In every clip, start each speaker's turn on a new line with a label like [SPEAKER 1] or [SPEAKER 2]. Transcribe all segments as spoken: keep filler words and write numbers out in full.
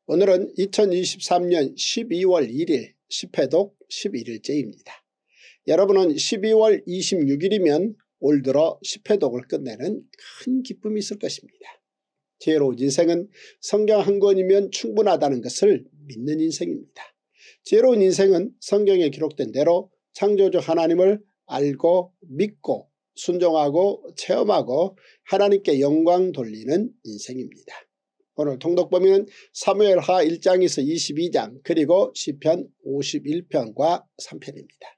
[SPEAKER 1] 오늘은 이천이십삼년 십이월 일일 십회독 십일일째입니다. 여러분은 십이월 이십육일이면 올 들어 십회독을 끝내는 큰 기쁨이 있을 것입니다. 지혜로운 인생은 성경 한 권이면 충분하다는 것을 믿는 인생입니다. 지혜로운 인생은 성경에 기록된 대로 창조주 하나님을 알고 믿고 순종하고 체험하고 하나님께 영광 돌리는 인생입니다. 오늘 통독범위는 사무엘하 일장에서 이십이장 그리고 시편 오십일편과 삼편입니다.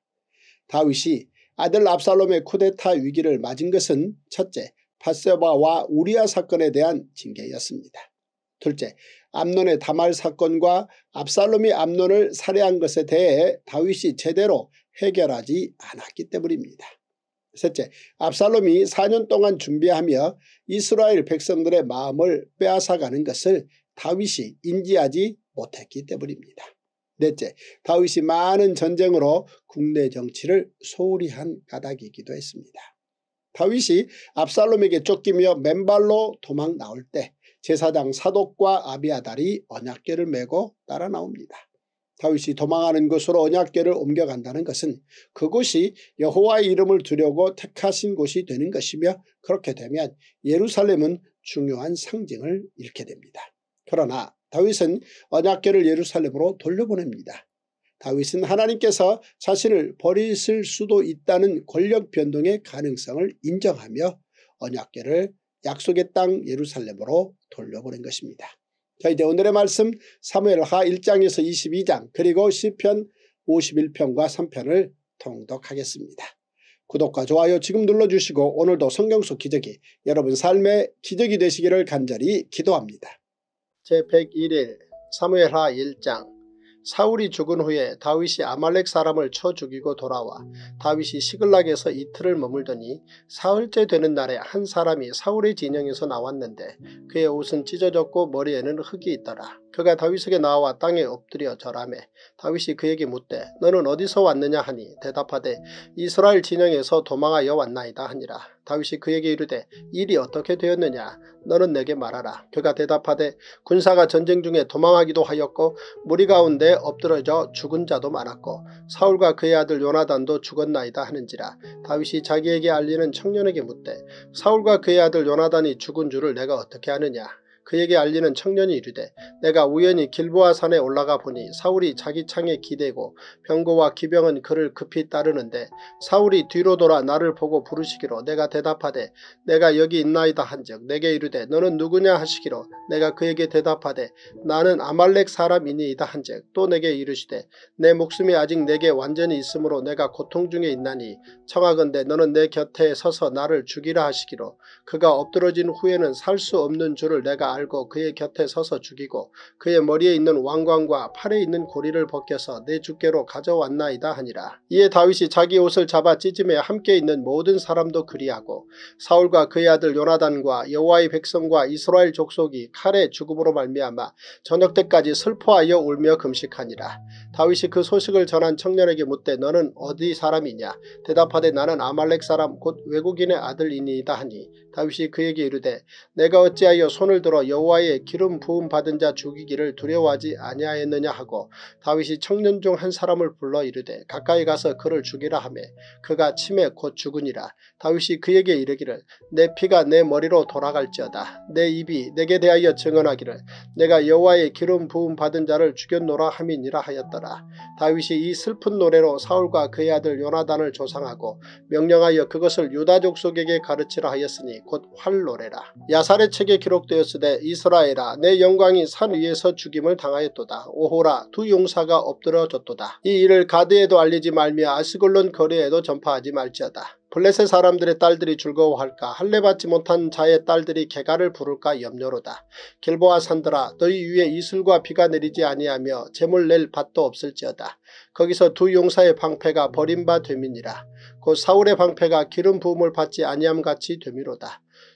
[SPEAKER 1] 다윗이 아들 압살롬의 쿠데타 위기를 맞은 것은 첫째, 밧세바와 우리아 사건에 대한 징계였습니다. 둘째, 암논의 다말 사건과 압살롬이 암논을 살해한 것에 대해 다윗이 제대로 해결하지 않았기 때문입니다. 셋째, 압살롬이 사년 동안 준비하며 이스라엘 백성들의 마음을 빼앗아가는 것을 다윗이 인지하지 못했기 때문입니다. 넷째, 다윗이 많은 전쟁으로 국내 정치를 소홀히 한 까닭이기도 했습니다. 다윗이 압살롬에게 쫓기며 맨발로 도망 나올 때 제사장 사독과 아비아달이 언약궤를 메고 따라 나옵니다. 다윗이 도망하는 곳으로 언약궤를 옮겨간다는 것은 그곳이 여호와의 이름을 두려고 택하신 곳이 되는 것이며, 그렇게 되면 예루살렘은 중요한 상징을 잃게 됩니다. 그러나 다윗은 언약궤를 예루살렘으로 돌려보냅니다. 다윗은 하나님께서 자신을 버리실 수도 있다는 권력 변동의 가능성을 인정하며 언약궤를 약속의 땅 예루살렘으로 돌려보낸 것입니다. 자, 이제 오늘의 말씀 사무엘하 일장에서 이십이장 그리고 시편 오십일편과 삼편을 통독하겠습니다. 구독과 좋아요 지금 눌러주시고 오늘도 성경 속 기적이 여러분 삶의 기적이 되시기를 간절히 기도합니다. 제백일일 사무엘하 일장. 사울이 죽은 후에 다윗이 아말렉 사람을 쳐 죽이고 돌아와 다윗이 시글락에서 이틀을 머물더니 사흘째 되는 날에 한 사람이 사울의 진영에서 나왔는데 그의 옷은 찢어졌고 머리에는 흙이 있더라. 그가 다윗에게 나와 땅에 엎드려 절하매 다윗이 그에게 묻되 너는 어디서 왔느냐 하니 대답하되 이스라엘 진영에서 도망하여 왔나이다 하니라. 다윗이 그에게 이르되 일이 어떻게 되었느냐 너는 내게 말하라. 그가 대답하되 군사가 전쟁 중에 도망하기도 하였고 무리 가운데 엎드러져 죽은 자도 많았고 사울과 그의 아들 요나단도 죽었나이다 하는지라. 다윗이 자기에게 알리는 청년에게 묻되 사울과 그의 아들 요나단이 죽은 줄을 내가 어떻게 아느냐. 그에게 알리는 청년이 이르되 내가 우연히 길보아 산에 올라가 보니 사울이 자기 창에 기대고 병거와 기병은 그를 급히 따르는데 사울이 뒤로 돌아 나를 보고 부르시기로 내가 대답하되 내가 여기 있나이다 한즉 내게 이르되 너는 누구냐 하시기로 내가 그에게 대답하되 나는 아말렉 사람이니이다 한즉 또 내게 이르시되 내 목숨이 아직 내게 완전히 있으므로 내가 고통 중에 있나니 청하건대 너는 내 곁에 서서 나를 죽이라 하시기로 그가 엎드러진 후에는 살 수 없는 줄을 내가 알고 그의 곁에 서서 죽이고 그의 머리에 있는 왕관과 팔에 있는 고리를 벗겨서 내 주께로 가져왔나이다 하니라. 이에 다윗이 자기 옷을 잡아 찢으며 함께 있는 모든 사람도 그리하고 사울과 그의 아들 요나단과 여호와의 백성과 이스라엘 족속이 칼의 죽음으로 말미암아 저녁 때까지 슬퍼하여 울며 금식하니라. 다윗이 그 소식을 전한 청년에게 묻되 너는 어디 사람이냐. 대답하되 나는 아말렉 사람 곧 외국인의 아들이니이다 하니 다윗이 그에게 이르되 내가 어찌하여 손을 들어 여호와의 기름 부음 받은 자 죽이기를 두려워하지 아니하였느냐 하고 다윗이 청년 중 한 사람을 불러 이르되 가까이 가서 그를 죽이라 하매 그가 침에 곧 죽으니라. 다윗이 그에게 이르기를 내 피가 내 머리로 돌아갈지어다. 내 입이 내게 대하여 증언하기를 내가 여호와의 기름 부음 받은 자를 죽였노라 함이니라 하였더라. 다윗이 이 슬픈 노래로 사울과 그의 아들 요나단을 조상하고 명령하여 그것을 유다 족속에게 가르치라 하였으니 곧 활노래라. 야살의 책에 기록되었으되 이스라엘아 내 영광이 산 위에서 죽임을 당하였도다. 오호라 두 용사가 엎드러졌도다. 이 일을 가드에도 알리지 말며 아스글론 거리에도 전파하지 말지어다. 블레셋 사람들의 딸들이 즐거워할까 할례받지 못한 자의 딸들이 개가를 부를까 염려로다. 길보아 산들아 너희 위에 이슬과 비가 내리지 아니하며 재물 낼 밭도 없을지어다. 거기서 두 용사의 방패가 버림바 됨이니라. 곧 사울의 방패가 기름 부음을 받지 아니함같이 됨이로다.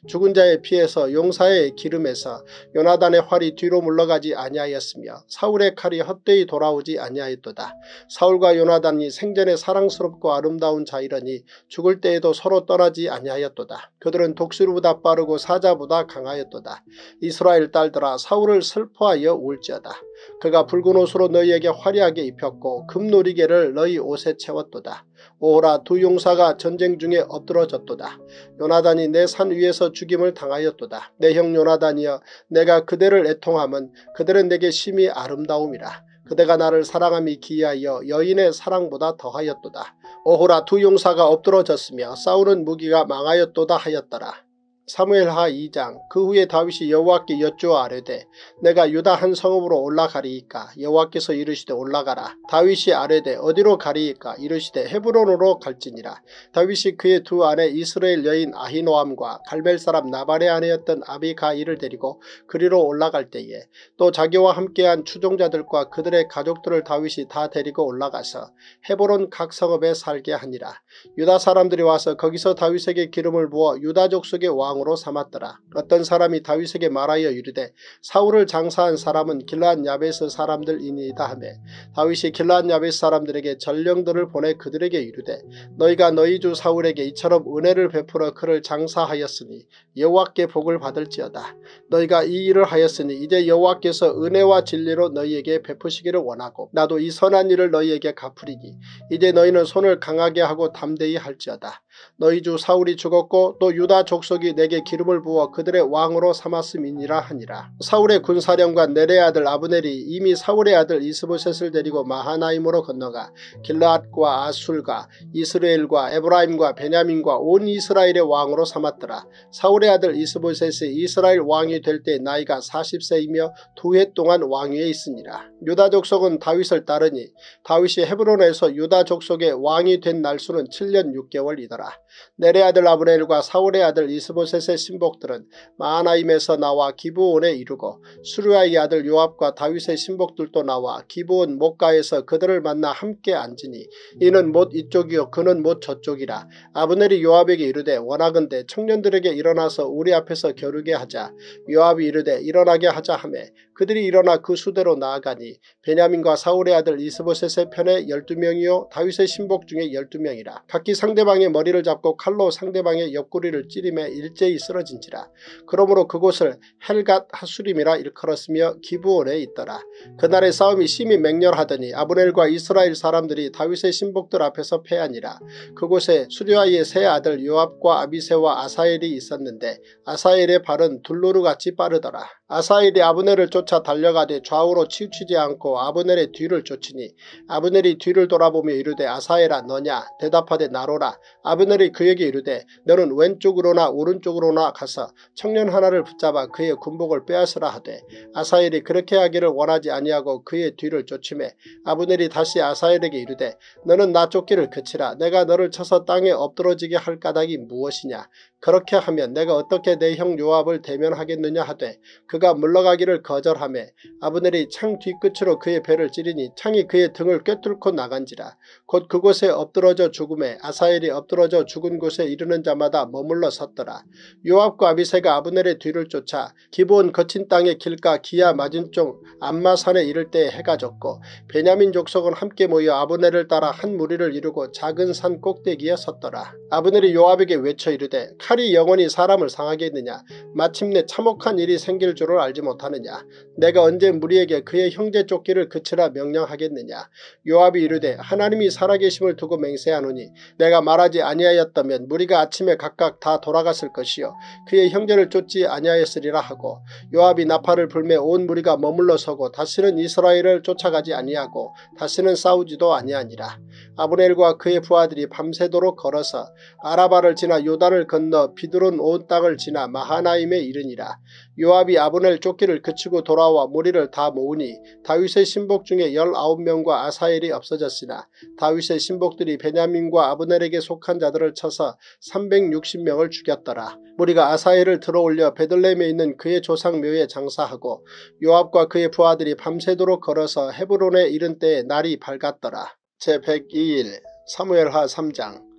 [SPEAKER 1] 죽은 자의 피에서 용사의 기름에서 요나단의 활이 뒤로 물러가지 아니하였으며 사울의 칼이 헛되이 돌아오지 아니하였도다. 사울과 요나단이 생전에 사랑스럽고 아름다운 자이러니 죽을 때에도 서로 떠나지 아니하였도다. 그들은 독수리보다 빠르고 사자보다 강하였도다. 이스라엘 딸들아, 사울을 슬퍼하여 울지어다. 그가 붉은 옷으로 너희에게 화려하게 입혔고 금노리개를 너희 옷에 채웠도다. 오호라, 두 용사가 전쟁 중에 엎드러졌도다. 요나단이 내 산 위에서 죽임을 당하였도다. 내 형 요나단이여, 내가 그대를 애통함은 그들은 내게 심히 아름다움이라. 그대가 나를 사랑함이 기이하여 여인의 사랑보다 더하였도다. 오호라, 두 용사가 엎드러졌으며 싸우는 무기가 망하였도다 하였더라. 사무엘하 이 장. 그 후에 다윗이 여호와께 여쭈어 아뢰되 내가 유다 한 성읍으로 올라가리이까? 여호와께서 이르시되 올라가라. 다윗이 아뢰되 어디로 가리이까? 이르시되 헤브론으로 갈지니라. 다윗이 그의 두 아내 이스라엘 여인 아히노암과 갈멜 사람 나발의 아내였던 아비가일을 데리고 그리로 올라갈 때에 또 자기와 함께한 추종자들과 그들의 가족들을 다윗이 다 데리고 올라가서 헤브론 각 성읍에 살게 하니라. 유다 사람들이 와서 거기서 다윗에게 기름을 부어 유다 족속의 왕 으로 삼았더라. 어떤 사람이 다윗에게 말하여 이르되 사울을 장사한 사람은 길르앗 야베스 사람들이니이다 하매 다윗이 길르앗 야베스 사람들에게 전령들을 보내 그들에게 이르되 너희가 너희 주 사울에게 이처럼 은혜를 베풀어 그를 장사하였으니 여호와께 복을 받을지어다. 너희가 이 일을 하였으니 이제 여호와께서 은혜와 진리로 너희에게 베푸시기를 원하고 나도 이 선한 일을 너희에게 갚으리니 이제 너희는 손을 강하게 하고 담대히 할지어다. 너희 주 사울이 죽었고 또 유다 족속이 내게 기름을 부어 그들의 왕으로 삼았음이니라 하니라. 사울의 군사령관 넬의 아들 아브넬이 이미 사울의 아들 이스보셋을 데리고 마하나임으로 건너가 길르앗과 아술과 이스라엘과 에브라임과 베냐민과 온 이스라엘의 왕으로 삼았더라. 사울의 아들 이스보셋이 이스라엘 왕이 될 때 나이가 사십 세이며 두 해 동안 왕위에 있으니라. 유다 족속은 다윗을 따르니 다윗이 헤브론에서 유다 족속의 왕이 된 날수는 칠 년 육 개월이더라. 넬의 아들 아브넬과 사울의 아들 이스보셋의 신복들은 마하나임에서 나와 기브온에 이르고 수르야의 아들 요압과 다윗의 신복들도 나와 기브온 목가에서 그들을 만나 함께 앉으니 이는 못 이쪽이요 그는 못 저쪽이라. 아브넬이 요압에게 이르되 원하건대 청년들에게 일어나서 우리 앞에서 겨루게 하자. 요압이 이르되 일어나게 하자 하매 그들이 일어나 그 수대로 나아가니 베냐민과 사울의 아들 이스보셋의 편에 열두 명이요 다윗의 신복 중에 열두 명이라. 각기 상대방의 머리를 잡고 칼로 상대방의 옆구리를 찌르매 일제히 쓰러진지라. 그러므로 그곳을 헬갓 하수림이라 일컬었으며 기브온에 있더라. 그날의 싸움이 심히 맹렬하더니 아브넬과 이스라엘 사람들이 다윗의 신복들 앞에서 패하니라. 그곳에 수르야의 세 아들 요압과 아비새와 아사엘이 있었는데 아사엘의 발은 둘노루같이 빠르더라. 아사엘이 아브넬을 쫓아 달려가되 좌우로 치우치지 않고 아브넬의 뒤를 쫓으니 아브넬이 뒤를 돌아보며 이르되 아사엘아 너냐? 대답하되 나로라. 아브넬이 그에게 이르되 너는 왼쪽으로나 오른쪽으로나 가서 청년 하나를 붙잡아 그의 군복을 빼앗으라 하되 아사엘이 그렇게 하기를 원하지 아니하고 그의 뒤를 쫓으매 아브넬이 다시 아사엘에게 이르되 너는 나 쫓기를 그치라. 내가 너를 쳐서 땅에 엎드러지게 할 까닭이 무엇이냐? 그렇게 하면 내가 어떻게 내 형 요압을 대면하겠느냐 하되 그가 물러가기를 거절하매 아브넬이 창 뒤끝으로 그의 배를 찌르니 창이 그의 등을 꿰뚫고 나간지라. 곧 그곳에 엎드러져 죽음에 아사엘이 엎드러져 죽은 곳에 이르는 자마다 머물러 섰더라. 요압과 아비새가 아브넬의 뒤를 쫓아 기브온 거친 땅의 길가 기야 맞은쪽 암마산에 이를 때에 해가 졌고 베냐민 족속은 함께 모여 아브넬을 따라 한 무리를 이루고 작은 산 꼭대기에 섰더라. 아브넬이 요압에게 외쳐 이르되 칼이 영원히 사람을 상하게 했느냐? 마침내 참혹한 일이 생길 줄을 알지 못하느냐? 내가 언제 무리에게 그의 형제 쫓기를 그치라 명령하겠느냐? 요압이 이르되 하나님이 살아계심을 두고 맹세하노니 내가 말하지 아니하였다면 무리가 아침에 각각 다 돌아갔을 것이요 그의 형제를 쫓지 아니하였으리라 하고 요압이 나팔을 불매 온 무리가 머물러 서고 다시는 이스라엘을 쫓아가지 아니하고 다시는 싸우지도 아니하니라. 아브넬과 그의 부하들이 밤새도록 걸어서 아라바를 지나 요단을 건너 비드론 온 땅을 지나 마하나임에 이르니라. 요압이 아브넬 쫓기를 그치고 돌아와 무리를 다 모으니 다윗의 신복 중에 열아홉 명과 아사엘이 없어졌으나 다윗의 신복들이 베냐민과 아브넬에게 속한 자들을 쳐서 삼백육십 명을 죽였더라. 무리가 아사엘을 들어올려 베들레헴에 있는 그의 조상 묘에 장사하고 요압과 그의 부하들이 밤새도록 걸어서 헤브론에 이른 때에 날이 밝았더라. 제백이 일 사무엘하 삼 장.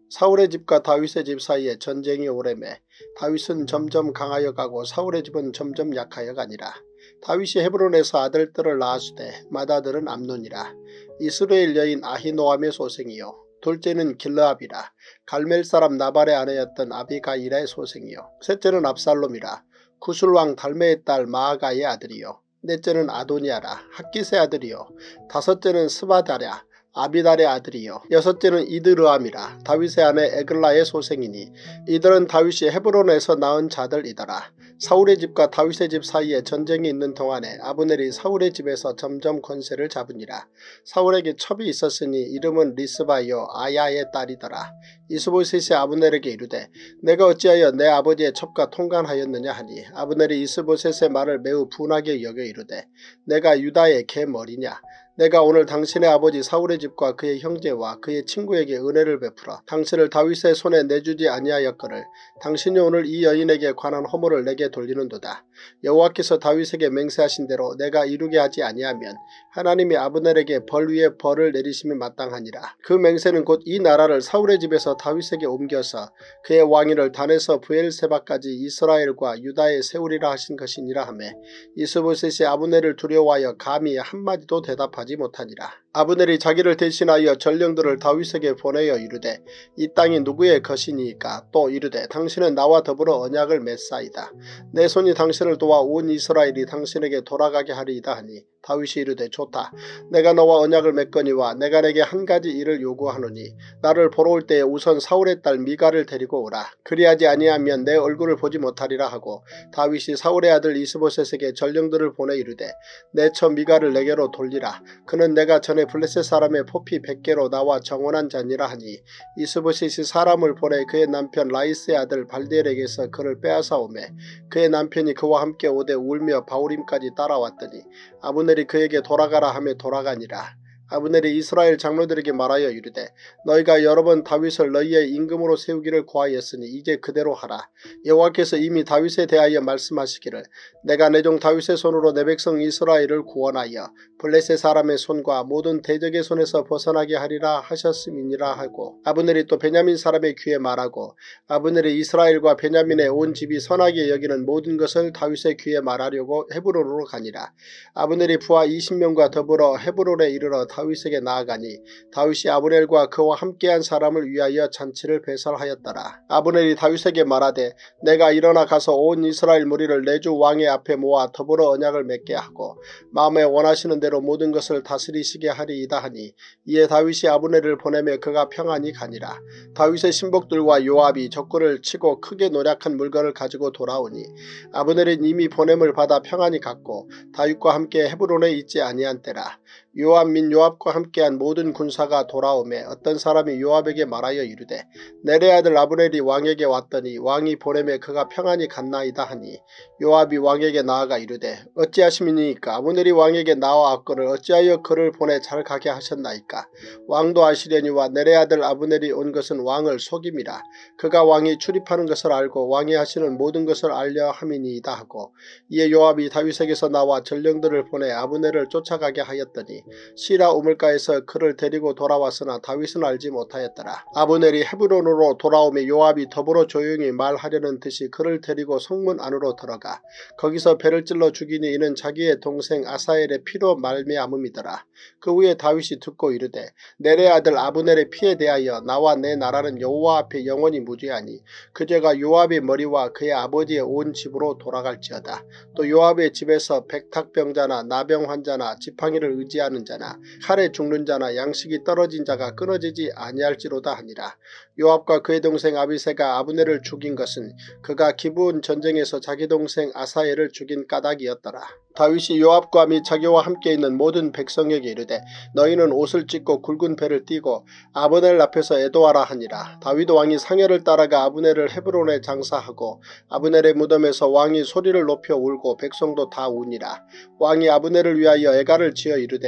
[SPEAKER 1] 사울의 집과 다윗의 집 사이에 전쟁이 오래매 다윗은 점점 강하여 가고 사울의 집은 점점 약하여 가니라. 다윗이 헤브론에서 아들들을 낳았으되 맏아들은 암논이라. 이스라엘 여인 아히노암의 소생이요 둘째는 길르압이라. 갈멜 사람 나발의 아내였던 아비가일의 소생이요 셋째는 압살롬이라. 구술왕 달메의 딸 마아가의 아들이요 넷째는 아도니아라. 학깃의 아들이요 다섯째는 스바다랴 아비달의 아들이요 여섯째는 이드르암이라. 다윗의 아내 에글라의 소생이니 이들은 다윗이 헤브론에서 낳은 자들이더라. 사울의 집과 다윗의 집 사이에 전쟁이 있는 동안에 아브넬이 사울의 집에서 점점 권세를 잡으니라. 사울에게 첩이 있었으니 이름은 리스바요 아야의 딸이더라. 이스보셋이 아브넬에게 이르되 내가 어찌하여 내 아버지의 첩과 통관하였느냐 하니 아브넬이 이스보셋의 말을 매우 분하게 여겨 이르되 내가 유다의 개머리냐. 내가 오늘 당신의 아버지 사울의 집과 그의 형제와 그의 친구에게 은혜를 베풀어 당신을 다윗의 손에 내주지 아니하였거늘 당신이 오늘 이 여인에게 관한 허물을 내게 돌리는도다. 여호와께서 다윗에게 맹세하신 대로 내가 이루게 하지 아니하면 하나님이 아브넬에게 벌 위에 벌을 내리심이 마땅하니라. 그 맹세는 곧 이 나라를 사울의 집에서 다윗에게 옮겨서 그의 왕위를 단에서 브엘세바까지 이스라엘과 유다에 세우리라 하신 것이니라 하매 이스보셋이 아브넬을 두려워하여 감히 한마디도 대답하지 못하니라. 아브넬이 자기를 대신하여 전령들을 다윗에게 보내어 이르되 이 땅이 누구의 것이니까 또 이르되 당신은 나와 더불어 언약을 맺사이다. 내 손이 당신을 도와 온 이스라엘이 당신에게 돌아가게 하리이다 하니 다윗이 이르되 좋다. 내가 너와 언약을 맺거니와 내가 내게 한 가지 일을 요구하노니 나를 보러 올 때에 우선 사울의 딸 미가를 데리고 오라. 그리하지 아니하면 내 얼굴을 보지 못하리라 하고 다윗이 사울의 아들 이스보셋에게 전령들을 보내 이르되 내 처 미가를 내게로 돌리라. 그는 내가 전에 블레셋 사람의 포피 백 개로 나와 정원한 자니라 하니 이스보셋이 사람을 보내 그의 남편 라이스의 아들 발디엘에게서 그를 빼앗아 오매 그의 남편이 그와 함께 오되 울며 바울임까지 따라왔더니 아브넬이 그에게 돌아가라 하며 돌아가니라. 아브넬이 이스라엘 장로들에게 말하여 이르되 너희가 여러 번 다윗을 너희의 임금으로 세우기를 고하였으니 이제 그대로 하라. 여호와께서 이미 다윗에 대하여 말씀하시기를 내가 내 종 다윗의 손으로 내 백성 이스라엘을 구원하여 블레셋 사람의 손과 모든 대적의 손에서 벗어나게 하리라 하셨음이니라 하고 아브넬이 또 베냐민 사람의 귀에 말하고 아브넬이 이스라엘과 베냐민의 온 집이 선하게 여기는 모든 것을 다윗의 귀에 말하려고 헤브론으로 가니라. 아브넬이 부하 이십 명과 더불어 헤브론에 이르러 다윗에게 나아가니 다윗이 아브넬과 그와 함께한 사람을 위하여 잔치를 배설하였더라. 아브넬이 다윗에게 말하되 내가 일어나 가서 온 이스라엘 무리를 내 주 왕의 앞에 모아 더불어 언약을 맺게 하고 마음에 원하시는 대로 모든 것을 다스리시게 하리이다 하니 이에 다윗이 아브넬을 보내며 그가 평안히 가니라. 다윗의 신복들과 요압이 적군을 치고 크게 노략한 물건을 가지고 돌아오니 아브넬은 이미 보냄을 받아 평안히 갔고 다윗과 함께 헤브론에 있지 아니한 때라. 요압 및 요압과 함께한 모든 군사가 돌아오매 어떤 사람이 요압에게 말하여 이르되 넬의 아들 아브넬이 왕에게 왔더니 왕이 보내매 그가 평안히 갔나이다 하니 요압이 왕에게 나아가 이르되 어찌하심이니까 아브넬이 왕에게 나와왔거늘 어찌하여 그를 보내 잘 가게 하셨나이까. 왕도 아시려니와 넬의 아들 아브넬이 온 것은 왕을 속임이라. 그가 왕이 출입하는 것을 알고 왕이 하시는 모든 것을 알려 함이니이다 하고 이에 요압이 다윗에게서 나와 전령들을 보내 아브넬을 쫓아가게 하였더니 시라 우물가에서 그를 데리고 돌아왔으나 다윗은 알지 못하였더라. 아브넬이 헤브론으로 돌아오며 요압이 더불어 조용히 말하려는 듯이 그를 데리고 성문 안으로 들어가 거기서 배를 찔러 죽이니 이는 자기의 동생 아사엘의 피로 말미암음이더라. 그 후에 다윗이 듣고 이르되 넬의 아들 아브넬의 피에 대하여 나와 내 나라는 여호와 앞에 영원히 무죄하니 그 죄가 요압의 머리와 그의 아버지의 온 집으로 돌아갈지어다. 또 요압의 집에서 백탁병자나 나병 환자나 지팡이를 의지하는 자나 칼에 죽는 자나 양식이 떨어진 자가 끊어지지 아니할지로다 하니라. 요압과 그의 동생 아비새가 아브넬을 죽인 것은 그가 기브온 전쟁에서 자기 동생 아사엘을 죽인 까닭이었더라. 다윗이 요압과 및 자기와 함께 있는 모든 백성에게 이르되 너희는 옷을 찢고 굵은 배를 띠고 아브넬 앞에서 애도하라 하니라. 다윗 왕이 상여를 따라가 아브넬을 헤브론에 장사하고 아브넬의 무덤에서 왕이 소리를 높여 울고 백성도 다 우니라. 왕이 아브넬을 위하여 애가를 지어 이르되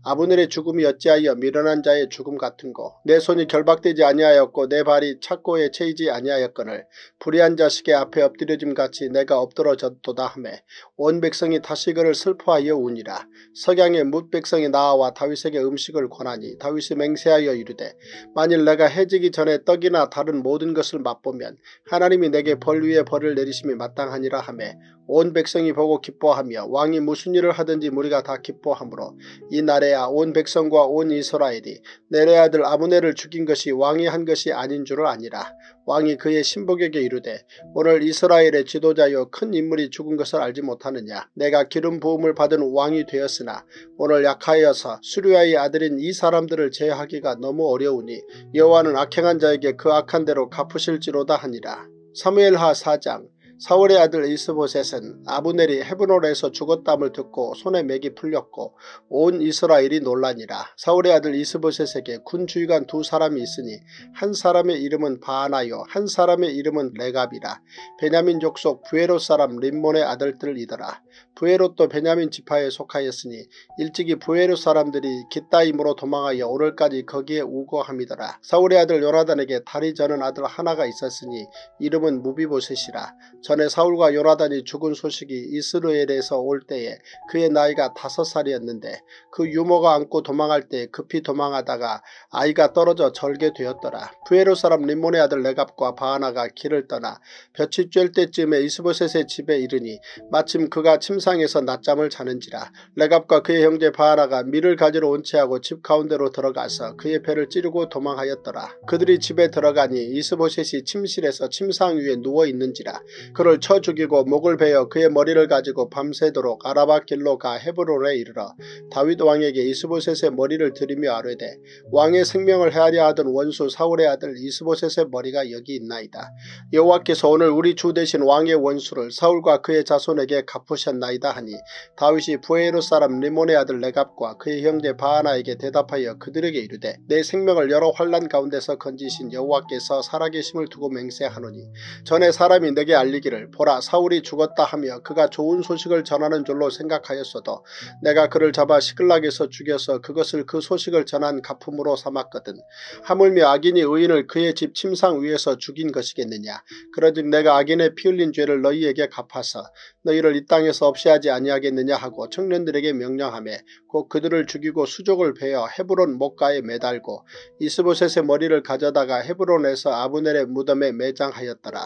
[SPEAKER 1] 아브넬의 죽음이 어찌하여 미련한 자의 죽음 같은고. 내 손이 결박되지 아니하였고 내 발이 착고에 채이지 아니하였거늘 불의한 자식의 앞에 엎드려짐같이 내가 엎드러졌도다 하매 온 백성이 다시 그를 슬퍼하여 우니라. 석양에 뭇 백성이 나아와 다윗에게 음식을 권하니 다윗이 맹세하여 이르되 만일 내가 해지기 전에 떡이나 다른 모든 것을 맛보면 하나님이 내게 벌 위에 벌을 내리심이 마땅하니라 하매 온 백성이 보고 기뻐하며 왕이 무슨 일을 하든지 무리가 다 기뻐하므로 이 날에야 온 백성과 온 이스라엘이 넬의 아들 아브넬을 죽인 것이 왕이 한 것이 아닌 줄을 아니라. 왕이 그의 신복에게 이르되 오늘 이스라엘의 지도자여 큰 인물이 죽은 것을 알지 못하느냐. 내가 기름 부음을 받은 왕이 되었으나 오늘 약하여서 수르야의 아들인 이 사람들을 제하기가 너무 어려우니 여호와는 악행한 자에게 그 악한 대로 갚으실지로다 하니라. 사무엘하 사 장. 사울의 아들 이스보셋은 아브넬이 헤브론에서 죽었담을 듣고 손에 맥이 풀렸고 온 이스라엘이 놀라니라. 사울의 아들 이스보셋에게 군 주의관 두 사람이 있으니 한 사람의 이름은 바하나요 한 사람의 이름은 레갑이라. 베냐민 족속 부에롯 사람 림몬의 아들들이더라. 부에롯도 베냐민 지파에 속하였으니 일찍이 부에롯 사람들이 깃다임으로 도망하여 오늘까지 거기에 우거함이더라. 사울의 아들 요나단에게 다리 저는 아들 하나가 있었으니 이름은 무비보셋이라. 전에 사울과 요나단이 죽은 소식이 이스라엘에서 올 때에 그의 나이가 다섯 살이었는데 그 유모가 안고 도망할 때 급히 도망하다가 아이가 떨어져 절게 되었더라. 부에롯 사람 림몬의 아들 레갑과 바하나가 길을 떠나 볕이 쬐을 때쯤에 이스보셋의 집에 이르니 마침 그가 침상에서 낮잠을 자는지라. 레갑과 그의 형제 바하나가 밀을 가지러 온 채하고 집 가운데로 들어가서 그의 배를 찌르고 도망하였더라. 그들이 집에 들어가니 이스보셋이 침실에서 침상 위에 누워있는지라. 그를 쳐 죽이고 목을 베어 그의 머리를 가지고 밤새도록 아라바 길로 가 헤브론에 이르러 다윗 왕에게 이스보셋의 머리를 들이며 아뢰되 왕의 생명을 해하려 하던 원수 사울의 아들 이스보셋의 머리가 여기 있나이다. 여호와께서 오늘 우리 주 대신 왕의 원수를 사울과 그의 자손에게 갚으셨나이다 하니 다윗이 부에롯 사람 림몬의 아들 레갑과 그의 형제 바하나에게 대답하여 그들에게 이르되 내 생명을 여러 환난 가운데서 건지신 여호와께서 살아계심을 두고 맹세하노니 전에 사람이 내게 알리기를 보라 사울이 죽었다 하며 그가 좋은 소식을 전하는 줄로 생각하였어도 내가 그를 잡아 시클락에서 죽여서 그것을 그 소식을 전한 가품으로 삼았거든. 하물며 악인이 의인을 그의 집 침상 위에서 죽인 것이겠느냐. 그러즉 내가 악인의 피 흘린 죄를 너희에게 갚아서 너희를 이 땅에서 없애하지 아니하겠느냐 하고 청년들에게 명령하며 곧 그들을 죽이고 수족을 베어 헤브론 목가에 매달고 이스보셋의 머리를 가져다가 헤브론에서 아브넬의 무덤에 매장하였더라.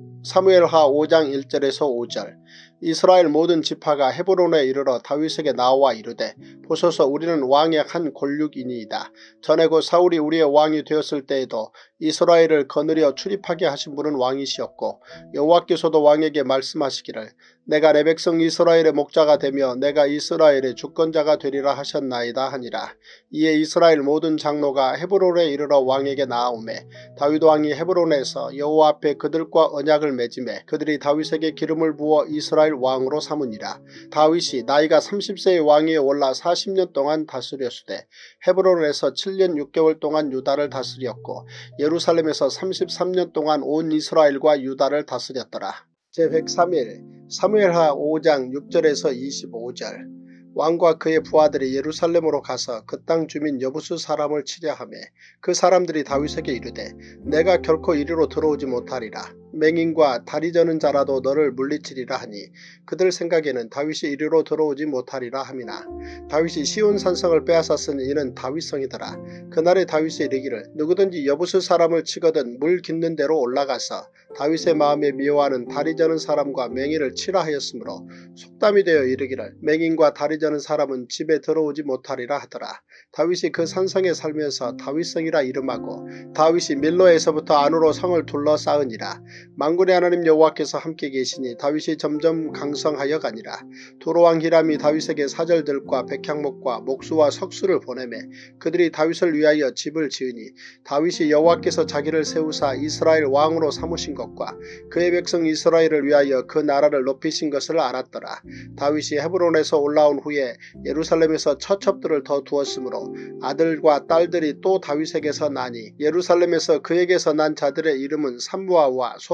[SPEAKER 1] 사무엘하 오 장 일 절에서 오 절. 이스라엘 모든 지파가 헤브론에 이르러 다윗에게 나와 이르되 보소서 우리는 왕의 한 골육이니이다. 전에 곧 사울이 우리의 왕이 되었을 때에도 이스라엘을 거느려 출입하게 하신 분은 왕이시었고 여호와께서도 왕에게 말씀하시기를 내가 내 백성 이스라엘의 목자가 되며 내가 이스라엘의 주권자가 되리라 하셨나이다 하니라. 이에 이스라엘 모든 장로가 헤브론에 이르러 왕에게 나아오매 다윗 왕이 헤브론에서 여호와 앞에 그들과 언약을 맺음에 그들이 다윗에게 기름을 부어 이스라엘 왕으로 삼으니라. 다윗이 나이가 삼십 세의 왕위에 올라 사십 년 동안 다스렸으되 헤브론에서 칠 년 육 개월 동안 유다를 다스렸고 예루살렘에서 삼십삼 년 동안 온 이스라엘과 유다를 다스렸더라. 제백삼 일 사무엘하 오 장 육 절에서 이십오 절. 왕과 그의 부하들이 예루살렘으로 가서 그 땅 주민 여부수 사람을 치려하며 그 사람들이 다윗에게 이르되 내가 결코 이리로 들어오지 못하리라. 맹인과 다리 저는 자라도 너를 물리치리라 하니 그들 생각에는 다윗이 이리로 들어오지 못하리라 함이나 다윗이 시온 산성을 빼앗았으니 이는 다윗성이더라. 그날에 다윗이 이르기를 누구든지 여부수 사람을 치거든 물 깃는 데로 올라가서 다윗의 마음에 미워하는 다리 저는 사람과 맹인을 치라 하였으므로 속담이 되어 이르기를 맹인과 다리 저는 사람은 집에 들어오지 못하리라 하더라. 다윗이 그 산성에 살면서 다윗성이라 이름하고 다윗이 밀로에서부터 안으로 성을 둘러싸으니라. 만군의 하나님 여호와께서 함께 계시니 다윗이 점점 강성하여 가니라. 두로왕 히람이 다윗에게 사절들과 백향목과 목수와 석수를 보내매 그들이 다윗을 위하여 집을 지으니 다윗이 여호와께서 자기를 세우사 이스라엘 왕으로 삼으신 것과 그의 백성 이스라엘을 위하여 그 나라를 높이신 것을 알았더라. 다윗이 헤브론에서 올라온 후에 예루살렘에서 처첩들을 더 두었으므로 아들과 딸들이 또 다윗에게서 나니 예루살렘에서 그에게서 난 자들의 이름은 삼무아와 소바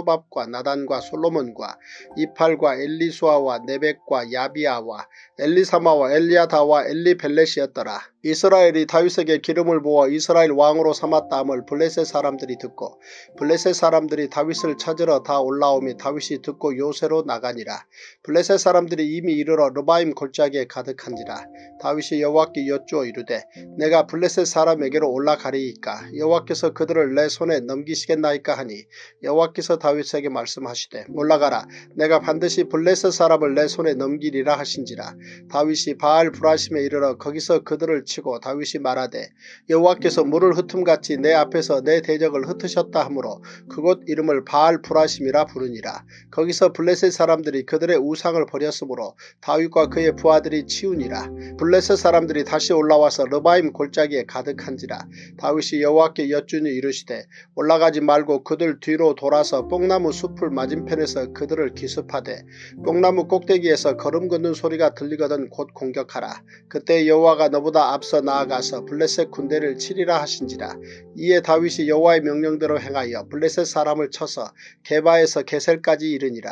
[SPEAKER 1] 소밥과 나단과 솔로몬과 이팔과 엘리수아와 네벡과 야비아와 엘리사마와 엘리아다와 엘리벨렛이었더라. 이스라엘이 다윗에게 기름을 부어 이스라엘 왕으로 삼았다함을 블레셋 사람들이 듣고 블레셋 사람들이 다윗을 찾으러 다 올라오며 다윗이 듣고 요새로 나가니라. 블레셋 사람들이 이미 이르러 르바임 골짜기에 가득한지라. 다윗이 여호와께 여쭈어 이르되 내가 블레셋 사람에게로 올라가리이까 여호와께서 그들을 내 손에 넘기시겠나이까 하니 여호와께서 다윗에게 말씀하시되 올라가라 내가 반드시 블레셋 사람을 내 손에 넘기리라 하신지라. 다윗이 바알 브라심에 이르러 거기서 그들을 치고 다윗이 말하되 여호와께서 물을 흩음같이 내 앞에서 내 대적을 흩으셨다 하므로 그곳 이름을 바알 브라심이라 부르니라. 거기서 블레셋 사람들이 그들의 우상을 버렸으므로 다윗과 그의 부하들이 치우니라. 블레셋 사람들이 다시 올라와서 르바임 골짜기에 가득한지라. 다윗이 여호와께 여쭈니 이르시되 올라가지 말고 그들 뒤로 돌아서 뽕나무 숲을 맞은편에서 그들을 기습하되 뽕나무 꼭대기에서 걸음 걷는 소리가 들리거든 곧 공격하라. 그때 여호와가 너보다 앞서 나아가서 블레셋 군대를 치리라 하신지라. 이에 다윗이 여호와의 명령대로 행하여 블레셋 사람을 쳐서 게바에서 게셀까지 이르니라.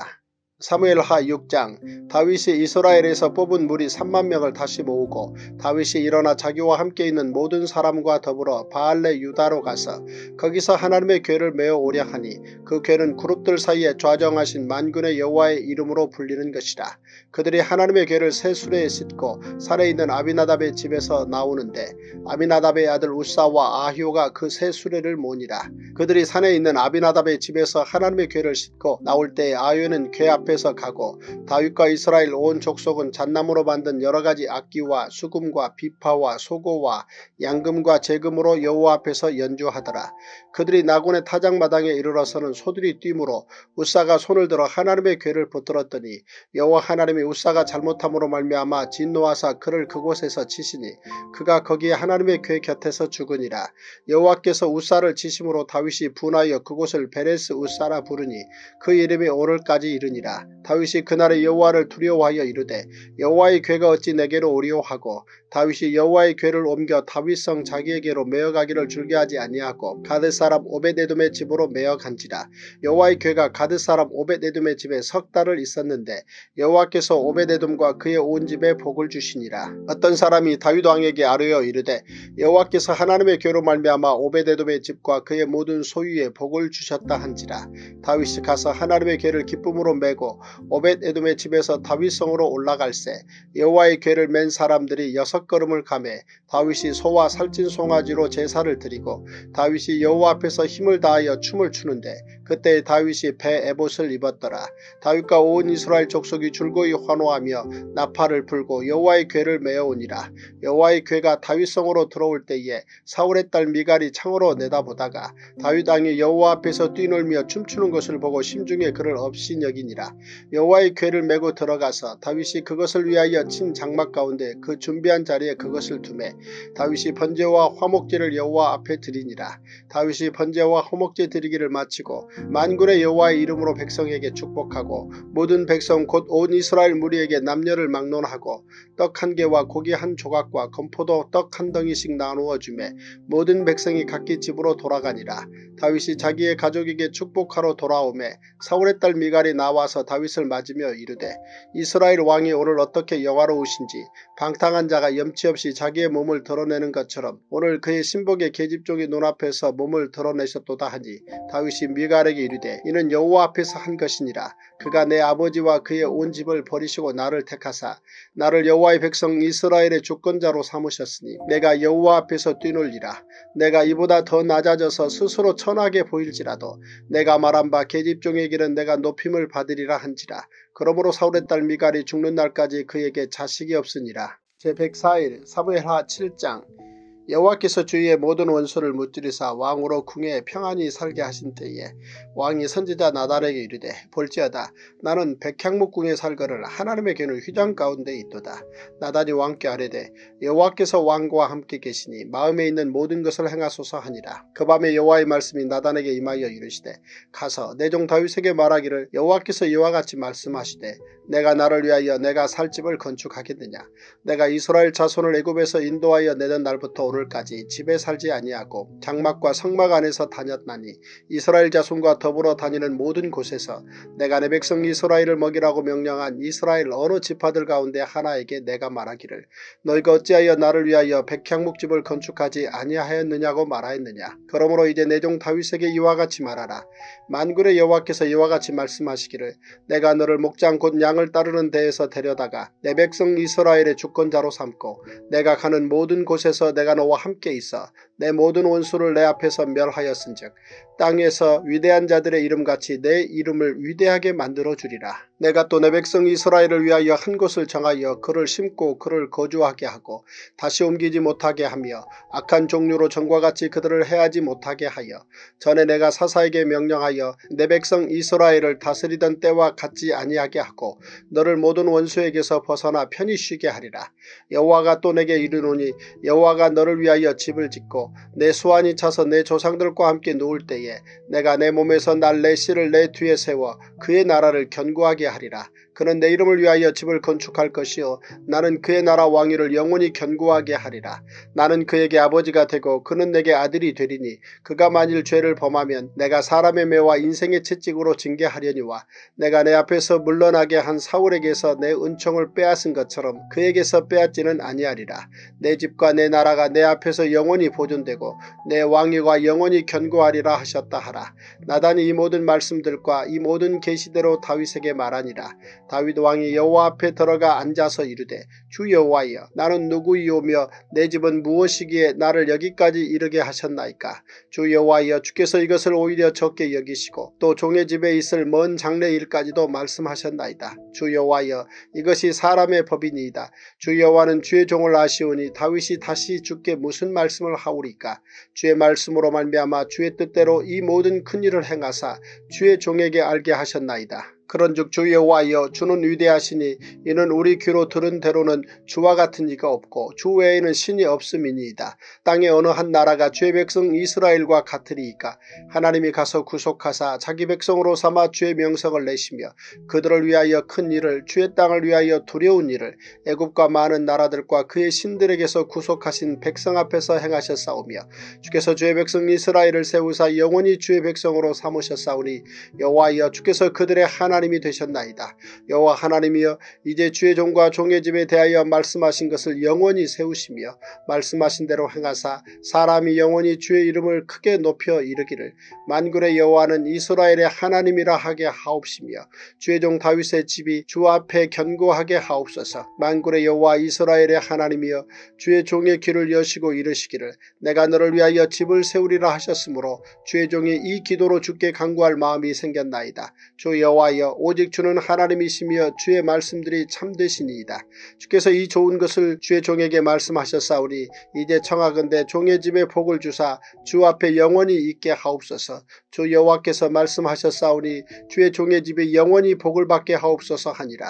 [SPEAKER 1] 사무엘하 육 장. 다윗이 이스라엘에서 뽑은 무리 삼만 명을 다시 모으고 다윗이 일어나 자기와 함께 있는 모든 사람과 더불어 바알레 유다로 가서 거기서 하나님의 궤를 메어 오려 하니 그 궤는 그룹들 사이에 좌정하신 만군의 여호와의 이름으로 불리는 것이라. 그들이 하나님의 궤를 새 수레에 싣고 산에 있는 아비나답의 집에서 나오는데 아비나답의 아들 우사와 아히오가 그 새 수레를 모니라. 그들이 산에 있는 아비나답의 집에서 하나님의 궤를 싣고 나올 때에 아히오는 궤 앞 앞에서 가고 다윗과 이스라엘 온 족속은 잣나무로 만든 여러가지 악기와 수금과 비파와 소고와 양금과 제금으로 여호와 앞에서 연주하더라. 그들이 나곤의 타작마당에 이르러서는 소들이 뛰므로 우사가 손을 들어 하나님의 궤를 붙들었더니 여호와 하나님이 우사가 잘못함으로 말미암아 진노하사 그를 그곳에서 치시니 그가 거기에 하나님의 궤 곁에서 죽으니라. 여호와께서 우사를 치심으로 다윗이 분하여 그곳을 베레스 우사라 부르니 그 이름이 오늘까지 이르니라. 다윗이 그날의 여호와를 두려워하여 이르되 여호와의 궤가 어찌 내게로 오리오 하고 다윗이 여호와의 궤를 옮겨 다윗성 자기에게로 메어가기를 줄게하지 아니하고 가드 사람 오벳에돔의 집으로 메어간지라. 여호와의 궤가 가드 사람 오벳에돔의 집에 석 달을 있었는데 여호와께서 오벳에돔과 그의 온 집에 복을 주시니라. 어떤 사람이 다윗 왕에게 아뢰어 이르되 여호와께서 하나님의 궤로 말미암아 오벳에돔의 집과 그의 모든 소유에 복을 주셨다 한지라. 다윗이 가서 하나님의 궤를 기쁨으로 메고 오벳에돔의 집에서 다윗성으로 올라갈새 여호와의 궤를 맨 사람들이 여섯 걸음을 가매 다윗이 소와 살찐 송아지로 제사를 드리고 다윗이 여호와 앞에서 힘을 다하여 춤을 추는데 그때 다윗이 배 에봇을 입었더라. 다윗과 온 이스라엘 족속이 줄거이 환호하며 나팔을 불고 여호와의 궤를 메어오니라. 여호와의 궤가 다윗성으로 들어올 때에 사울의 딸 미갈이 창으로 내다보다가 다윗 왕이 여호와 앞에서 뛰놀며 춤추는 것을 보고 심중에 그를 업신여기니라. 여호와의 궤를 메고 들어가서 다윗이 그것을 위하여 친 장막 가운데 그 준비한 자리에 그것을 두매 다윗이 번제와 화목제를 여호와 앞에 드리니라. 다윗이 번제와 화목제 드리기를 마치고 만군의 여호와의 이름으로 백성에게 축복하고 모든 백성 곧 온 이스라엘 무리에게 남녀를 막론하고 떡 한 개와 고기 한 조각과 건포도 떡 한 덩이씩 나누어 주매 모든 백성이 각기 집으로 돌아가니라. 다윗이 자기의 가족에게 축복하러 돌아오매 사울의 딸 미갈이 나와서 다윗을 맞으며 이르되 이스라엘 왕이 오늘 어떻게 영화로우신지 방탕한 자가 염치 없이 자기의 몸을 드러내는 것처럼 오늘 그의 신복의 계집종의 눈앞에서 몸을 드러내셨도다 하니 다윗이 미갈에게 이르되 이는 여호와 앞에서 한 것이니라. 그가 내 아버지와 그의 온 집을 버리시고 나를 택하사 나를 여호와의 백성 이스라엘의 주권자로 삼으셨으니 내가 여호와 앞에서 뛰놀리라. 내가 이보다 더 낮아져서 스스로 천하게 보일지라도 내가 말한 바 계집종의 길은 내가 높임을 받으리라 한지라. 그러므로 사울의 딸 미갈이 죽는 날까지 그에게 자식이 없으니라. 제백사 일 사무엘하 칠 장. 여호와께서 주위의 모든 원수를 무찌르사 왕으로 궁에 평안히 살게 하신 때에 왕이 선지자 나단에게 이르되 볼지어다 나는 백향목궁에 살거를 하나님의 궤는 휘장 가운데 있도다. 나단이 왕께 아뢰되 여호와께서 왕과 함께 계시니 마음에 있는 모든 것을 행하소서 하니라. 그 밤에 여호와의 말씀이 나단에게 임하여 이르시되 가서 내 종 다윗에게 말하기를 여호와께서 이와 같이 말씀하시되 내가 나를 위하여 내가 살 집을 건축하겠느냐. 내가 이스라엘 자손을 애굽에서 인도하여 내던 날부터 오늘 오늘까지 집에 살지 아니하고 장막과 성막 안에서 다녔나니 이스라엘 자손과 더불어 다니는 모든 곳에서 내가 내 백성 이스라엘을 먹이라고 명령한 이스라엘 어느 지파들 가운데 하나에게 내가 말하기를 너희가 어찌하여 나를 위하여 백향목집을 건축하지 아니하였느냐고 말하였느냐. 그러므로 이제 내 종 다윗에게 이와 같이 말하라. 만군의 여호와께서 이와 같이 말씀하시기를 내가 너를 목장 곧 양을 따르는 데에서 데려다가 내 백성 이스라엘의 주권자로 삼고 내가 가는 모든 곳에서 내가 너와 함께 있어 내 모든 원수를 내 앞에서 멸하였은즉 땅에서 위대한 자들의 이름같이 내 이름을 위대하게 만들어 주리라. 내가 또 내 백성 이스라엘을 위하여 한 곳을 정하여 그를 심고 그를 거주하게 하고 다시 옮기지 못하게 하며 악한 종류로 전과 같이 그들을 해하지 못하게 하여 전에 내가 사사에게 명령하여 내 백성 이스라엘을 다스리던 때와 같지 아니하게 하고 너를 모든 원수에게서 벗어나 편히 쉬게 하리라. 여호와가 또 내게 이르노니 여호와가 너를 위하여 집을 짓고 내 수완이 차서 내 조상들과 함께 누울 때에 내가 내 몸에서 날 내 씨를 내 뒤에 세워 그의 나라를 견고하게 하리라. 그는 내 이름을 위하여 집을 건축할 것이요 나는 그의 나라 왕위를 영원히 견고하게 하리라. 나는 그에게 아버지가 되고 그는 내게 아들이 되리니 그가 만일 죄를 범하면 내가 사람의 매와 인생의 채찍으로 징계하려니와 내가 내 앞에서 물러나게 한 사울에게서 내 은총을 빼앗은 것처럼 그에게서 빼앗지는 아니하리라. 내 집과 내 나라가 내 앞에서 영원히 보존되고 내 왕위가 영원히 견고하리라 하셨다 하라. 나단이 이 모든 말씀들과 이 모든 계시대로 다윗에게 말하니라. 다윗 왕이 여호와 앞에 들어가 앉아서 이르되 주 여호와여 나는 누구이오며 내 집은 무엇이기에 나를 여기까지 이르게 하셨나이까. 주 여호와여 주께서 이것을 오히려 적게 여기시고 또 종의 집에 있을 먼 장래 일까지도 말씀하셨나이다. 주 여호와여 이것이 사람의 법이니이다. 주 여호와는 주의 종을 아시오니 다윗이 다시 주께 무슨 말씀을 하오리까. 주의 말씀으로 말미암아 주의 뜻대로 이 모든 큰 일을 행하사 주의 종에게 알게 하셨나이다. 그런즉 주 여호와여 주는 위대하시니 이는 우리 귀로 들은 대로는 주와 같은 이가 없고 주 외에는 신이 없음이니이다. 땅의 어느 한 나라가 주의 백성 이스라엘과 같으리이까. 하나님이 가서 구속하사 자기 백성으로 삼아 주의 명성을 내시며 그들을 위하여 큰 일을 주의 땅을 위하여 두려운 일을 애굽과 많은 나라들과 그의 신들에게서 구속하신 백성 앞에서 행하셨사오며 주께서 주의 백성 이스라엘을 세우사 영원히 주의 백성으로 삼으셨사오니 여호와여 주께서 그들의 하나 하나님이 되셨나이다. 여호와 하나님이여 이제 주의 종과 종의 집에 대하여 말씀하신 것을 영원히 세우시며 말씀하신 대로 행하사 사람이 영원히 주의 이름을 크게 높여 이르기를 만군의 여호와는 이스라엘의 하나님이라 하게 하옵시며 주의 종 다윗의 집이 주 앞에 견고하게 하옵소서. 만군의 여호와 이스라엘의 하나님이여 주의 종의 귀를 여시고 이르시기를 내가 너를 위하여 집을 세우리라 하셨으므로 주의 종이 이 기도로 주께 간구할 마음이 생겼나이다. 주 여호와여 오직 주는 하나님이시며 주의 말씀들이 참되시니이다. 주께서 이 좋은 것을 주의 종에게 말씀하셨사오니 이제 청하건대 종의 집에 복을 주사 주 앞에 영원히 있게 하옵소서. 주 여호와께서 말씀하셨사오니 주의 종의 집에 영원히 복을 받게 하옵소서 하니라.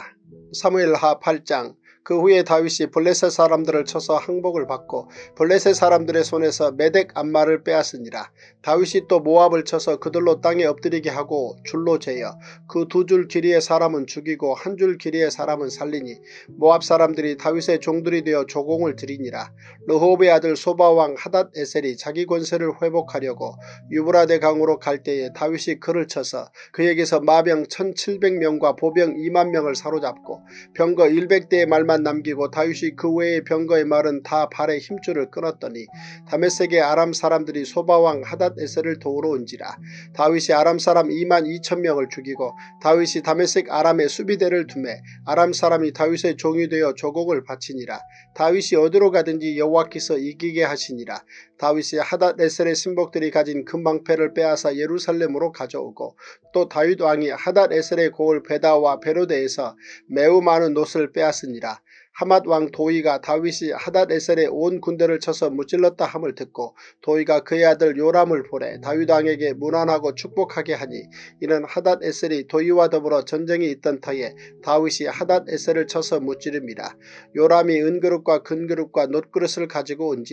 [SPEAKER 1] 사무엘하 팔 장. 그 후에 다윗이 블레셋 사람들을 쳐서 항복을 받고 블레셋 사람들의 손에서 메덱 암마를 빼앗으니라. 다윗이 또 모압을 쳐서 그들로 땅에 엎드리게 하고 줄로 재어 그 두 줄 길이의 사람은 죽이고 한 줄 길이의 사람은 살리니 모압 사람들이 다윗의 종들이 되어 조공을 드리니라. 르홉의 아들 소바왕 하닷 에셀이 자기 권세를 회복하려고 유브라데 강으로 갈 때에 다윗이 그를 쳐서 그에게서 마병 천칠백 명과 보병 이만 명을 사로잡고 병거 백 대의 말만 남기고 다윗이 그 외의 병거의 말은 다 발에 힘줄을 끊었더니 다메섹의 아람 사람들이 소바왕 하닷 에셀을 도우러 온지라. 다윗이 아람 사람 이만 이천 명을 죽이고 다윗이 다메섹 아람의 수비대를 두매 아람 사람이 다윗의 종이 되어 조공을 바치니라. 다윗이 어디로 가든지 여호와께서 이기게 하시니라. 다윗이 하닷 에셀의 신복들이 가진 금방패를 빼앗아 예루살렘으로 가져오고 또 다윗 왕이 하닷 에셀의 고을 베다와 베로데에서 매우 많은 옷을 빼앗으니라. 하맛 왕 도이가 다윗이 하닷 에셀의 온 군대를 쳐서 무찔렀다 함을 듣고 도이가 그의 아들 요람을 보내 다윗 왕에게 문안하고 축복하게 하니 이는 하닷 에셀이 도이와 더불어 전쟁이 있던 터에 다윗이 하닷 에셀을 쳐서 무찌릅니다. 요람이 은그릇과 금그릇과 놋그릇을 가지고 온지라.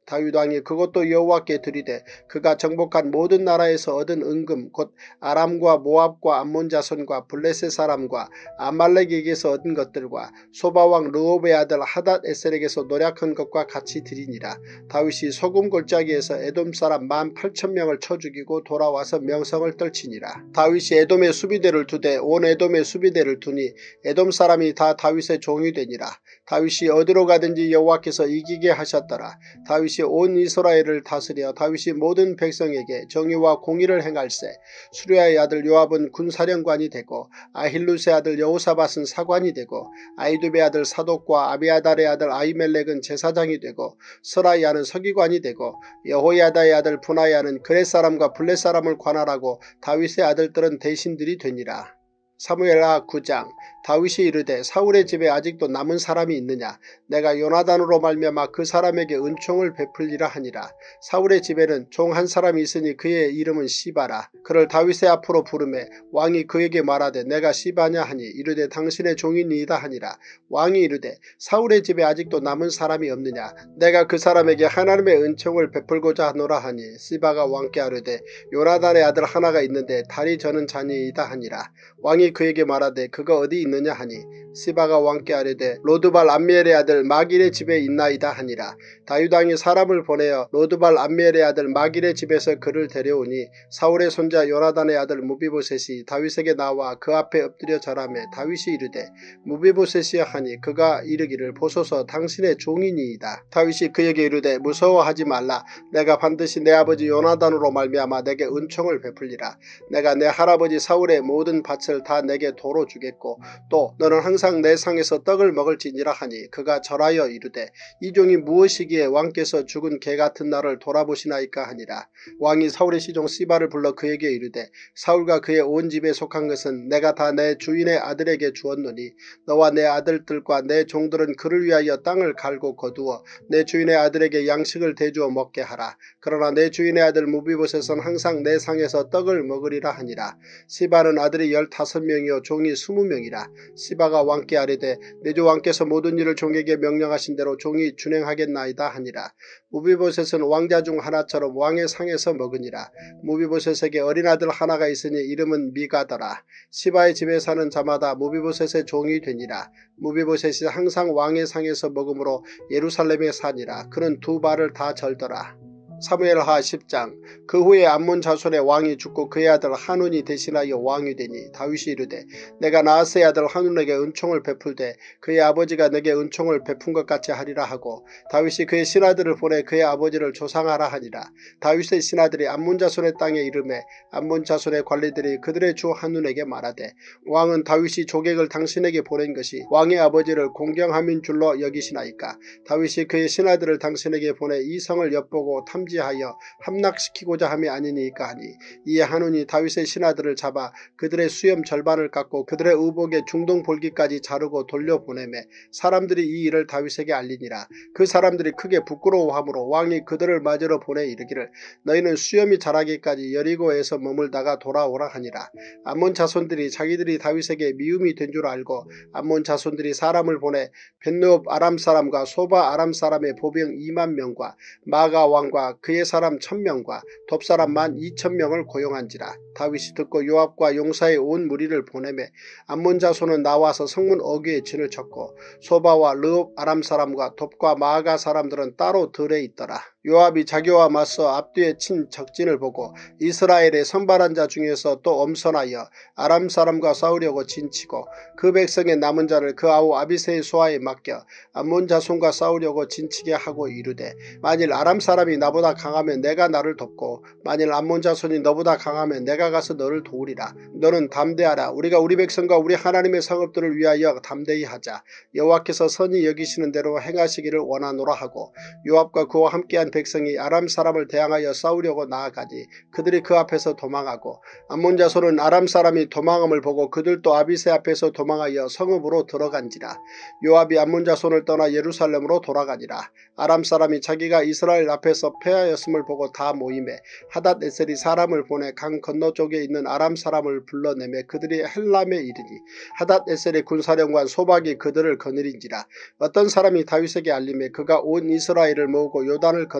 [SPEAKER 1] 다윗 왕이 그것도 여호와께 드리되 그가 정복한 모든 나라에서 얻은 은금 곧 아람과 모압과 암몬 자손과 블레셋 사람과 아말렉에게서 얻은 것들과 소바왕 르홉의 아들 하닷 에셀에게서 노략한 것과 같이 드리니라. 다윗이 소금 골짜기에서 에돔 사람 만 팔천 명을 쳐 죽이고 돌아와서 명성을 떨치니라. 다윗이 에돔의 수비대를 두되 온 에돔의 수비대를 두니 에돔 사람이 다 다윗의 종이 되니라. 다윗이 어디로 가든지 여호와께서 이기게 하셨더라. 다윗이 온 이스라엘을 다스려 다윗이 모든 백성에게 정의와 공의를 행할세. 수리아의 아들 요압은 군사령관이 되고 아힐루스의 아들 여호사밧은 사관이 되고 아이두베의 아들 사독과 아비아달의 아들 아히멜렉은 제사장이 되고 스라이아는 서기관이 되고 여호야다의 아들 분하야는 그렛 사람과 블렛 사람을 관할하고 다윗의 아들들은 대신들이 되니라. 사무엘하 구 장. 다윗이 이르되 사울의 집에 아직도 남은 사람이 있느냐. 내가 요나단으로 말미암아 그 사람에게 은총을 베풀리라 하니라. 사울의 집에는 종 한 사람이 있으니 그의 이름은 시바라. 그를 다윗의 앞으로 부르매 왕이 그에게 말하되 내가 시바냐 하니 이르되 당신의 종이니이다 하니라. 왕이 이르되 사울의 집에 아직도 남은 사람이 없느냐. 내가 그 사람에게 하나님의 은총을 베풀고자 하노라 하니 시바가 왕께 아뢰되 요나단의 아들 하나가 있는데 다리 저는 자니이다 하니라. 왕이 그에게 말하되 그가 어디 있느냐 하니 시바가 왕께 아뢰되 로드발 암미엘의 아들 마길의 집에 있나이다 하니라. 다윗 왕이 사람을 보내어 로드발 암미엘의 아들 마길의 집에서 그를 데려오니 사울의 손자 요나단의 아들 무비보셋이 다윗에게 나와 그 앞에 엎드려 절하매 다윗이 이르되 무비보셋이여 하니 그가 이르기를 보소서 당신의 종이니이다. 다윗이 그에게 이르되 무서워하지 말라. 내가 반드시 내 아버지 요나단으로 말미암아 내게 은총을 베풀리라. 내가 내 할아버지 사울의 모든 밭을 다 내게 도로 주겠고 또 너는 항상 내 상에서 떡을 먹을지니라 하니 그가 절하여 이르되 이 종이 무엇이기에 왕께서 죽은 개 같은 나를 돌아보시나이까 하니라. 왕이 사울의 시종 시바를 불러 그에게 이르되 사울과 그의 온 집에 속한 것은 내가 다 내 주인의 아들에게 주었노니 너와 내 아들들과 내 종들은 그를 위하여 땅을 갈고 거두어 내 주인의 아들에게 양식을 대주어 먹게 하라. 그러나 내 주인의 아들 무비보셋은 항상 내 상에서 떡을 먹으리라 하니라. 시바는 아들이 열다섯 명이요 종이 스무 명이라. 시바가 왕께 아뢰되 내 주 왕께서 모든 일을 종에게 명령하신 대로 종이 준행하겠나이다 하니라. 무비보셋은 왕자 중 하나처럼 왕의 상에서 먹으니라. 무비보셋에게 어린 아들 하나가 있으니 이름은 미가더라. 시바의 집에 사는 자마다 무비보셋의 종이 되니라. 무비보셋이 항상 왕의 상에서 먹으므로 예루살렘에 사니라. 그는 두 발을 다 절더라. 사무엘하 십 장. 그 후에 암몬 자손의 왕이 죽고 그의 아들 하눈이 대신하여 왕이 되니 다윗이 이르되 내가 나하스의 아들 하눈에게 은총을 베풀되 그의 아버지가 내게 은총을 베푼 것 같이 하리라 하고 다윗이 그의 신하들을 보내 그의 아버지를 조상하라 하니라. 다윗의 신하들이 암몬 자손의 땅에 이르매 암몬 자손의 관리들이 그들의 주 하눈에게 말하되 왕은 다윗이 조객을 당신에게 보낸 것이 왕의 아버지를 공경함인 줄로 여기시나이까. 다윗이 그의 신하들을 당신에게 보내 이 성을 엿보고 탐지 하여 함락시키고자 함이 아니니까 하니 이에 하눈이 다윗의 신하들을 잡아 그들의 수염 절반을 깎고 그들의 의복의 중동 볼기까지 자르고 돌려보내매 사람들이 이 일을 다윗에게 알리니라. 그 사람들이 크게 부끄러워하므로 왕이 그들을 맞으러 보내 이르기를 너희는 수염이 자라기까지 여리고에서 머물다가 돌아오라 하니라. 암몬 자손들이 자기들이 다윗에게 미움이 된 줄 알고 암몬 자손들이 사람을 보내 벳르옵 아람 사람과 소바 아람 사람의 보병 이만 명과 마가 왕과 그의 사람 천 명과 돕사람 만 이천 명을 고용한지라. 다윗이 듣고 요압과 용사의 온 무리를 보내매 암몬 자손은 나와서 성문 어귀에 진을 쳤고 소바와 르옵 아람 사람과 돕과 마아가 사람들은 따로 들에 있더라. 요압이 자기와 맞서 앞뒤에 친 적진을 보고 이스라엘의 선발한 자 중에서 또 엄선하여 아람 사람과 싸우려고 진치고 그 백성의 남은 자를 그 아우 아비새의 소아에 맡겨 암몬 자손과 싸우려고 진치게 하고 이르되 만일 아람 사람이 나보다 강하면 내가 나를 돕고 만일 암몬 자손이 너보다 강하면 내가 가서 너를 도우리라. 너는 담대하라. 우리가 우리 백성과 우리 하나님의 성읍들을 위하여 담대히 하자. 여호와께서 선히 여기시는 대로 행하시기를 원하노라 하고 요압과 그와 함께한 백성이 아람 사람을 대항하여 싸우려고 나아가니 그들이 그 앞에서 도망하고 암몬 자손은 아람 사람이 도망함을 보고 그들도 아비새 앞에서 도망하여 성읍으로 들어간지라. 요압이 암몬 자손을 떠나 예루살렘으로 돌아가니라. 아람 사람이 자기가 이스라엘 앞에서 패하였음을 보고 다 모임에 하닷 에셀이 사람을 보내 강 건너쪽에 있는 아람 사람을 불러내매 그들이 헬람에 이르니 하닷 에셀의 군사령관 소박이 그들을 거느린지라. 어떤 사람이 다윗에게 알림에 그가 온 이스라엘을 모으고 요단을 건너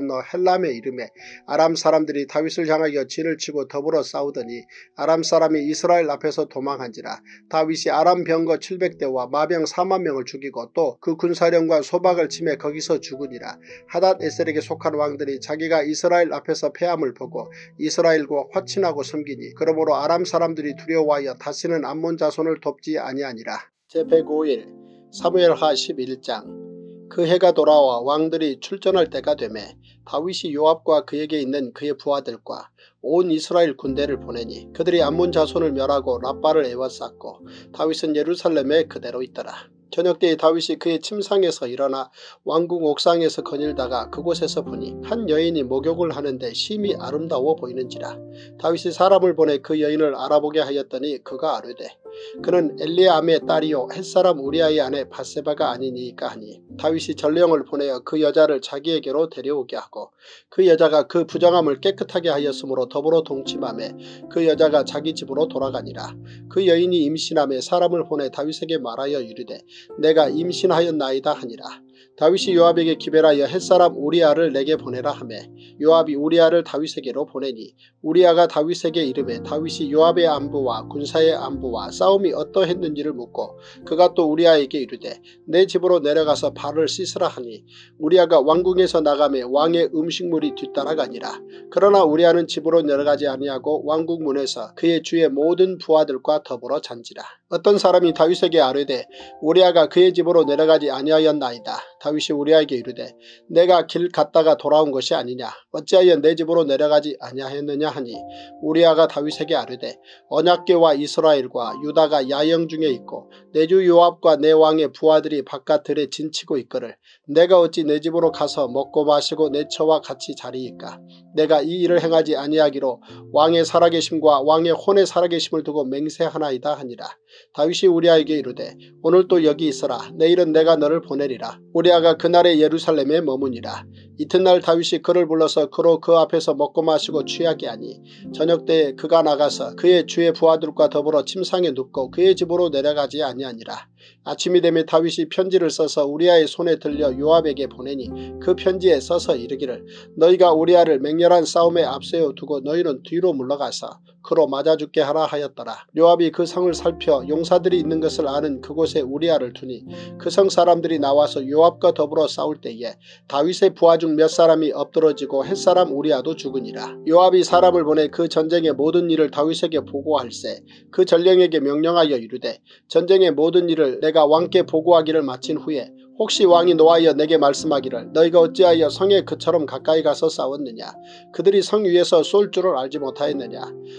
[SPEAKER 1] 건너 헬람에 이르매 아람 사람들이 다윗을 향하여 진을 치고 더불어 싸우더니 아람 사람이 이스라엘 앞에서 도망한지라. 다윗이 아람 병거 칠백 대와 마병 사만 명을 죽이고 또 그 군사령과 소박을 치매 거기서 죽으니라. 하닷 에셀에게 속한 왕들이 자기가 이스라엘 앞에서 패함을 보고 이스라엘과 화친하고 섬기니 그러므로 아람 사람들이 두려워하여 다시는 암몬 자손을 돕지 아니하니라. 제백오 일 사무엘하 십일 장. 그 해가 돌아와 왕들이 출전할 때가 되매 다윗이 요압과 그에게 있는 그의 부하들과 온 이스라엘 군대를 보내니 그들이 암몬 자손을 멸하고 라빠를 에워쌌고 다윗은 예루살렘에 그대로 있더라. 저녁때에 다윗이 그의 침상에서 일어나 왕궁 옥상에서 거닐다가 그곳에서 보니 한 여인이 목욕을 하는데 심히 아름다워 보이는지라. 다윗이 사람을 보내 그 여인을 알아보게 하였더니 그가 아뢰되 그는 엘리암의 딸이요 햇사람 우리아의 아내 바세바가 아니니까 하니 다윗이 전령을 보내어 그 여자를 자기에게로 데려오게 하고 그 여자가 그 부정함을 깨끗하게 하였으므로 더불어 동침하며 그 여자가 자기 집으로 돌아가니라. 그 여인이 임신함에 사람을 보내 다윗에게 말하여 이르되 내가 임신하였나이다 하니라. 다윗이 요압에게 기별하여 햇사람 우리아를 내게 보내라 하며 요압이 우리아를 다윗에게로 보내니 우리아가 다윗에게 이르매 다윗이 요압의 안부와 군사의 안부와 싸움이 어떠했는지를 묻고 그가 또 우리아에게 이르되 내 집으로 내려가서 발을 씻으라 하니 우리아가 왕궁에서 나가매 왕의 음식물이 뒤따라가니라. 그러나 우리아는 집으로 내려가지 아니하고 왕궁 문에서 그의 주의 모든 부하들과 더불어 잔지라. 어떤 사람이 다윗에게 아뢰되 우리아가 그의 집으로 내려가지 아니하였나이다. 다윗이 우리아에게 이르되 내가 길 갔다가 돌아온 것이 아니냐 어찌하여 내 집으로 내려가지 아니하였느냐 하니 우리아가 다윗에게 아뢰되 언약궤와 이스라엘과 유다가 야영 중에 있고 내 주 요압과 내 왕의 부하들이 바깥들에 진치고 있거늘 내가 어찌 내 집으로 가서 먹고 마시고 내 처와 같이 자리이까. 내가 이 일을 행하지 아니하기로 왕의 살아계심과 왕의 혼의 살아계심을 두고 맹세하나이다 하니라. 다윗이 우리아에게 이르되 오늘 또 여기 있어라. 내일은 내가 너를 보내리라. 우리아가 그날에 예루살렘에 머무니라. 이튿날 다윗이 그를 불러서 그로 그 앞에서 먹고 마시고 취하게 하니 저녁때에 그가 나가서 그의 주의 부하들과 더불어 침상에 눕고 그의 집으로 내려가지 아니하니라. 아침이 되매 다윗이 편지를 써서 우리아의 손에 들려 요압에게 보내니 그 편지에 써서 이르기를 너희가 우리아를 맹렬한 싸움에 앞세워 두고 너희는 뒤로 물러가서 그로 맞아 죽게 하라 하였더라. 요압이 그 성을 살펴 용사들이 있는 것을 아는 그곳에 우리아를 두니 그 성 사람들이 나와서 요압과 더불어 싸울 때에 다윗의 부하 중 몇 사람이 엎드러지고 햇사람 우리아도 죽으니라. 요압이 사람을 보내 그 전쟁의 모든 일을 다윗에게 보고할세 그 전령에게 명령하여 이르되 전쟁의 모든 일을 내가 왕께 보고하기를 마친 후에 혹시 왕이 노하여 내게 말씀하기를 너희가 어찌하여 성에 그처럼 가까이 가서 싸웠느냐 그들이 성 위에서 쏠 줄을 알지 못하였느냐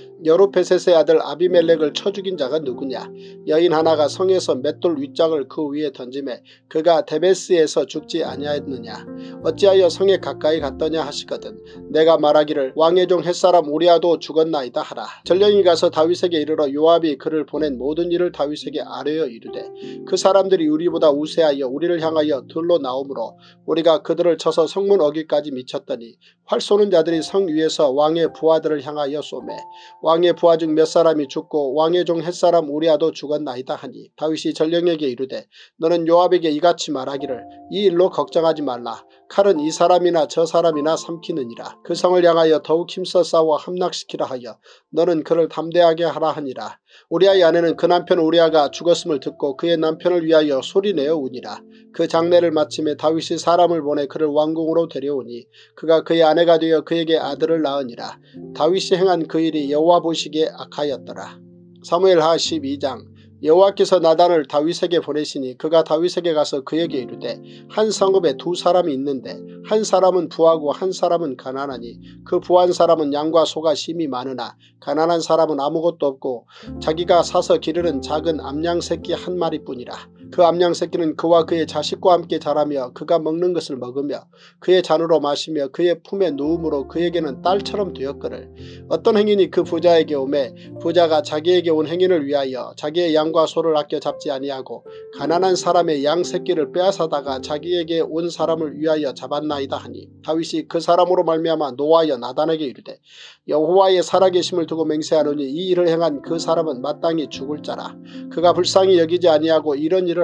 [SPEAKER 1] 여루페셋의 아들 아비멜렉을 쳐 죽인 자가 누구냐 여인 하나가 성에서 맷돌 윗짝을 그 위에 던지매 그가 데베스에서 죽지 아니하였느냐 어찌하여 성에 가까이 갔더냐 하시거든 내가 말하기를 왕의 종 햇사람 우리아도 죽었나이다 하라. 전령이 가서 다윗에게 이르러 요압이 그를 보낸 모든 일을 다윗에게 아뢰어 이르되 그 사람들이 우리보다 우세하여 우리를 향하여 들로 나오므로 우리가 그들을 쳐서 성문 어귀까지 미쳤더니 활 쏘는 자들이 성 위에서 왕의 부하들을 향하여 쏘매 왕의 부하 중 몇 사람이 죽고 왕의 종 햇사람 우리아도 죽었나이다 하니 다윗이 전령에게 이르되 너는 요압에게 이같이 말하기를 이 일로 걱정하지 말라. 칼은 이 사람이나 저 사람이나 삼키느니라. 그 성을 향하여 더욱 힘써 싸워 함락시키라 하여 너는 그를 담대하게 하라 하니라. 우리아의 아내는 그 남편 우리아가 죽었음을 듣고 그의 남편을 위하여 소리내어 우니라. 그 장례를 마침에 다윗이 사람을 보내 그를 왕궁으로 데려오니 그가 그의 아내가 되어 그에게 아들을 낳으니라. 다윗이 행한 그 일이 여호와 보시기에 악하였더라. 사무엘하 십이 장. 여호와께서 나단을 다윗에게 보내시니 그가 다윗에게 가서 그에게 이르되 한 성읍에 두 사람이 있는데 한 사람은 부하고 한 사람은 가난하니 그 부한 사람은 양과 소가 심히 많으나 가난한 사람은 아무것도 없고 자기가 사서 기르는 작은 암양 새끼 한 마리뿐이라. 그 암양 새끼는 그와 그의 자식과 함께 자라며 그가 먹는 것을 먹으며 그의 잔으로 마시며 그의 품에 누움으로 그에게는 딸처럼 되었거늘 어떤 행인이 그 부자에게 오매 부자가 자기에게 온 행인을 위하여 자기의 양과 소를 아껴 잡지 아니하고 가난한 사람의 양 새끼를 빼앗아다가 자기에게 온 사람을 위하여 잡았나이다 하니 다윗이 그 사람으로 말미암아 노하여 나단에게 이르되 여호와의 살아계심을 두고 맹세하노니 이 일을 행한 그 사람은 마땅히 죽을 자라. 그가 불쌍히 여기지 아니하고 이런 일을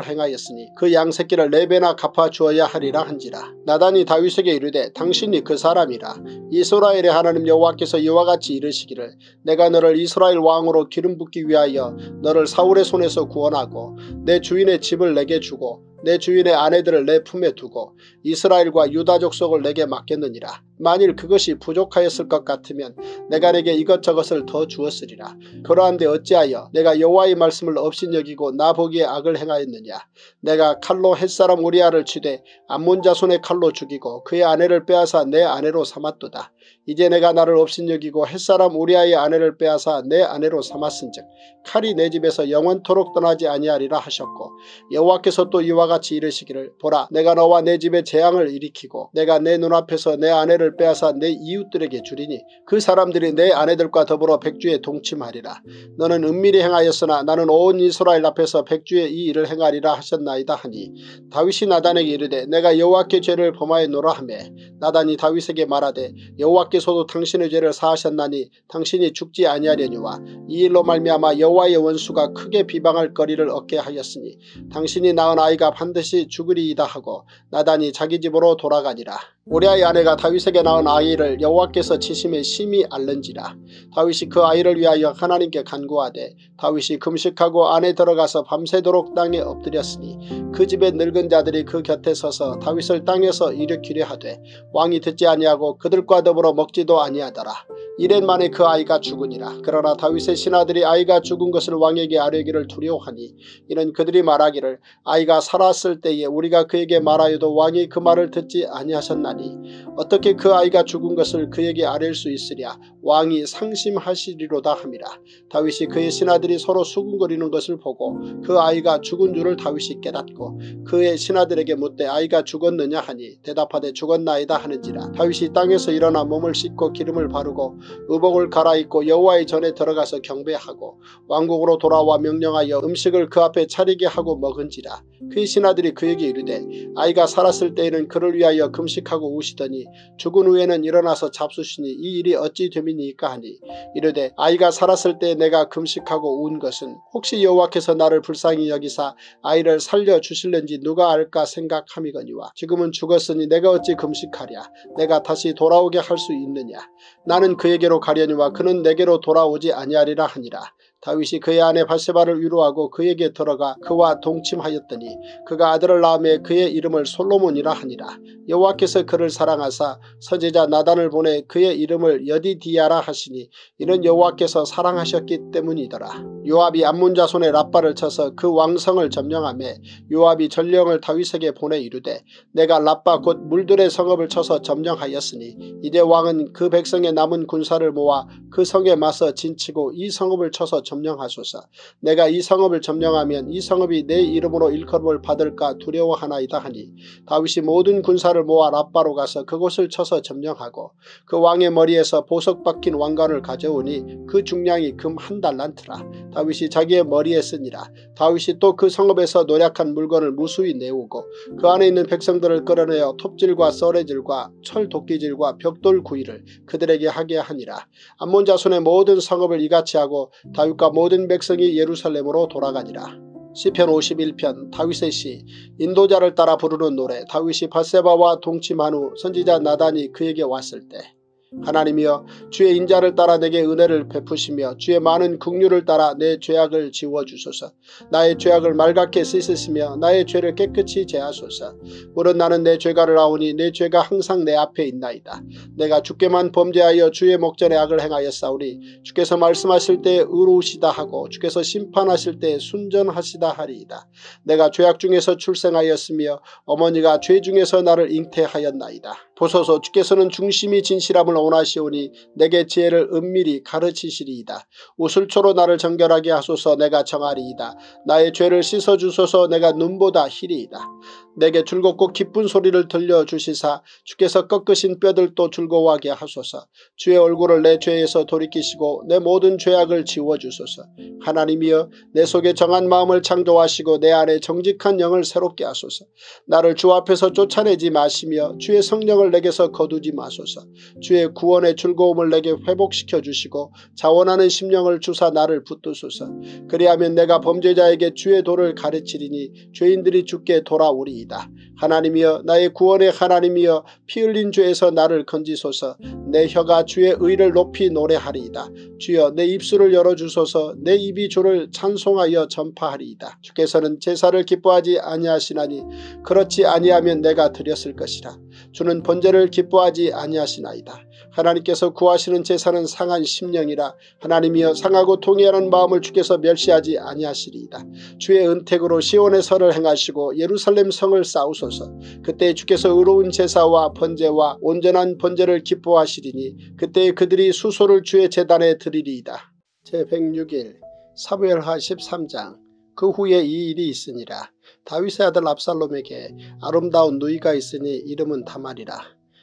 [SPEAKER 1] 악을 행하였으니 그 양새끼를 네 배나 갚아주어야 하리라 한지라. 나단이 다윗에게 이르되 당신이 그 사람이라. 이스라엘의 하나님 여호와께서 이와 같이 이르시기를 내가 너를 이스라엘 왕으로 기름 붓기 위하여 너를 사울의 손에서 구원하고 내 주인의 집을 내게 주고 내 주인의 아내들을 내 품에 두고 이스라엘과 유다 족속을 내게 맡겼느니라. 만일 그것이 부족하였을 것 같으면 내가 내게 이것저것을 더 주었으리라. 그러한데 어찌하여 내가 여호와의 말씀을 업신여기고 나 보기에 악을 행하였느냐. 내가 칼로 햇사람 우리아를 치되 암몬 자손의 칼로 죽이고 그의 아내를 빼앗아 내 아내로 삼았도다. 이제 내가 나를 업신여기고 햇사람 우리아의 아내를 빼앗아 내 아내로 삼았은즉 칼이 내 집에서 영원토록 떠나지 아니하리라 하셨고 여호와께서 또 이와 같이 이르시기를 보라 내가 너와 내 집에 재앙을 일으키고 내가 내 눈앞에서 내 아내를 빼앗아 내 이웃들에게 주리니 그 사람들이 내 아내들과 더불어 백주에 동침하리라. 너는 은밀히 행하였으나 나는 온 이스라엘 앞에서 백주에 이 일을 행하리라 하셨나이다 하니 다윗이 나단에게 이르되 내가 여호와께 죄를 범하였노라 하며 나단이 다윗에게 말하되 여호와께서도 당신의 죄를 사하셨나니 당신이 죽지 아니하려니와 이 일로 말미암아 여호와의 원수가 크게 비방할 거리를 얻게 하였으니 당신이 낳은 아이가 반드시 죽으리이다 하고 나단이 자기 집으로 돌아가니라. 우리아의 아내가 다윗에게 낳은 아이를 여호와께서 치심에 심히 앓는지라. 다윗이 그 아이를 위하여 하나님께 간구하되 다윗이 금식하고 안에 들어가서 밤새도록 땅에 엎드렸으니 그 집의 늙은 자들이 그 곁에 서서 다윗을 땅에서 일으키려 하되 왕이 듣지 아니하고 그들과 더불어 먹지도 아니하더라. 이랜 만에 그 아이가 죽으니라. 그러나 다윗의 신하들이 아이가 죽은 것을 왕에게 아뢰기를 두려워하니 이는 그들이 말하기를 아이가 살았을 때에 우리가 그에게 말하여도 왕이 그 말을 듣지 아니하셨나니 어떻게 그 아이가 죽은 것을 그에게 아뢰일 수 있으랴. 왕이 상심하시리로다 함이라. 다윗이 그의 신하들이 서로 수군거리는 것을 보고 그 아이가 죽은 줄을 다윗이 깨닫고 그의 신하들에게 묻되 아이가 죽었느냐 하니 대답하되 죽었나이다 하는지라. 다윗이 땅에서 일어나 몸을 씻고 기름을 바르고 의복을 갈아입고 여호와의 전에 들어가서 경배하고 왕국으로 돌아와 명령하여 음식을 그 앞에 차리게 하고 먹은지라. 그의 신하들이 그에게 이르되 아이가 살았을 때에는 그를 위하여 금식하고 우시더니 죽은 후에는 일어나서 잡수시니 이 일이 어찌 됨이니까 하니 이르되 아이가 살았을 때 내가 금식하고 운 것은 혹시 여호와께서 나를 불쌍히 여기사 아이를 살려주실는지 누가 알까 생각함이거니와 지금은 죽었으니 내가 어찌 금식하랴. 내가 다시 돌아오게 할 수 있느냐. 나는 그에게로 가려니와 그는 내게로 돌아오지 아니하리라 하니라. 다윗이 그의 아내 밧세바를 위로하고 그에게 들어가 그와 동침하였더니 그가 아들을 낳음에 그의 이름을 솔로몬이라 하니라. 여호와께서 그를 사랑하사 선지자 나단을 보내 그의 이름을 여디디아라 하시니 이는 여호와께서 사랑하셨기 때문이더라. 요압이 암몬 자손의 랍바를 쳐서 그 왕성을 점령하며 요압이 전령을 다윗에게 보내 이르되 내가 랍바 곧 물들의 성읍을 쳐서 점령하였으니 이제 왕은 그 백성의 남은 군사를 모아 그 성에 맞서 진치고 이 성읍을 쳐서 점령하소서. 내가 이 성읍을 점령하면 이 성읍이 내 이름으로 일컬음을 받을까 두려워하나이다 하니 다윗이 모든 군사를 모아 랍바로 가서 그곳을 쳐서 점령하고 그 왕의 머리에서 보석 박힌 왕관을 가져오니 그 중량이 금 한 달란트라. 다윗이 자기의 머리에 쓰니라. 다윗이 또 그 성읍에서 노략한 물건을 무수히 내오고 그 안에 있는 백성들을 끌어내어 톱질과 썰애질과 철도끼질과 벽돌 구이를 그들에게 하게 하니라. 암몬 자손의 모든 성읍을 이같이 하고 다윗과 모든 백성이 예루살렘으로 돌아가니라. 시편 오십일 편 다윗의 시. 인도자를 따라 부르는 노래. 다윗이 밧세바와 동침한 후 선지자 나단이 그에게 왔을 때 하나님이여 주의 인자를 따라 내게 은혜를 베푸시며 주의 많은 긍휼을 따라 내 죄악을 지워주소서. 나의 죄악을 맑게 씻으시며 나의 죄를 깨끗이 제하소서. 물은 나는 내 죄가를 아오니 내 죄가 항상 내 앞에 있나이다. 내가 주께만 범죄하여 주의 목전에 악을 행하였사오니 주께서 말씀하실 때 의로우시다 하고 주께서 심판하실 때 순전하시다 하리이다. 내가 죄악 중에서 출생하였으며 어머니가 죄 중에서 나를 잉태하였나이다. 보소서 주께서는 중심이 진실함을 원하시오니 내게 지혜를 은밀히 가르치시리이다. 우슬초로 나를 정결하게 하소서. 내가 정하리이다. 나의 죄를 씻어주소서. 내가 눈보다 희리이다. 내게 즐겁고 기쁜 소리를 들려주시사 주께서 꺾으신 뼈들도 즐거워하게 하소서. 주의 얼굴을 내 죄에서 돌이키시고 내 모든 죄악을 지워주소서. 하나님이여 내 속에 정한 마음을 창조하시고 내 안에 정직한 영을 새롭게 하소서. 나를 주 앞에서 쫓아내지 마시며 주의 성령을 내게서 거두지 마소서. 주의 구원의 즐거움을 내게 회복시켜 주시고 자원하는 심령을 주사 나를 붙드소서. 그리하면 내가 범죄자에게 주의 도를 가르치리니 죄인들이 주께 돌아오리이다. 하나님이여 나의 구원의 하나님이여 피 흘린 죄에서 나를 건지소서. 내 혀가 주의 의를 높이 노래하리이다. 주여 내 입술을 열어주소서. 내 입이 주를 찬송하여 전파하리이다. 주께서는 제사를 기뻐하지 아니하시나니 그렇지 아니하면 내가 드렸을 것이라. 주는 번제를 기뻐하지 아니하시나이다. 하나님께서 구하시는 제사는 상한 심령이라. 하나님이여 상하고 통회하는 마음을 주께서 멸시하지 아니하시리이다. 주의 은택으로 시온의 설을 행하시고 예루살렘 성을 쌓으소서. 그때 주께서 의로운 제사와 번제와 온전한 번제를 기뻐하시리니 그때 그들이 수소를 주의 제단에 드리리이다. 제백육 일 사무엘하 십삼 장. 그 후에 이 일이 있으니라. 다윗의 아들 압살롬에게 아름다운 누이가 있으니 이름은 다말이라.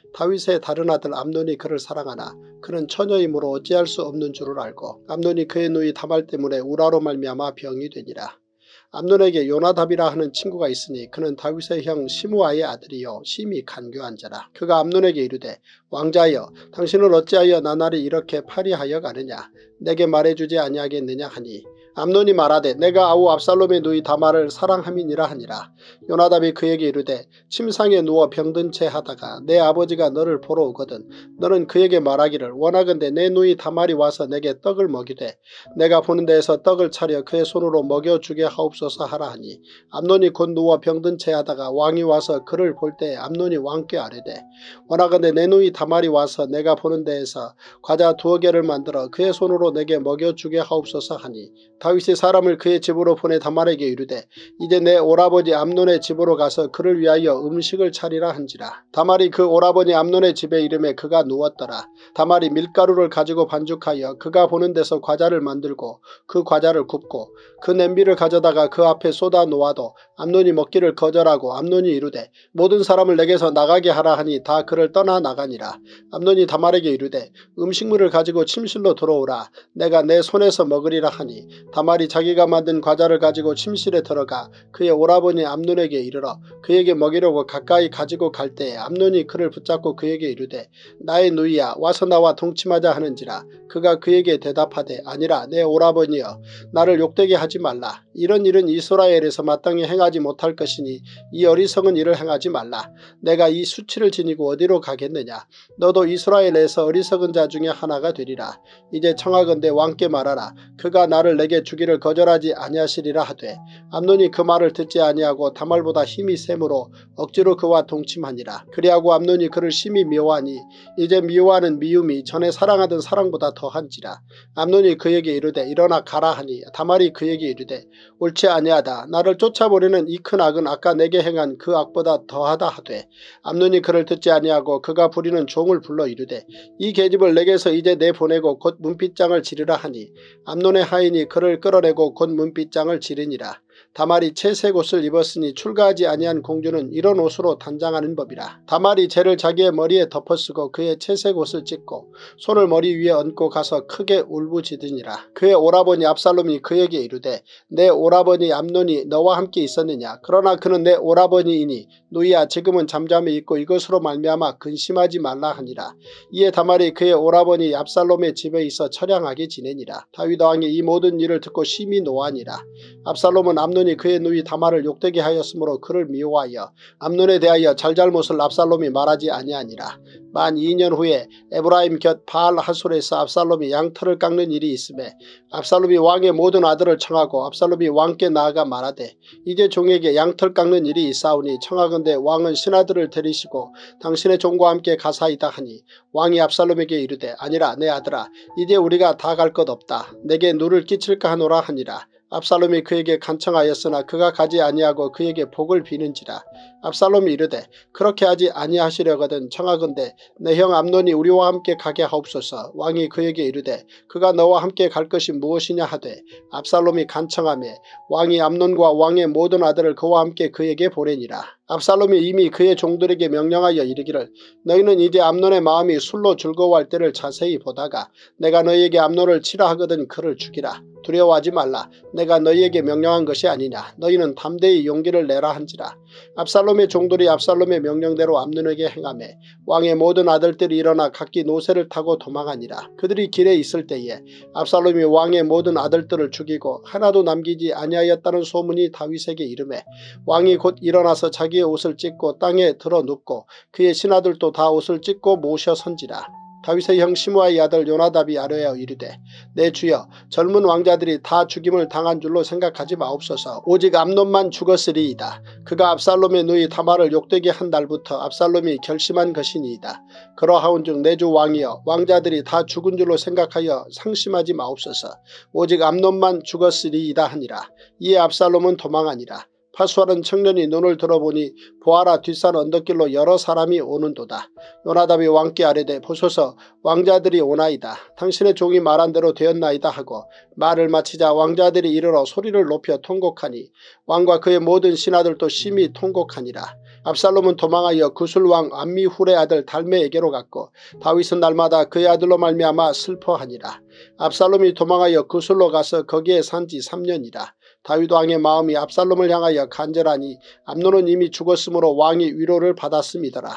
[SPEAKER 1] 다윗의 다른 아들 암논이 그를 사랑하나 그는 처녀이므로 어찌할 수 없는 줄을 알고 암논이 그의 누이 다말 때문에 우라로 말미암아 병이 되니라. 암논에게 요나답이라 하는 친구가 있으니 그는 다윗의 형 시므아의 아들이요 심히 간교한 자라. 그가 암논에게 이르되 왕자여 당신은 어찌하여 나날이 이렇게 파리하여 가느냐. 내게 말해주지 아니하겠느냐 하니 암논이 말하되 내가 아우 압살롬의 누이 다말을 사랑함이니라 하니라. 요나답이 그에게 이르되 침상에 누워 병든 채 하다가 내 아버지가 너를 보러 오거든 너는 그에게 말하기를 원하건대 내 누이 다말이 와서 내게 떡을 먹이되 내가 보는 데에서 떡을 차려 그의 손으로 먹여주게 하옵소서 하라 하니 암논이 곧 누워 병든 채 하다가 왕이 와서 그를 볼 때 암논이 왕께 아뢰되 원하건대 내 누이 다말이 와서 내가 보는 데에서 과자 두어 개를 만들어 그의 손으로 내게 먹여주게 하옵소서 하니 다윗이 사람을 그의 집으로 보내 다말에게 이르되 이제 내 오라버니 암논의 집으로 가서 그를 위하여 음식을 차리라 한지라. 다말이 그 오라버니 암논의 집에 이름에 그가 누웠더라. 다말이 밀가루를 가지고 반죽하여 그가 보는 데서 과자를 만들고 그 과자를 굽고 그 냄비를 가져다가 그 앞에 쏟아 놓아도 암논이 먹기를 거절하고 암논이 이르되 모든 사람을 내게서 나가게 하라 하니 다 그를 떠나 나가니라. 암논이 다말에게 이르되 음식물을 가지고 침실로 들어오라. 내가 내 손에서 먹으리라 하니 다말이 자기가 만든 과자를 가지고 침실에 들어가 그의 오라버니 암논에게 이르러 그에게 먹이려고 가까이 가지고 갈 때에 암논이 그를 붙잡고 그에게 이르되 나의 누이야 와서 나와 동침하자 하는지라. 그가 그에게 대답하되 아니라 내 오라버니여 나를 욕되게 하지 말라. 이런 일은 이스라엘에서 마땅히 행하지 못할 것이니 이 어리석은 일을 행하지 말라. 내가 이 수치를 지니고 어디로 가겠느냐. 너도 이스라엘에서 어리석은 자 중에 하나가 되리라. 이제 청하건대 왕께 말하라. 그가 나를 내게 주기를 거절하지 아니하시리라 하되 암논이 그 말을 듣지 아니하고 다말보다 힘이 세므로 억지로 그와 동침하니라. 그리하고 암논이 그를 심히 미워하니 이제 미워하는 미움이 전에 사랑하던 사랑보다 더한지라. 암논이 그에게 이르되 일어나 가라 하니 다말이 그에게 이르되 옳지 아니하다. 나를 쫓아보려는 이 큰 악은 아까 내게 행한 그 악보다 더하다 하되 암논이 그를 듣지 아니하고 그가 부리는 종을 불러 이르되 이 계집을 내게서 이제 내보내고 곧 문빗장을 지르라 하니 암논의 하인이 그를 끌어내고 곧 문빗장을 지르니라. 다말이 채색 옷을 입었으니 출가하지 아니한 공주는 이런 옷으로 단장하는 법이라. 다말이 재를 자기의 머리에 덮어쓰고 그의 채색 옷을 찢고 손을 머리 위에 얹고 가서 크게 울부짖으니라. 그의 오라버니 압살롬이 그에게 이르되 내 오라버니 암논이 너와 함께 있었느냐. 그러나 그는 내 오라버니이니 누이야 지금은 잠잠히 있고 이것으로 말미암아 근심하지 말라 하니라. 이에 다말이 그의 오라버니 압살롬의 집에 있어 처량하게 지내니라. 다윗 왕이 이 모든 일을 듣고 심히 노하니라. 압살롬은 암논이 그의 누이 다말을 욕되게 하였으므로 그를 미워하여 암논에 대하여 잘잘못을 압살롬이 말하지 아니하니라. 만 이 년 후에 에브라임 곁 바알 하솔에서 압살롬이 양털을 깎는 일이 있음에 압살롬이 왕의 모든 아들을 청하고 압살롬이 왕께 나아가 말하되 이제 종에게 양털 깎는 일이 있사오니 청하건대 왕은 신하들을 데리시고 당신의 종과 함께 가사이다 하니 왕이 압살롬에게 이르되 아니라 내 아들아 이제 우리가 다 갈 것 없다. 내게 누를 끼칠까 하노라 하니라. 압살롬이 그에게 간청하였으나 그가 가지 아니하고 그에게 복을 비는지라. 압살롬이 이르되 그렇게 하지 아니하시려거든 청하건대 내 형 암논이 우리와 함께 가게 하옵소서. 왕이 그에게 이르되 그가 너와 함께 갈 것이 무엇이냐 하되 압살롬이 간청하매 왕이 암논과 왕의 모든 아들을 그와 함께 그에게 보내니라. 압살롬이 이미 그의 종들에게 명령하여 이르기를 너희는 이제 암논의 마음이 술로 즐거워할 때를 자세히 보다가 내가 너희에게 암논을 치라 하거든 그를 죽이라. 두려워하지 말라. 내가 너희에게 명령한 것이 아니냐. 너희는 담대히 용기를 내라 한지라. 압살롬의 종들이 압살롬의 명령대로 암논에게 행하매 왕의 모든 아들들이 일어나 각기 노새를 타고 도망하니라. 그들이 길에 있을 때에 압살롬이 왕의 모든 아들들을 죽이고 하나도 남기지 아니하였다는 소문이 다윗에게 이르매 왕이 곧 일어나서 자기의 옷을 찢고 땅에 들어 눕고 그의 신하들도 다 옷을 찢고 모셔 선지라. 다윗의 형 시므아의 아들 요나답이 아뢰어 이르되 내 주여 젊은 왕자들이 다 죽임을 당한 줄로 생각하지 마옵소서. 오직 암논만 죽었으리이다. 그가 압살롬의 누이 다말을 욕되게 한 날부터 압살롬이 결심한 것이니이다. 그러하온즉 내 주 왕이여 왕자들이 다 죽은 줄로 생각하여 상심하지 마옵소서. 오직 암논만 죽었으리이다 하니라. 이에 압살롬은 도망하니라. 파수하는 청년이 눈을 들어보니 보아라 뒷산 언덕길로 여러 사람이 오는도다. 요나답이 왕께 아뢰되 보소서 왕자들이 오나이다. 당신의 종이 말한 대로 되었나이다 하고 말을 마치자 왕자들이 이르러 소리를 높여 통곡하니 왕과 그의 모든 신하들도 심히 통곡하니라. 압살롬은 도망하여 구술왕 암미훌의 아들 달메에게로 갔고 다윗은 날마다 그의 아들로 말미암아 슬퍼하니라. 압살롬이 도망하여 구술로 가서 거기에 산지 삼 년이라. 다윗 왕의 마음이 압살롬을 향하여 간절하니 암논은 이미 죽었으므로 왕이 위로를 받았음이더라.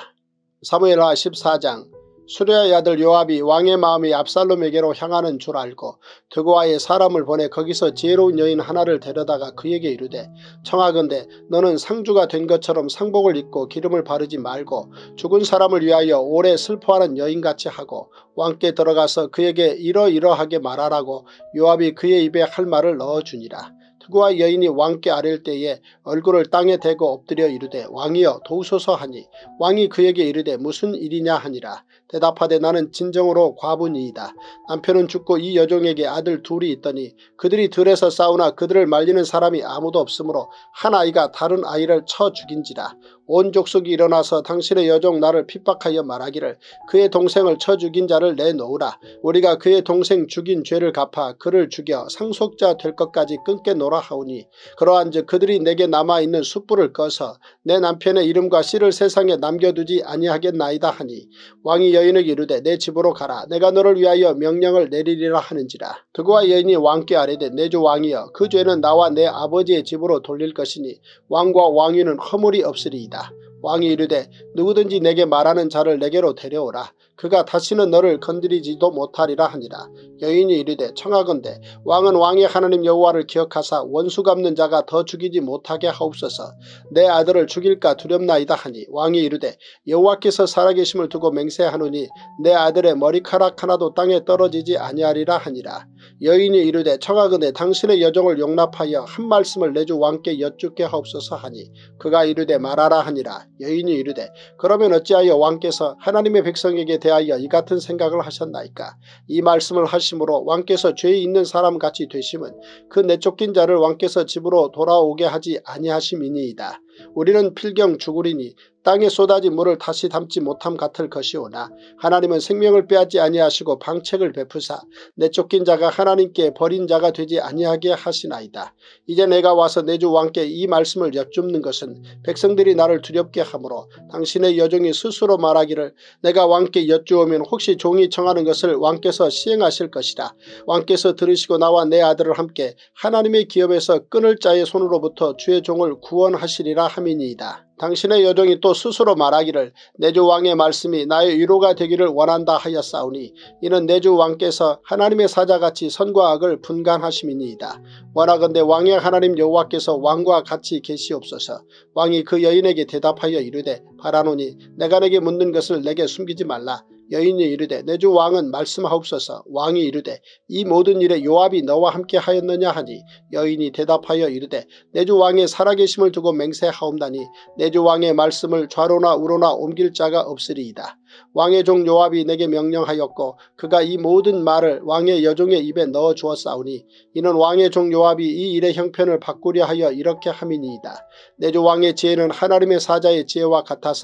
[SPEAKER 1] 사무엘하 십사 장. 수레아의 아들 요압이 왕의 마음이 압살롬에게로 향하는 줄 알고 드고아에 사람을 보내 거기서 지혜로운 여인 하나를 데려다가 그에게 이르되 청하건대 너는 상주가 된 것처럼 상복을 입고 기름을 바르지 말고 죽은 사람을 위하여 오래 슬퍼하는 여인같이 하고 왕께 들어가서 그에게 이러이러하게 말하라고 요압이 그의 입에 할 말을 넣어주니라. 드고아 여인이 왕께 아랠 때에 얼굴을 땅에 대고 엎드려 이르되 왕이여 도우소서 하니 왕이 그에게 이르되 무슨 일이냐 하니라. 대답하되 나는 진정으로 과부니이다. 남편은 죽고 이 여종에게 아들 둘이 있더니 그들이 들에서 싸우나 그들을 말리는 사람이 아무도 없으므로 한 아이가 다른 아이를 쳐 죽인지라. 온 족속이 일어나서 당신의 여종 나를 핍박하여 말하기를 그의 동생을 쳐 죽인 자를 내놓으라. 우리가 그의 동생 죽인 죄를 갚아 그를 죽여 상속자 될 것까지 끊게노라 하오니 그러한즉 그들이 내게 남아있는 숯불을 꺼서 내 남편의 이름과 씨를 세상에 남겨두지 아니하겠나이다 하니 왕이 여인에게 이르되 내 집으로 가라. 내가 너를 위하여 명령을 내리리라 하는지라. 드고아 여인이 왕께 아뢰되 내 주 왕이여 그 죄는 나와 내 아버지의 집으로 돌릴 것이니 왕과 왕위는 허물이 없으리이다. 왕이 이르되 누구든지 내게 말하는 자를 내게로 데려오라. 그가 다시는 너를 건드리지도 못하리라 하니라. 여인이 이르되 청하건대 왕은 왕의 하나님 여호와를 기억하사 원수 갚는 자가 더 죽이지 못하게 하옵소서. 내 아들을 죽일까 두렵나이다 하니 왕이 이르되 여호와께서 살아계심을 두고 맹세하노니 내 아들의 머리카락 하나도 땅에 떨어지지 아니하리라 하니라. 여인이 이르되 청하건대 당신의 여종을 용납하여 한 말씀을 내 주 왕께 여쭙게 하옵소서 하니 그가 이르되 말하라 하니라. 여인이 이르되 그러면 어찌하여 왕께서 하나님의 백성에게 대하여 이 같은 생각을 하셨나이까. 이 말씀을 하심으로 왕께서 죄 있는 사람같이 되심은 그 내쫓긴 자를 왕께서 집으로 돌아오게 하지 아니하심이니이다. 우리는 필경 죽으리니 땅에 쏟아진 물을 다시 담지 못함 같을 것이오나 하나님은 생명을 빼앗지 아니하시고 방책을 베푸사 내쫓긴 자가 하나님께 버린 자가 되지 아니하게 하시나이다. 이제 내가 와서 내 주 왕께 이 말씀을 여쭙는 것은 백성들이 나를 두렵게 하므로 당신의 여종이 스스로 말하기를 내가 왕께 여쭈오면 혹시 종이 청하는 것을 왕께서 시행하실 것이다. 왕께서 들으시고 나와 내 아들을 함께 하나님의 기업에서 끊을 자의 손으로부터 주의 종을 구원하시리라 함이니이다. 당신의 여종이 또 스스로 말하기를 내 주 왕의 말씀이 나의 위로가 되기를 원한다 하였사오니 이는 내 주 왕께서 하나님의 사자같이 선과 악을 분간하심이니이다. 원하건대 왕의 하나님 여호와께서 왕과 같이 계시옵소서. 왕이 그 여인에게 대답하여 이르되 바라노니 내가 내게 묻는 것을 내게 숨기지 말라. 여인이 이르되 내 주 왕은 말씀하옵소서. 왕이 이르되 이 모든 일에 요압이 너와 함께 하였느냐 하니 여인이 대답하여 이르되 내 주 왕의 살아계심을 두고 맹세하옵나니 내 주 왕의 말씀을 좌로나 우로나 옮길 자가 없으리이다. 왕의 종 요압이 내게 명령하였고 그가 이 모든 말을 왕의 여종의 입에 넣어 주었사오니 이는 왕의 종 요압이 이 일의 형편을 바꾸려 하여 이렇게 함이니이다. 내 주 왕의 지혜는 하나님의 사자의 지혜와 같아서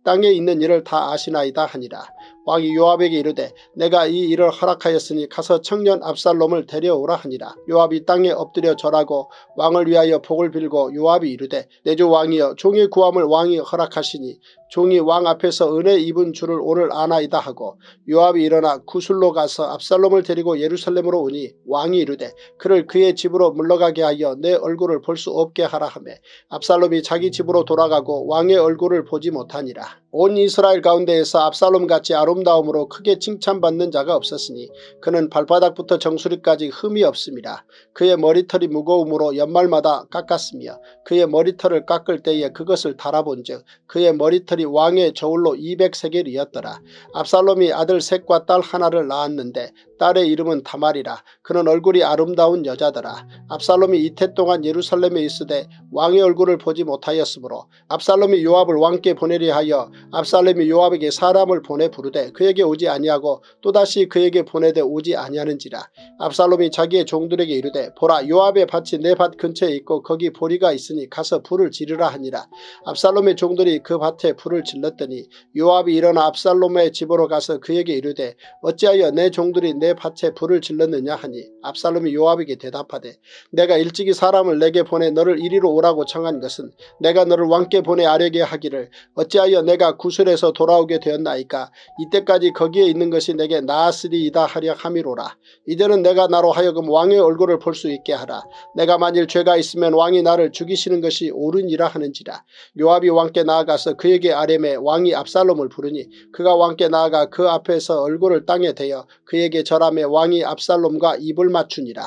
[SPEAKER 1] 땅에 있는 일을 다 아시나이다 하니라. 왕이 요압에게 이르되 내가 이 일을 허락하였으니 가서 청년 압살롬을 데려오라 하니라. 요압이 땅에 엎드려 절하고 왕을 위하여 복을 빌고 요압이 이르되 내 주 왕이여 종의 구함을 왕이 허락하시니 종이 왕 앞에서 은혜 입은 줄을 오늘 아나이다 하고 요압이 일어나 구술로 가서 압살롬을 데리고 예루살렘으로 오니 왕이 이르되 그를 그의 집으로 물러가게 하여 내 얼굴을 볼 수 없게 하라 하며 압살롬이 자기 집으로 돌아가고 왕의 얼굴을 보지 못하니라. 온 이스라엘 가운데에서 압살롬같이 아름다움으로 크게 칭찬받는 자가 없었으니 그는 발바닥부터 정수리까지 흠이 없음이라. 그의 머리털이 무거움으로 연말마다 깎았으며 그의 머리털을 깎을 때에 그것을 달아본즉 그의 머리털이 왕의 저울로 이백 세겔이었더라. 압살롬이 아들 셋과 딸 하나를 낳았는데 딸의 이름은 다말이라. 그는 얼굴이 아름다운 여자더라. 압살롬이 이태 동안 예루살렘에 있으되 왕의 얼굴을 보지 못하였으므로 압살롬이 요압을 왕께 보내려 하여 압살롬이 요압에게 사람을 보내 부르되 그에게 오지 아니하고 또다시 그에게 보내되 오지 아니하는지라. 압살롬이 자기의 종들에게 이르되 보라 요압의 밭이 내 밭 근처에 있고 거기 보리가 있으니 가서 불을 지르라 하니라. 압살롬의 종들이 그 밭에 불을 질렀더니 요압이 일어나 압살롬의 집으로 가서 그에게 이르되 어찌하여 내 종들이 내 밭에 불을 질렀느냐 하니 압살롬이 요압에게 대답하되 내가 일찍이 사람을 내게 보내 너를 이리로 오라고 청한 것은 내가 너를 왕께 보내 아뢰게 하기를 어찌하여 내가 구술에서 돌아오게 되었나이까. 이때까지 거기에 있는 것이 내게 나았으리이다 하려 함이로라. 이제는 내가 나로 하여금 왕의 얼굴을 볼 수 있게 하라. 내가 만일 죄가 있으면 왕이 나를 죽이시는 것이 옳으니라 하는지라. 요압이 왕께 나아가서 그에게 아뢰매 왕이 압살롬을 부르니 그가 왕께 나아가 그 앞에서 얼굴을 땅에 대어 그에게 절하며 왕이 압살롬과 입을 맞추니라.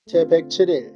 [SPEAKER 1] 제백칠 일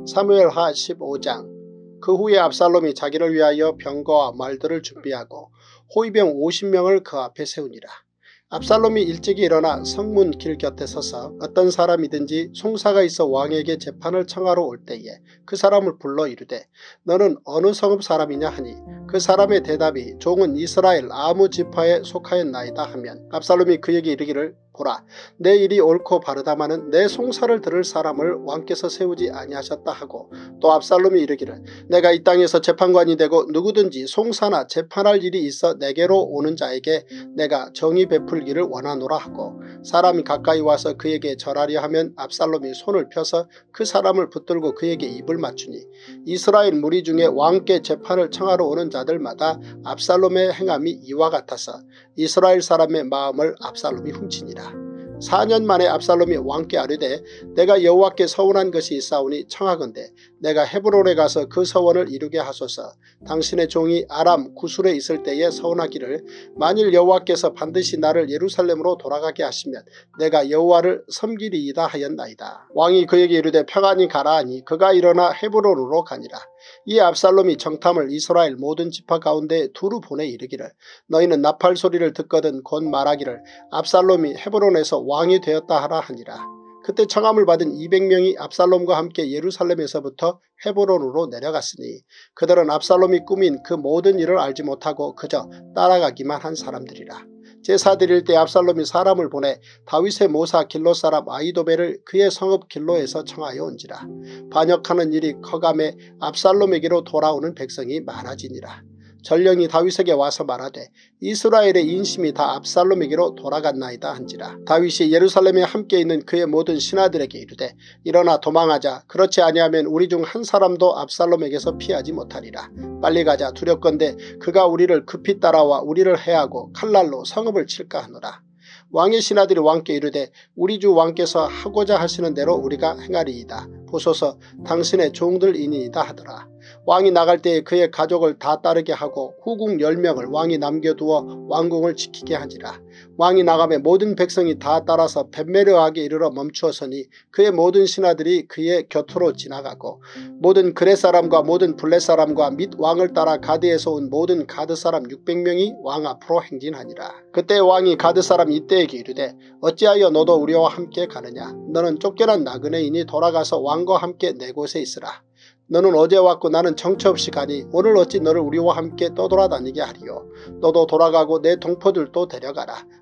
[SPEAKER 1] 사무엘하 십오 장. 그 후에 압살롬이 자기를 위하여 병거와 말들을 준비하고 호위병 오십 명을 그 앞에 세우니라. 압살롬이 일찍이 일어나 성문 길 곁에 서서 어떤 사람이든지 송사가 있어 왕에게 재판을 청하러 올 때에 그 사람을 불러 이르되 너는 어느 성읍 사람이냐 하니 그 사람의 대답이 종은 이스라엘 아무 지파에 속하였나이다 하면 압살롬이 그에게 이르기를 보라 내 일이 옳고 바르다마는 내 송사를 들을 사람을 왕께서 세우지 아니하셨다 하고 또 압살롬이 이르기를 내가 이 땅에서 재판관이 되고 누구든지 송사나 재판할 일이 있어 내게로 오는 자에게 내가 정의 베풀기를 원하노라 하고 사람이 가까이 와서 그에게 절하려 하면 압살롬이 손을 펴서 그 사람을 붙들고 그에게 입을 맞추니 이스라엘 무리 중에 왕께 재판을 청하러 오는 자들마다 압살롬의 행함이 이와 같아서 이스라엘 사람의 마음을 압살롬이 훔치니라. 사 년 만에 압살롬이 왕께 아뢰되 내가 여호와께 서원한 것이 있사오니 청하건대 내가 헤브론에 가서 그 서원을 이루게 하소서. 당신의 종이 아람 구술에 있을 때에 서원하기를 만일 여호와께서 반드시 나를 예루살렘으로 돌아가게 하시면 내가 여호와를 섬기리이다 하였나이다. 왕이 그에게 이르되 평안히 가라 하니 그가 일어나 헤브론으로 가니라. 이 압살롬이 정탐을 이스라엘 모든 지파 가운데 두루 보내 이르기를 너희는 나팔 소리를 듣거든 곧 말하기를 압살롬이 헤브론에서 왕이 되었다 하라 하니라. 그때 청함을 받은 이백 명이 압살롬과 함께 예루살렘에서부터 헤브론으로 내려갔으니 그들은 압살롬이 꾸민 그 모든 일을 알지 못하고 그저 따라가기만 한 사람들이라. 제사 드릴 때 압살롬이 사람을 보내 다윗의 모사 길로 사람 아히도벨을 그의 성읍 길로에서 청하여 온지라. 반역하는 일이 커감에 압살롬에게로 돌아오는 백성이 많아지니라. 전령이 다윗에게 와서 말하되 이스라엘의 인심이 다 압살롬에게로 돌아갔나이다 한지라. 다윗이 예루살렘에 함께 있는 그의 모든 신하들에게 이르되 일어나 도망하자. 그렇지 아니하면 우리 중 한 사람도 압살롬에게서 피하지 못하리라. 빨리 가자. 두렵건대 그가 우리를 급히 따라와 우리를 해하고 칼날로 성읍을 칠까 하노라. 왕의 신하들이 왕께 이르되 우리 주 왕께서 하고자 하시는 대로 우리가 행하리이다. 보소서 당신의 종들이니이다 하더라. 왕이 나갈 때에 그의 가족을 다 따르게 하고 후궁 열 명을 왕이 남겨두어 왕궁을 지키게 하지라. 왕이 나가매 모든 백성이 다 따라서 벳메르하게 이르러 멈추었으니 그의 모든 신하들이 그의 곁으로 지나가고 모든 그렛 사람과 모든 블렛 사람과 및 왕을 따라 가드에서 온 모든 가드 사람 육백 명이 왕 앞으로 행진하니라. 그때 왕이 가드 사람 이때에게 이르되 어찌하여 너도 우리와 함께 가느냐. 너는 쫓겨난 나그네이니 돌아가서 왕과 함께 내 곳에 있으라. 너는 어제 왔고 나는 정처 없이 가니 오늘 어찌 너를 우리와 함께 떠돌아다니게 하리요. 너도 돌아가고 내 동포들도 데려가라.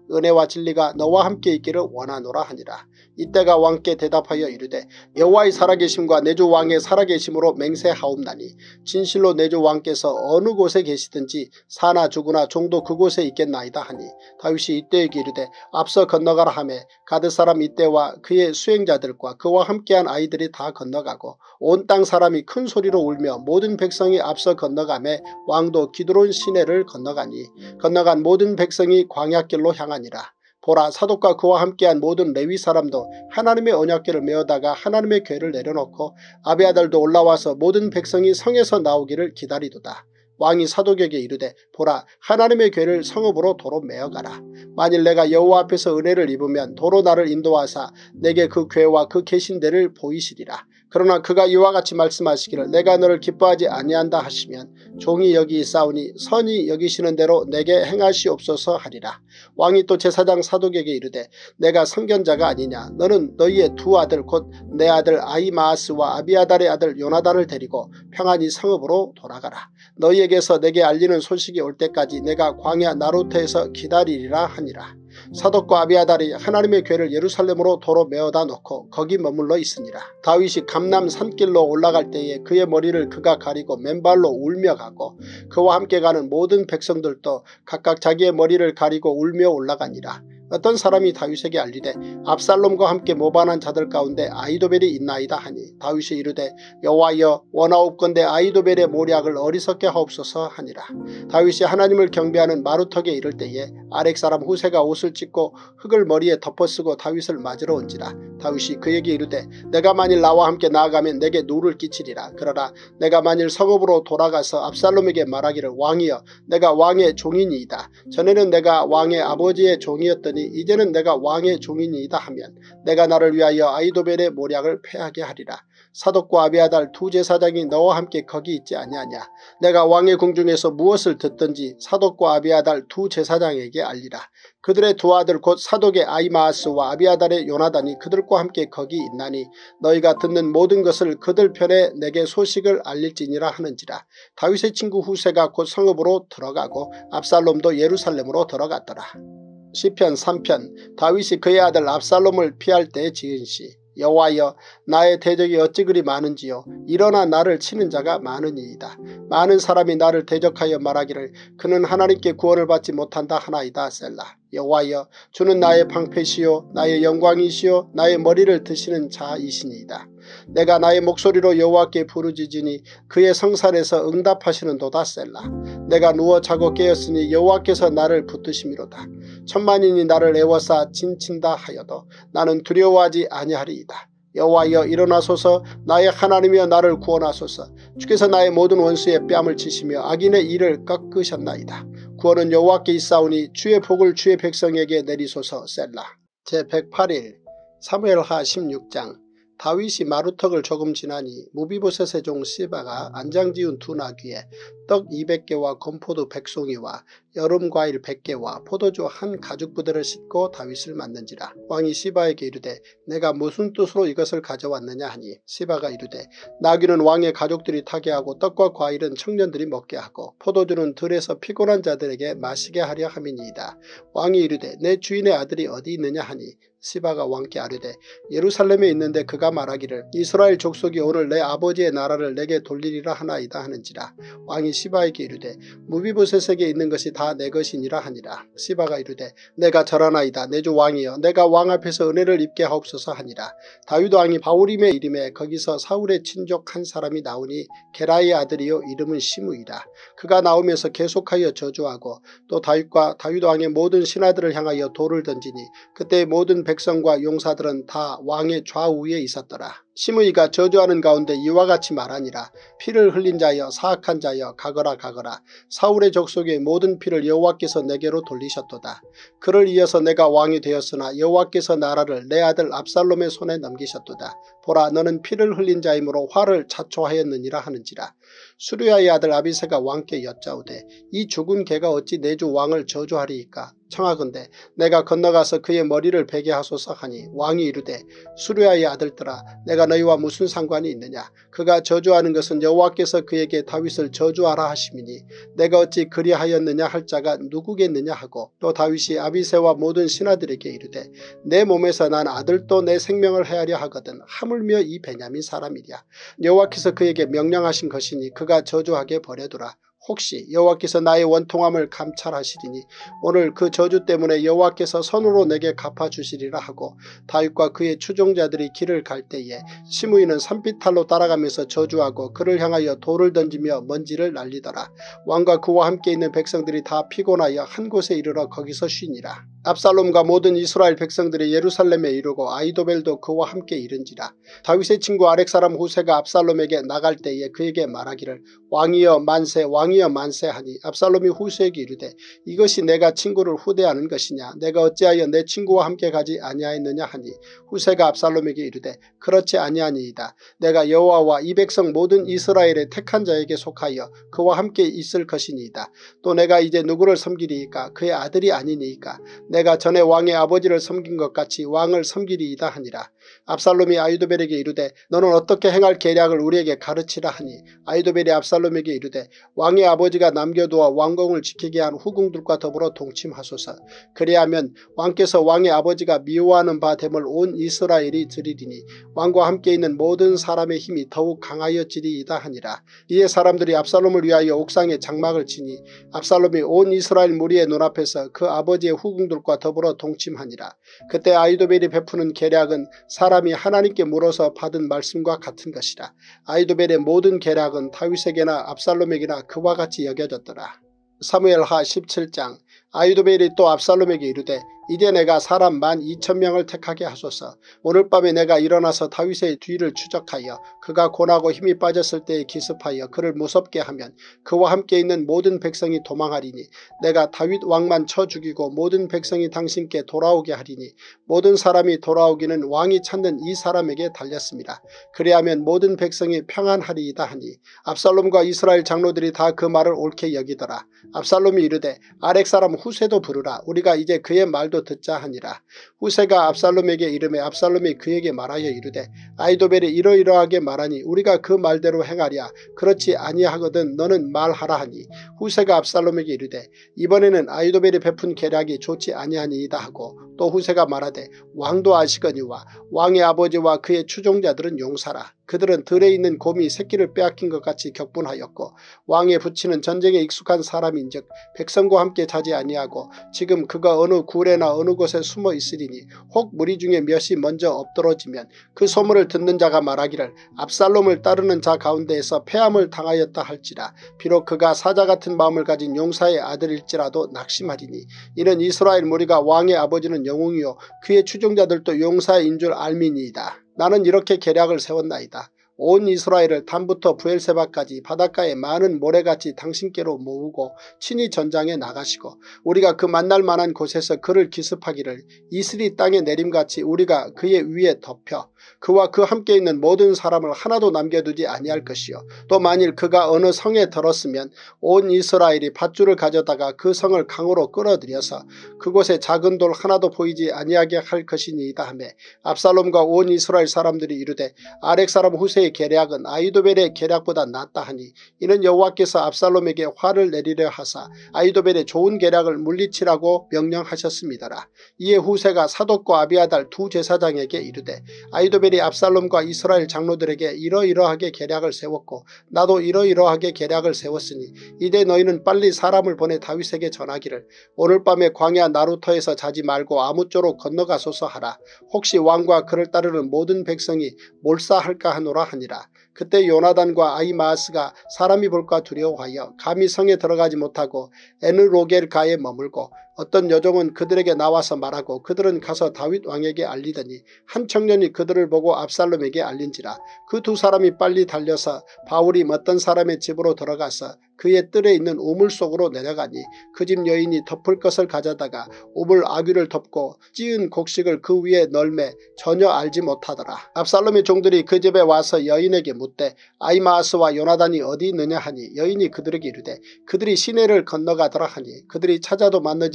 [SPEAKER 1] 은혜와 진리가 너와 함께 있기를 원하노라 하니라. 이때가 왕께 대답하여 이르되 여호와의 살아계심과 내 주 왕의 살아계심으로 맹세하옵나니 진실로 내 주 왕께서 어느 곳에 계시든지 사나 죽으나 종도 그곳에 있겠나이다 하니 다윗이 이때에게 이르되 앞서 건너가라 하매 가드사람 이때와 그의 수행자들과 그와 함께한 아이들이 다 건너가고 온 땅 사람이 큰 소리로 울며 모든 백성이 앞서 건너가매 왕도 기드론 시내를 건너가니 건너간 모든 백성이 광야길로 향하니라. 보라 사독과 그와 함께한 모든 레위 사람도 하나님의 언약궤를 메어다가 하나님의 궤를 내려놓고 아비아달도 올라와서 모든 백성이 성에서 나오기를 기다리도다. 왕이 사독에게 이르되 보라 하나님의 궤를 성읍으로 도로 메어가라. 만일 내가 여호와 앞에서 은혜를 입으면 도로 나를 인도하사 내게 그 궤와 그 계신 데를 보이시리라. 그러나 그가 이와 같이 말씀하시기를 내가 너를 기뻐하지 아니한다 하시면 종이 여기 있사오니 선이 여기시는 대로 내게 행하시옵소서 하리라. 왕이 또 제사장 사독에게 이르되 내가 선견자가 아니냐. 너는 너희의 두 아들 곧 내 아들 아히마아스와 아비아달의 아들 요나단을 데리고 평안히 성읍으로 돌아가라. 너희에게서 내게 알리는 소식이 올 때까지 내가 광야 나루트에서 기다리리라 하니라. 사독과 아비아달이 하나님의 궤를 예루살렘으로 도로 메어다 놓고 거기 머물러 있으니라. 다윗이 감람 산길로 올라갈 때에 그의 머리를 그가 가리고 맨발로 울며 가고 그와 함께 가는 모든 백성들도 각각 자기의 머리를 가리고 울며 올라가니라. 어떤 사람이 다윗에게 알리되 압살롬과 함께 모반한 자들 가운데 아히도벨이 있나이다 하니 다윗이 이르되 여호와여 원하옵건대 아히도벨의 모략을 어리석게 하옵소서 하니라. 다윗이 하나님을 경배하는 마루턱에 이를 때에 아렉 사람 후세가 옷을 찢고 흙을 머리에 덮어쓰고 다윗을 맞으러 온지라. 다윗이 그에게 이르되 내가 만일 나와 함께 나아가면 내게 누를 끼치리라. 그러나 내가 만일 성읍으로 돌아가서 압살롬에게 말하기를 왕이여 내가 왕의 종이니이다. 전에는 내가 왕의 아버지의 종이었더니 이제는 내가 왕의 종이니이다 하면 내가 나를 위하여 아히도벨의 모략을 패하게 하리라. 사독과 아비아달 두 제사장이 너와 함께 거기 있지 아니하냐. 내가 왕의 궁중에서 무엇을 듣든지 사독과 아비아달 두 제사장에게 알리라. 그들의 두 아들 곧 사독의 아히마아스와 아비아달의 요나단이 그들과 함께 거기 있나니 너희가 듣는 모든 것을 그들 편에 내게 소식을 알릴지니라 하는지라. 다윗의 친구 후세가 곧 성읍으로 들어가고 압살롬도 예루살렘으로 들어갔더라. 시편 삼 편. 다윗이 그의 아들 압살롬을 피할 때 지은 시. 여호와여 나의 대적이 어찌 그리 많은지요. 일어나 나를 치는 자가 많으니이다. 많은 사람이 나를 대적하여 말하기를 그는 하나님께 구원을 받지 못한다 하나이다. 셀라. 여호와여 주는 나의 방패시요 나의 영광이시요 나의 머리를 드시는 자이시니이다. 내가 나의 목소리로 여호와께 부르짖으니 그의 성산에서 응답하시는도다. 셀라. 내가 누워 자고 깨었으니 여호와께서 나를 붙드심이로다. 천만인이 나를 애워싸 진친다 하여도 나는 두려워하지 아니하리이다. 여호와여 일어나소서. 나의 하나님이여 나를 구원하소서. 주께서 나의 모든 원수의 뺨을 치시며 악인의 이를 꺾으셨나이다. 구원은 여호와께 있사오니 주의 복을 주의 백성에게 내리소서. 셀라. 제백팔 일 사무엘하 십육 장. 다윗이 마루턱을 조금 지나니 무비보셋의 종 시바가 안장지은 두 나귀에 떡 이백 개와 건포도 백 송이와 여름과일 백 개와 포도주 한 가죽부대를 싣고 다윗을 맞는지라. 왕이 시바에게 이르되 내가 무슨 뜻으로 이것을 가져왔느냐 하니 시바가 이르되 나귀는 왕의 가족들이 타게 하고 떡과 과일은 청년들이 먹게 하고 포도주는 들에서 피곤한 자들에게 마시게 하려 함이니이다. 왕이 이르되 내 주인의 아들이 어디 있느냐 하니 시바가 왕께 아뢰되 예루살렘에 있는데 그가 말하기를 이스라엘 족속이 오늘 내 아버지의 나라를 내게 돌리리라 하나이다 하는지라. 왕이 시바에게 이르되 무비보셋에게 있는 것이 다 내 것이니라 하니라. 시바가 이르되 내가 절하나이다. 내 주 왕이여 내가 왕 앞에서 은혜를 입게 하옵소서 하니라. 다윗 왕이 바후림의 이름에 거기서 사울의 친족 한 사람이 나오니 게라의 아들이요 이름은 시므이라. 그가 나오면서 계속하여 저주하고 또 다윗과 다윗 왕의 모든 신하들을 향하여 돌을 던지니 그때 모든 백성과 용사들은 다 왕의 좌우에 있었더라. 시므이가 저주하는 가운데 이와 같이 말하니라. 피를 흘린 자여 사악한 자여 가거라 가거라. 사울의 족속의 모든 피를 여호와께서 내게로 돌리셨도다. 그를 이어서 내가 왕이 되었으나 여호와께서 나라를 내 아들 압살롬의 손에 넘기셨도다. 보라 너는 피를 흘린 자이므로 화를 자초하였느니라 하는지라. 수르야의 아들 아비새가 왕께 여짜오되 이 죽은 개가 어찌 내 주 왕을 저주하리이까. 청하건대 내가 건너가서 그의 머리를 베게 하소서 하니 왕이 이르되 수르야의 아들들아 내가 너희와 무슨 상관이 있느냐. 그가 저주하는 것은 여호와께서 그에게 다윗을 저주하라 하심이니 내가 어찌 그리하였느냐 할 자가 누구겠느냐 하고 또 다윗이 아비새와 모든 신하들에게 이르되 내 몸에서 난 아들도 내 생명을 헤아려 하거든 하물며 이 베냐민 사람이랴. 여호와께서 그에게 명령하신 것이니 그가 저주하게 버려두라. 혹시 여호와께서 나의 원통함을 감찰하시리니 오늘 그 저주 때문에 여호와께서 손으로 내게 갚아주시리라 하고 다윗과 그의 추종자들이 길을 갈 때에 시므이는 산비탈로 따라가면서 저주하고 그를 향하여 돌을 던지며 먼지를 날리더라. 왕과 그와 함께 있는 백성들이 다 피곤하여 한 곳에 이르러 거기서 쉬니라. 압살롬과 모든 이스라엘 백성들이 예루살렘에 이르고 아히도벨도 그와 함께 이른지라. 다윗의 친구 아렉 사람 후세가 압살롬에게 나갈 때에 그에게 말하기를 왕이여 만세 왕이여 만세 하니 압살롬이 후세에게 이르되 이것이 내가 친구를 후대하는 것이냐. 내가 어찌하여 내 친구와 함께 가지 아니하였느냐 하니 후세가 압살롬에게 이르되 그렇지 아니하니이다. 내가 여호와와 이 백성 모든 이스라엘의 택한 자에게 속하여 그와 함께 있을 것이니이다. 또 내가 이제 누구를 섬기리이까. 그의 아들이 아니니이까. 내가 전에 왕의 아버지를 섬긴 것 같이 왕을 섬기리이다 하니라. 압살롬이 아히도벨에게 이르되 너는 어떻게 행할 계략을 우리에게 가르치라 하니 아히도벨이 압살롬에게 이르되 왕의 아버지가 남겨두어 왕궁을 지키게 한 후궁들과 더불어 동침하소서. 그리하면 왕께서 왕의 아버지가 미워하는 바 됨을 온 이스라엘이 들으리니 왕과 함께 있는 모든 사람의 힘이 더욱 강하여지리이다 하니라. 이에 사람들이 압살롬을 위하여 옥상에 장막을 치니 압살롬이 온 이스라엘 무리의 눈앞에서 그 아버지의 후궁들과 더불어 동침하니라. 그때 아히도벨이 베푸는 계략은 사람이 하나님께 물어서 받은 말씀과 같은 것이라. 아히도벨의 모든 계략은 다윗에게나 압살롬에게나 그와 같이 여겨졌더라. 사무엘하 십칠 장. 아히도벨이 또 압살롬에게 이르되 이제 내가 사람 만 이천 명을 택하게 하소서. 오늘 밤에 내가 일어나서 다윗의 뒤를 추적하여 그가 고나고 힘이 빠졌을 때에 기습하여 그를 무섭게 하면 그와 함께 있는 모든 백성이 도망하리니 내가 다윗 왕만 쳐 죽이고 모든 백성이 당신께 돌아오게 하리니 모든 사람이 돌아오기는 왕이 찾는 이 사람에게 달렸습니다. 그리하면 모든 백성이 평안하리이다 하니 압살롬과 이스라엘 장로들이 다 그 말을 옳게 여기더라. 압살롬이 이르되 아렉 사람 후세도 부르라. 우리가 이제 그의 말도 듣자 하니라. 후세가 압살롬에게 이르매 압살롬이 그에게 말하여 이르되 아히도벨이 이러이러하게 말하니 우리가 그 말대로 행하랴. 그렇지 아니하거든 너는 말하라 하니 후세가 압살롬에게 이르되 이번에는 아히도벨이 베푼 계략이 좋지 아니하니이다 하고 또 후세가 말하되 왕도 아시거니와 왕의 아버지와 그의 추종자들은 용사라. 그들은 들에 있는 곰이 새끼를 빼앗긴 것 같이 격분하였고 왕의 부친은 전쟁에 익숙한 사람인즉 백성과 함께 자지 아니하고 지금 그가 어느 굴에나 어느 곳에 숨어 있으리니 혹 무리 중에 몇이 먼저 엎드러지면 그 소문을 듣는 자가 말하기를 압살롬을 따르는 자 가운데에서 패함을 당하였다 할지라. 비록 그가 사자 같은 마음을 가진 용사의 아들일지라도 낙심하리니 이는 이스라엘 무리가 왕의 아버지는 영웅이요 그의 추종자들도 용사인 줄 알미니이다. 나는 이렇게 계략을 세웠나이다. 온 이스라엘을 단부터 부엘세바까지 바닷가에 많은 모래같이 당신께로 모으고 친히 전장에 나가시고 우리가 그 만날 만한 곳에서 그를 기습하기를 이슬이 땅에 내림같이 우리가 그의 위에 덮여 그와 그 함께 있는 모든 사람을 하나도 남겨두지 아니할 것이요 또 만일 그가 어느 성에 들었으면 온 이스라엘이 밧줄을 가져다가 그 성을 강으로 끌어들여서 그곳에 작은 돌 하나도 보이지 아니하게 할 것이니이다 하며 압살롬과 온 이스라엘 사람들이 이르되 아렉 사람 후세의 계략은 아히도벨의 계략보다 낫다 하니 이는 여호와께서 압살롬에게 화를 내리려 하사 아히도벨의 좋은 계략을 물리치라고 명령하셨습니다라. 이에 후세가 사독과 아비아달 두 제사장에게 이르되 아히도벨이 압살롬과 이스라엘 장로들에게 이러이러하게 계략을 세웠고 나도 이러이러하게 계략을 세웠으니 이제 너희는 빨리 사람을 보내 다윗에게 전하기를 오늘 밤에 광야 나루터에서 자지 말고 아무쪼록 건너가소서 하라. 혹시 왕과 그를 따르는 모든 백성이 몰사할까 하노라 하니라. 그때 요나단과 아히마아스가 사람이 볼까 두려워하여 감히 성에 들어가지 못하고 에느로겔가에 머물고 어떤 여종은 그들에게 나와서 말하고 그들은 가서 다윗 왕에게 알리더니 한 청년이 그들을 보고 압살롬에게 알린지라. 그 두 사람이 빨리 달려서 바울이 어떤 사람의 집으로 들어가서 그의 뜰에 있는 우물 속으로 내려가니 그 집 여인이 덮을 것을 가져다가 우물 아귀를 덮고 찌은 곡식을 그 위에 널매 전혀 알지 못하더라. 압살롬의 종들이 그 집에 와서 여인에게 묻되 아히마아스와 요나단이 어디 있느냐 하니 여인이 그들에게 이르되 그들이 시내를 건너가더라 하니 그들이 찾아도 만나지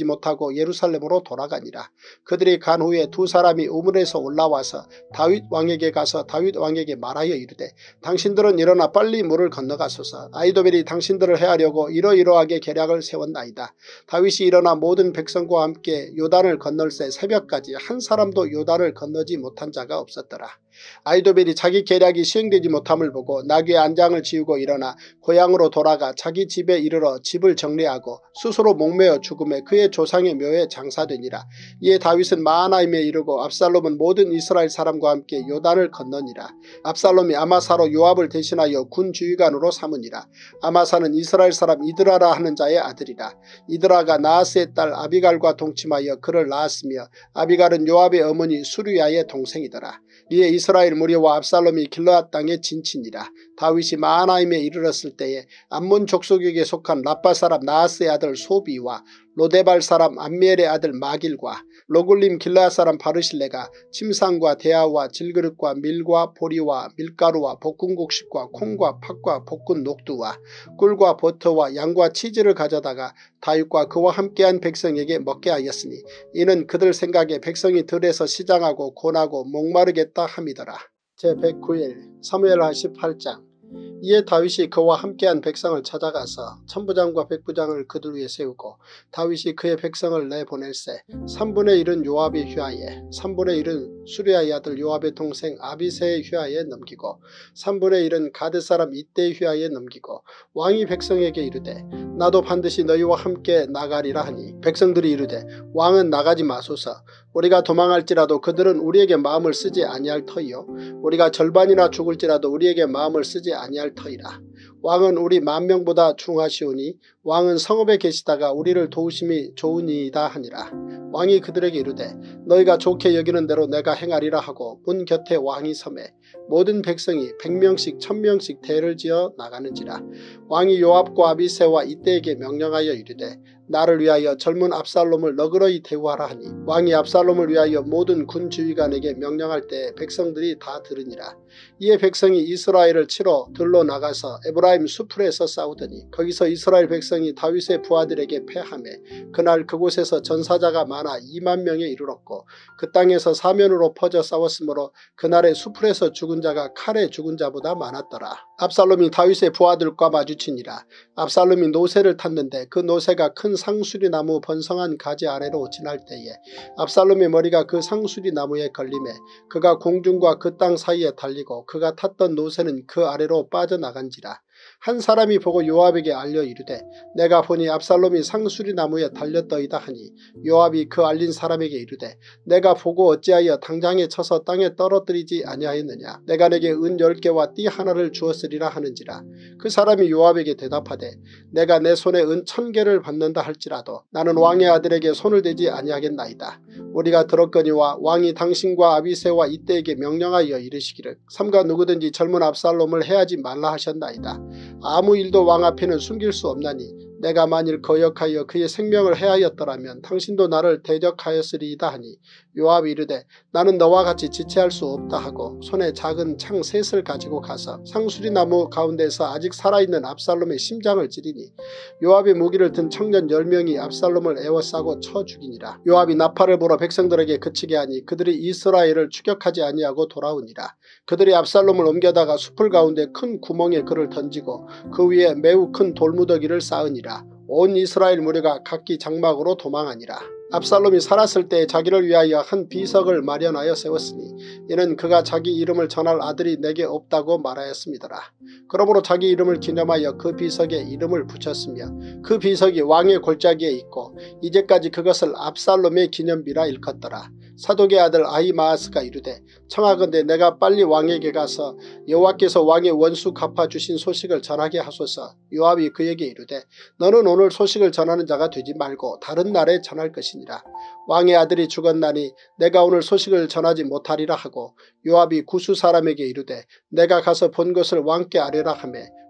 [SPEAKER 1] 못하고 예루살렘으로 돌아가니라. 그들이 간 후에 두 사람이 우물에서 올라와서 다윗 왕에게 가서 다윗 왕에게 말하여 이르되 당신들은 일어나 빨리 물을 건너가소서. 아히도벨이 당신들을 해하려고 이러이러하게 계략을 세웠나이다. 다윗이 일어나 모든 백성과 함께 요단을 건널새 새벽까지 한 사람도 요단을 건너지 못한 자가 없었더라. 아히도벨이 자기 계략이 시행되지 못함을 보고 나귀의 안장을 지우고 일어나 고향으로 돌아가 자기 집에 이르러 집을 정리하고 스스로 목매어 죽음에 그의 조상의 묘에 장사되니라. 이에 다윗은 마하나임에 이르고 압살롬은 모든 이스라엘 사람과 함께 요단을 건너니라. 압살롬이 아마사로 요압을 대신하여 군 주의관으로 삼으니라. 아마사는 이스라엘 사람 이드라라 하는 자의 아들이라. 이드라가 나하스의 딸 아비갈과 동침하여 그를 낳았으며 아비갈은 요압의 어머니 수르야의 동생이더라. 이에 이스라엘 무리와 압살롬이 길르앗 땅에 진치니라. 다윗이 마하나임에 이르렀을 때에 암몬 족속에게 속한 라빠 사람 나하스의 아들 소비와 로데발 사람 암미엘의 아들 마길과 로굴림 길르앗 사람 바르실레가 침상과 대야와 질그릇과 밀과 보리와 밀가루와 볶은 곡식과 콩과 팥과 볶은 녹두와 꿀과 버터와 양과 치즈를 가져다가 다윗과 그와 함께한 백성에게 먹게 하였으니 이는 그들 생각에 백성이 들에서 시장하고 고나고 목마르겠다 함이더라. 제백구 일 사무엘하 십팔 장. 이에 다윗이 그와 함께한 백성을 찾아가서 천부장과 백부장을 그들 위에 세우고 다윗이 그의 백성을 내보낼세 삼분의 일은 요압의 휘하에 삼분의 일은 수리아의 아들 요압의 동생 아비새의 휘하에 넘기고 삼분의 일은 가드 사람 이때의 휘하에 넘기고 왕이 백성에게 이르되 나도 반드시 너희와 함께 나가리라 하니 백성들이 이르되 왕은 나가지 마소서. 우리가 도망할지라도 그들은 우리에게 마음을 쓰지 아니할 터이요 우리가 절반이나 죽을지라도 우리에게 마음을 쓰지 아니할 터이라. 왕은 우리 만명보다 중하시오니 왕은 성읍에 계시다가 우리를 도우심이 좋으니이다 하니라. 왕이 그들에게 이르되 너희가 좋게 여기는 대로 내가 행하리라 하고 문 곁에 왕이 서매 모든 백성이 백명씩 천명씩 대를 지어 나가는지라. 왕이 요압과 아비새와 이때에게 명령하여 이르되 나를 위하여 젊은 압살롬을 너그러이 대우하라 하니 왕이 압살롬을 위하여 모든 군 주의관에게 명령할 때 백성들이 다 들으니라. 이에 백성이 이스라엘을 치러 들러 나가서 에브라임 수풀에서 싸우더니 거기서 이스라엘 백성이 다윗의 부하들에게 패하매 그날 그곳에서 전사자가 많아 이만 명에 이르렀고 그 땅에서 사면으로 퍼져 싸웠으므로 그날의 수풀에서 죽은 자가 칼에 죽은 자보다 많았더라. 압살롬이 다윗의 부하들과 마주치니라. 압살롬이 노새를 탔는데 그 노새가 큰 상수리나무 번성한 가지 아래로 지날 때에 압살롬의 머리가 그 상수리나무에 걸림에 그가 공중과 그 땅 사이에 달리고 그가 탔던 노새는 그 아래로 빠져나간지라. 한 사람이 보고 요압에게 알려 이르되 내가 보니 압살롬이 상수리나무에 달렸더이다 하니 요압이 그 알린 사람에게 이르되 내가 보고 어찌하여 당장에 쳐서 땅에 떨어뜨리지 아니하였느냐. 내가 내게 은 열 개와 띠 하나를 주었으리라 하는지라. 그 사람이 요압에게 대답하되 내가 내 손에 은 천 개를 받는다 할지라도 나는 왕의 아들에게 손을 대지 아니하겠나이다. 우리가 들었거니와 왕이 당신과 아비새와 이때에게 명령하여 이르시기를 삼가 누구든지 젊은 압살롬을 해하지 말라 하셨나이다. 아무 일도 왕 앞에는 숨길 수 없나니 내가 만일 거역하여 그의 생명을 해하였더라면 당신도 나를 대적하였으리이다 하니 요압이 이르되 나는 너와 같이 지체할 수 없다 하고 손에 작은 창 셋을 가지고 가서 상수리나무 가운데서 아직 살아있는 압살롬의 심장을 찌르니 요압의 무기를 든 청년 열 명이 압살롬을 에워싸고 쳐 죽이니라. 요압이 나팔을 불어 백성들에게 그치게 하니 그들이 이스라엘을 추격하지 아니하고 돌아오니라. 그들이 압살롬을 옮겨다가 숲을 가운데 큰 구멍에 그를 던지고 그 위에 매우 큰 돌무더기를 쌓으니라. 온 이스라엘 무리가 각기 장막으로 도망하니라. 압살롬이 살았을 때 자기를 위하여 한 비석을 마련하여 세웠으니 이는 그가 자기 이름을 전할 아들이 내게 없다고 말하였음이더라. 그러므로 자기 이름을 기념하여 그 비석에 이름을 붙였으며 그 비석이 왕의 골짜기에 있고 이제까지 그것을 압살롬의 기념비라 일컫더라. 사독의 아들 아히마아스가 이르되 청하건대 내가 빨리 왕에게 가서 여호와께서 왕의 원수 갚아주신 소식을 전하게 하소서. 요압이 그에게 이르되 너는 오늘 소식을 전하는 자가 되지 말고 다른 날에 전할 것이니라. 왕의 아들이 죽었나니 내가 오늘 소식을 전하지 못하리라 하고 요압이 구수 사람에게 이르되 내가 가서 본 것을 왕께 아뢰라 하매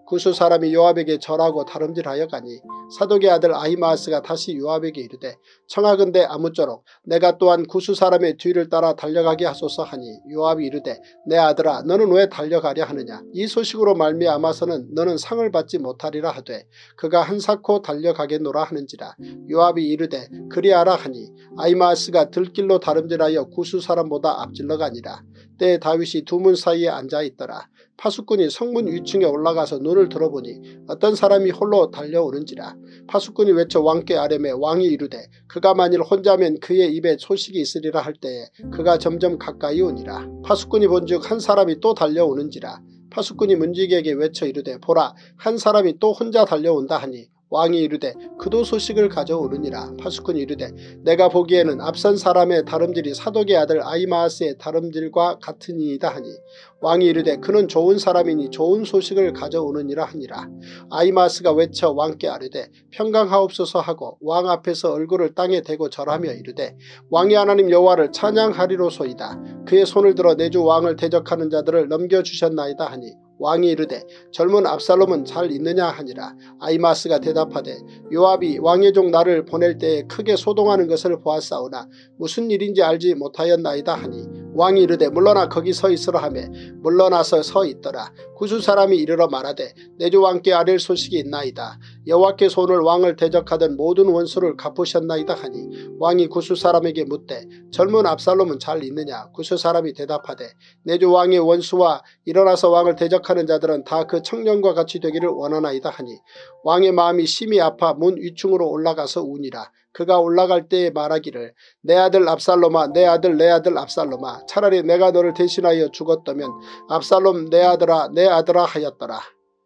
[SPEAKER 1] 구스 사람이 요압에게 절하고 다름질하여 가니 사독의 아들 아히마아스가 다시 요압에게 이르되 청하건대 아무쪼록 내가 또한 구스 사람의 뒤를 따라 달려가게 하소서 하니 요압이 이르되 내 아들아 너는 왜 달려가려 하느냐. 이 소식으로 말미암아서는 너는 상을 받지 못하리라 하되 그가 한사코 달려가겠노라 하는지라. 요압이 이르되 그리하라 하니 아히마아스가 들길로 다름질하여 구스 사람보다 앞질러 가니라. 때에 다윗이 두 문 사이에 앉아있더라. 파수꾼이 성문 위층에 올라가서 눈을 들어보니 어떤 사람이 홀로 달려오는지라. 파수꾼이 외쳐 왕께 아뢰매 왕이 이르되 그가 만일 혼자면 그의 입에 소식이 있으리라 할 때에 그가 점점 가까이 오니라. 파수꾼이 본즉 한 사람이 또 달려오는지라. 파수꾼이 문지기에게 외쳐 이르되 보라 한 사람이 또 혼자 달려온다 하니 왕이 이르되 그도 소식을 가져오느니라. 파수꾼이 이르되 내가 보기에는 앞선 사람의 다름질이 사독의 아들 아히마아스의 다름질과 같으니이다 하니 왕이 이르되 그는 좋은 사람이니 좋은 소식을 가져오느니라 하니라. 아히마아스가 외쳐 왕께 아뢰되 평강하옵소서 하고 왕 앞에서 얼굴을 땅에 대고 절하며 이르되 왕의 하나님 여호와를 찬양하리로소이다. 그의 손을 들어 내 주 왕을 대적하는 자들을 넘겨주셨나이다 하니 왕이 이르되 젊은 압살롬은 잘 있느냐 하니라. 아히마아스가 대답하되 요압이 왕의 종 나를 보낼 때에 크게 소동하는 것을 보았사오나 무슨 일인지 알지 못하였나이다 하니 왕이 이르되 물러나 거기 서 있으라 하매 물러나서 서 있더라. 구스 사람이 이르러 말하되 내 주 왕께 아뢰 소식이 있나이다. 여호와께 손을 왕을 대적하던 모든 원수를 갚으셨나이다 하니 왕이 구스 사람에게 묻되 젊은 압살롬은 잘 있느냐. 구스 사람이 대답하되 내 주 왕의 원수와 일어나서 왕을 대적하는 자들은 다 그 청년과 같이 되기를 원하나이다 하니 왕의 마음이 심히 아파 문 위층으로 올라가서 우니라. 그가 올라갈 때에 말하기를 내 아들 압살롬아 내 아들 내 아들 압살롬아 차라리 내가 너를 대신하여 죽었다면 압살롬 내 아들아 내 아들아 하였더라.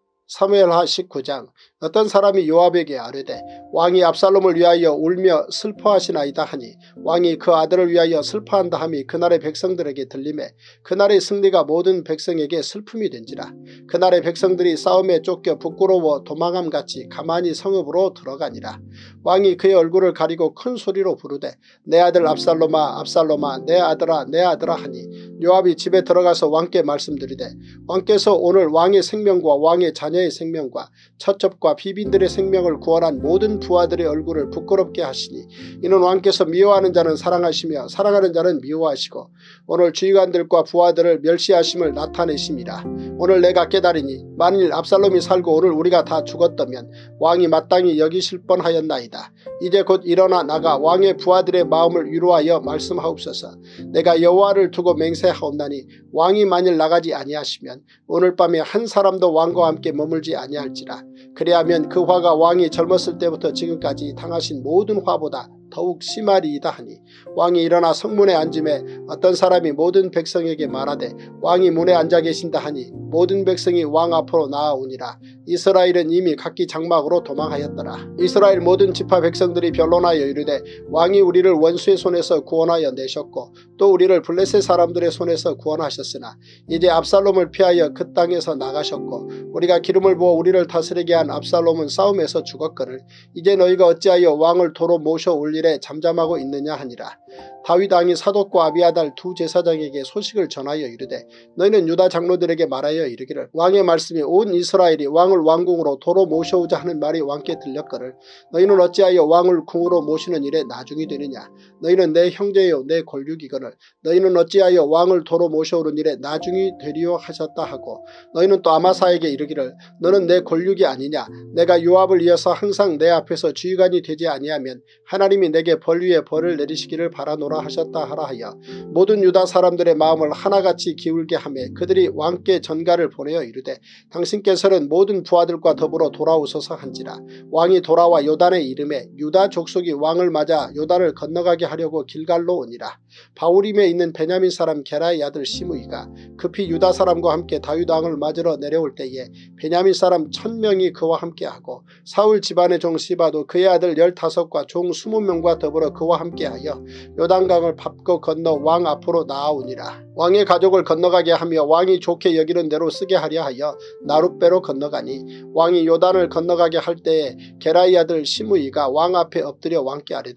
[SPEAKER 1] 사무엘하 십구 장. 어떤 사람이 요압에게 아뢰되 왕이 압살롬을 위하여 울며 슬퍼하시나이다 하니 왕이 그 아들을 위하여 슬퍼한다 함이 그날의 백성들에게 들리매 그날의 승리가 모든 백성에게 슬픔이 된지라. 그날의 백성들이 싸움에 쫓겨 부끄러워 도망함같이 가만히 성읍으로 들어가니라. 왕이 그의 얼굴을 가리고 큰 소리로 부르되 내 아들 압살롬아 압살롬아 내 아들아 내 아들아 하니 요압이 집에 들어가서 왕께 말씀드리되 왕께서 오늘 왕의 생명과 왕의 자녀의 생명과 처첩과 비빈들의 생명을 구원한 모든 부하들의 얼굴을 부끄럽게 하시니 이는 왕께서 미워하는 자는 사랑하시며 사랑하는 자는 미워하시고 오늘 주의관들과 부하들을 멸시하심을 나타내심이라. 오늘 내가 깨달으니 만일 압살롬이 살고 오늘 우리가 다 죽었다면 왕이 마땅히 여기실 뻔하였나이다. 이제 곧 일어나 나가 왕의 부하들의 마음을 위로하여 말씀하옵소서. 내가 여호와를 두고 맹세하옵나니 왕이 만일 나가지 아니하시면 오늘 밤에 한 사람도 왕과 함께 머물지 아니할지라. 그리하면 그 화가 왕이 젊었을 때부터 지금까지 당하신 모든 화보다 더욱 심하리이다 하니 왕이 일어나 성문에 앉음에 어떤 사람이 모든 백성에게 말하되 왕이 문에 앉아 계신다 하니 모든 백성이 왕 앞으로 나아오니라. 이스라엘은 이미 각기 장막으로 도망하였더라. 이스라엘 모든 지파 백성들이 변론하여 이르되 왕이 우리를 원수의 손에서 구원하여 내셨고 또 우리를 블레셋 사람들의 손에서 구원하셨으나 이제 압살롬을 피하여 그 땅에서 나가셨고 우리가 기름을 부어 우리를 다스리게 한 압살롬은 싸움에서 죽었거늘 이제 너희가 어찌하여 왕을 도로 모셔 올 일에 잠잠하고 있느냐 하니라. 다윗 왕이 사독과 아비아달 두 제사장에게 소식을 전하여 이르되 너희는 유다 장로들에게 말하여 이르기를 왕의 말씀이 온 이스라엘이 왕을 왕궁으로 도로 모셔오자 하는 말이 왕께 들렸거늘 너희는 어찌하여 왕을 궁으로 모시는 일에 나중이 되느냐. 너희는 내 형제요 내 권륙이거늘 너희는 어찌하여 왕을 도로 모셔오는 일에 나중이 되리요 하셨다 하고 너희는 또 아마사에게 이르기를 너는 내 권륙이 아니냐. 내가 요압을 이어서 항상 내 앞에서 주의관이 되지 아니하면 하나님이 내게 벌 위에 벌을 내리시기를 바라노라 하셨다 하라 하여 모든 유다 사람들의 마음을 하나같이 기울게 하며 그들이 왕께 전가를 보내어 이르되 당신께서는 모든 부하들과 더불어 돌아오소서 한지라. 왕이 돌아와 요단에 이름에 유다 족속이 왕을 맞아 요단을 건너가게 하려고 길갈로 오니라. 바후림에 있는 베냐민 사람 게라의 아들 시므이가 급히 유다 사람과 함께 다윗 왕을 맞으러 내려올 때에 베냐민 사람 천 명이 그와 함께하고 사울 집안의 종 시바도 그의 아들 열다섯과 종 스무 명과 더불어 그와 함께하여 요단강을 밟고 건너 왕 앞으로 나아오니라. 왕의 가족을 건너가게 하며 왕이 좋게 여기는 대로 쓰게 하려 하여 나룻배로 건너가니 왕이 요단을 건너가게 할 때에 게라의 아들 시므이가 왕 앞에 엎드려 왕께 아뢰되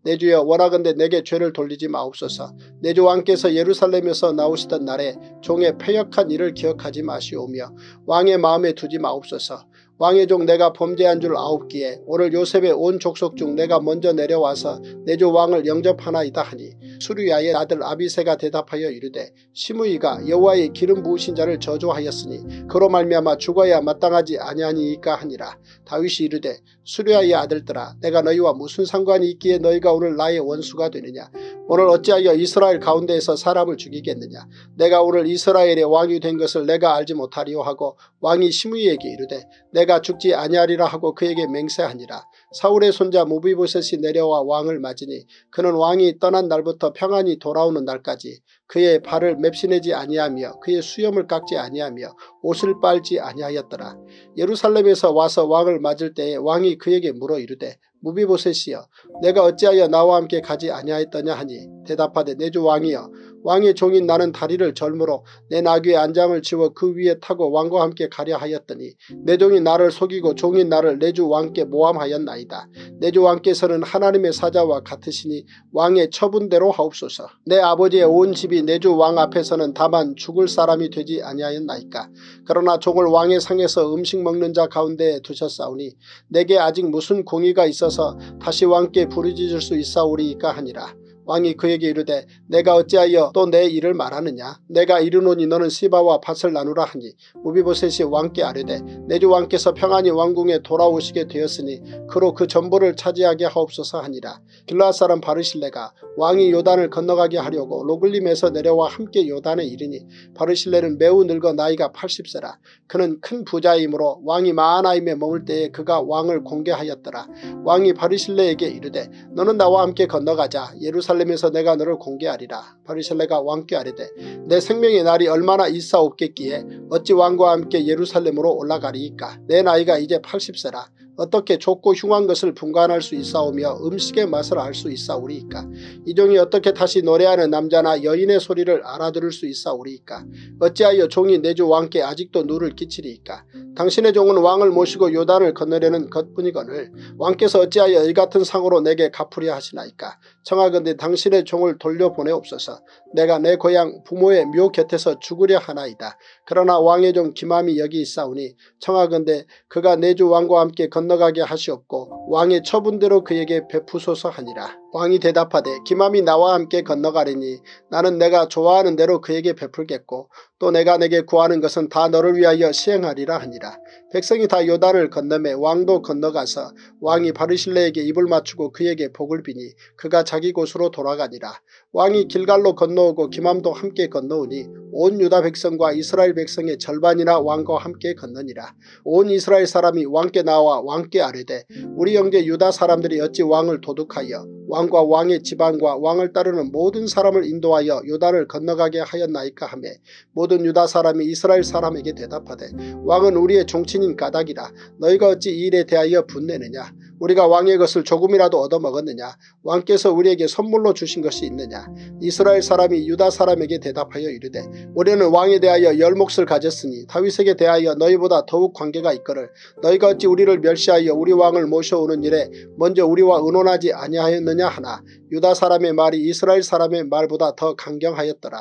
[SPEAKER 1] 내 주여 원하건대 내게 죄를 돌리지 마옵소서. 내 주 왕께서 예루살렘에서 나오시던 날에 종의 패역한 일을 기억하지 마시오며 왕의 마음에 두지 마옵소서. 왕의 종 내가 범죄한 줄 아옵기에 오늘 요셉의 온 족속 중 내가 먼저 내려와서 내 주 왕을 영접하나이다 하니 수르야의 아들 아비새가 대답하여 이르되 시므이가 여호와의 기름 부으신 자를 저주하였으니 그로 말미암아 죽어야 마땅하지 아니하니이까 하니라. 다윗이 이르되 수르야의 아들들아 내가 너희와 무슨 상관이 있기에 너희가 오늘 나의 원수가 되느냐. 오늘 어찌하여 이스라엘 가운데에서 사람을 죽이겠느냐. 내가 오늘 이스라엘의 왕이 된 것을 내가 알지 못하리요 하고 왕이 시므이에게 이르되 내가 죽지 아니하리라 하고 그에게 맹세하니라. 사울의 손자 무비보셋이 내려와 왕을 맞으니 그는 왕이 떠난 날부터 평안히 돌아오는 날까지 그의 발을 맵시내지 아니하며 그의 수염을 깎지 아니하며 옷을 빨지 아니하였더라. 예루살렘에서 와서 왕을 맞을 때에 왕이 그에게 물어 이르되 무비보셋이여 내가 어찌하여 나와 함께 가지 아니하였더냐 하니 대답하되 내 주 왕이여 왕의 종인 나는 다리를 절므로 내 나귀의 안장을 치워 그 위에 타고 왕과 함께 가려 하였더니 내 종이 나를 속이고 종인 나를 내 주 왕께 모함하였나이다. 내 주 왕께서는 하나님의 사자와 같으시니 왕의 처분대로 하옵소서. 내 아버지의 온 집이 내 주 왕 앞에서는 다만 죽을 사람이 되지 아니하였나이까. 그러나 종을 왕의 상에서 음식 먹는 자 가운데에 두셨사오니 내게 아직 무슨 공의가 있어서 다시 왕께 부르짖을 수 있사오리이까 하니라. 왕이 그에게 이르되 내가 어찌하여 또 내 일을 말하느냐. 내가 이르노니 너는 시바와 밭을 나누라 하니 무비보셋이 왕께 아뢰되 내 주 왕께서 평안히 왕궁에 돌아오시게 되었으니 그로 그 전보를 차지하게 하옵소서 하니라. 길르앗 사람 바르실레가 왕이 요단을 건너가게 하려고 로글림에서 내려와 함께 요단에 이르니 바르실레는 매우 늙어 나이가 팔십 세라. 그는 큰 부자이므로 왕이 마하나임에 머물 때에 그가 왕을 공개하였더라. 왕이 바르실레에게 이르되 너는 나와 함께 건너가자. 예루살렘에서 내가 너를 공개하리라. 바르실레가 왕께 아뢰되 내 생명의 날이 얼마나 있사옵겠기에 어찌 왕과 함께 예루살렘으로 올라가리이까. 내 나이가 이제 팔십 세라. 어떻게 좁고 흉한 것을 분간할 수 있사오며 음식의 맛을 알 수 있사오리이까. 이 종이 어떻게 다시 노래하는 남자나 여인의 소리를 알아들을 수 있사오리이까. 어찌하여 종이 내 주 왕께 아직도 누를 끼치리이까. 당신의 종은 왕을 모시고 요단을 건너려는 것뿐이거늘 왕께서 어찌하여 이같은 상으로 내게 갚으려 하시나이까. 청하건대 당신의 종을 돌려보내옵소서. 내가 내 고향 부모의 묘 곁에서 죽으려 하나이다. 그러나 왕의 종 기맘이 여기 있사오니 청하건대 그가 내 주 왕과 함께 건너가게 하시옵고 왕의 처분대로 그에게 베푸소서 하니라. 왕이 대답하되 기맘이 나와 함께 건너가리니 나는 내가 좋아하는 대로 그에게 베풀겠고 또 내가 내게 구하는 것은 다 너를 위하여 시행하리라 하니라. 백성이 다 요단을 건너매 왕도 건너가서 왕이 바르실레에게 입을 맞추고 그에게 복을 비니 그가 자기 곳으로 돌아가니라. 왕이 길갈로 건너오고 기맘도 함께 건너오니 온 유다 백성과 이스라엘 백성의 절반이나 왕과 함께 건너니라. 온 이스라엘 사람이 왕께 나와 왕께 아뢰되 우리 형제 유다 사람들이 어찌 왕을 도둑하여 왕과 왕의 지방과 왕을 따르는 모든 사람을 인도하여 요단을 건너가게 하였나이까 하매 모든 유다 사람이 이스라엘 사람에게 대답하되 왕은 우리의 종친인 까닭이라. 너희가 어찌 이 일에 대하여 분내느냐. 우리가 왕의 것을 조금이라도 얻어먹었느냐. 왕께서 우리에게 선물로 주신 것이 있느냐. 이스라엘 사람이 유다 사람에게 대답하여 이르되 우리는 왕에 대하여 열 몫을 가졌으니 다윗에게 대하여 너희보다 더욱 관계가 있거늘 너희가 어찌 우리를 멸시하여 우리 왕을 모셔오는 일에 먼저 우리와 의논하지 아니하였느냐 하나 유다 사람의 말이 이스라엘 사람의 말보다 더 강경하였더라.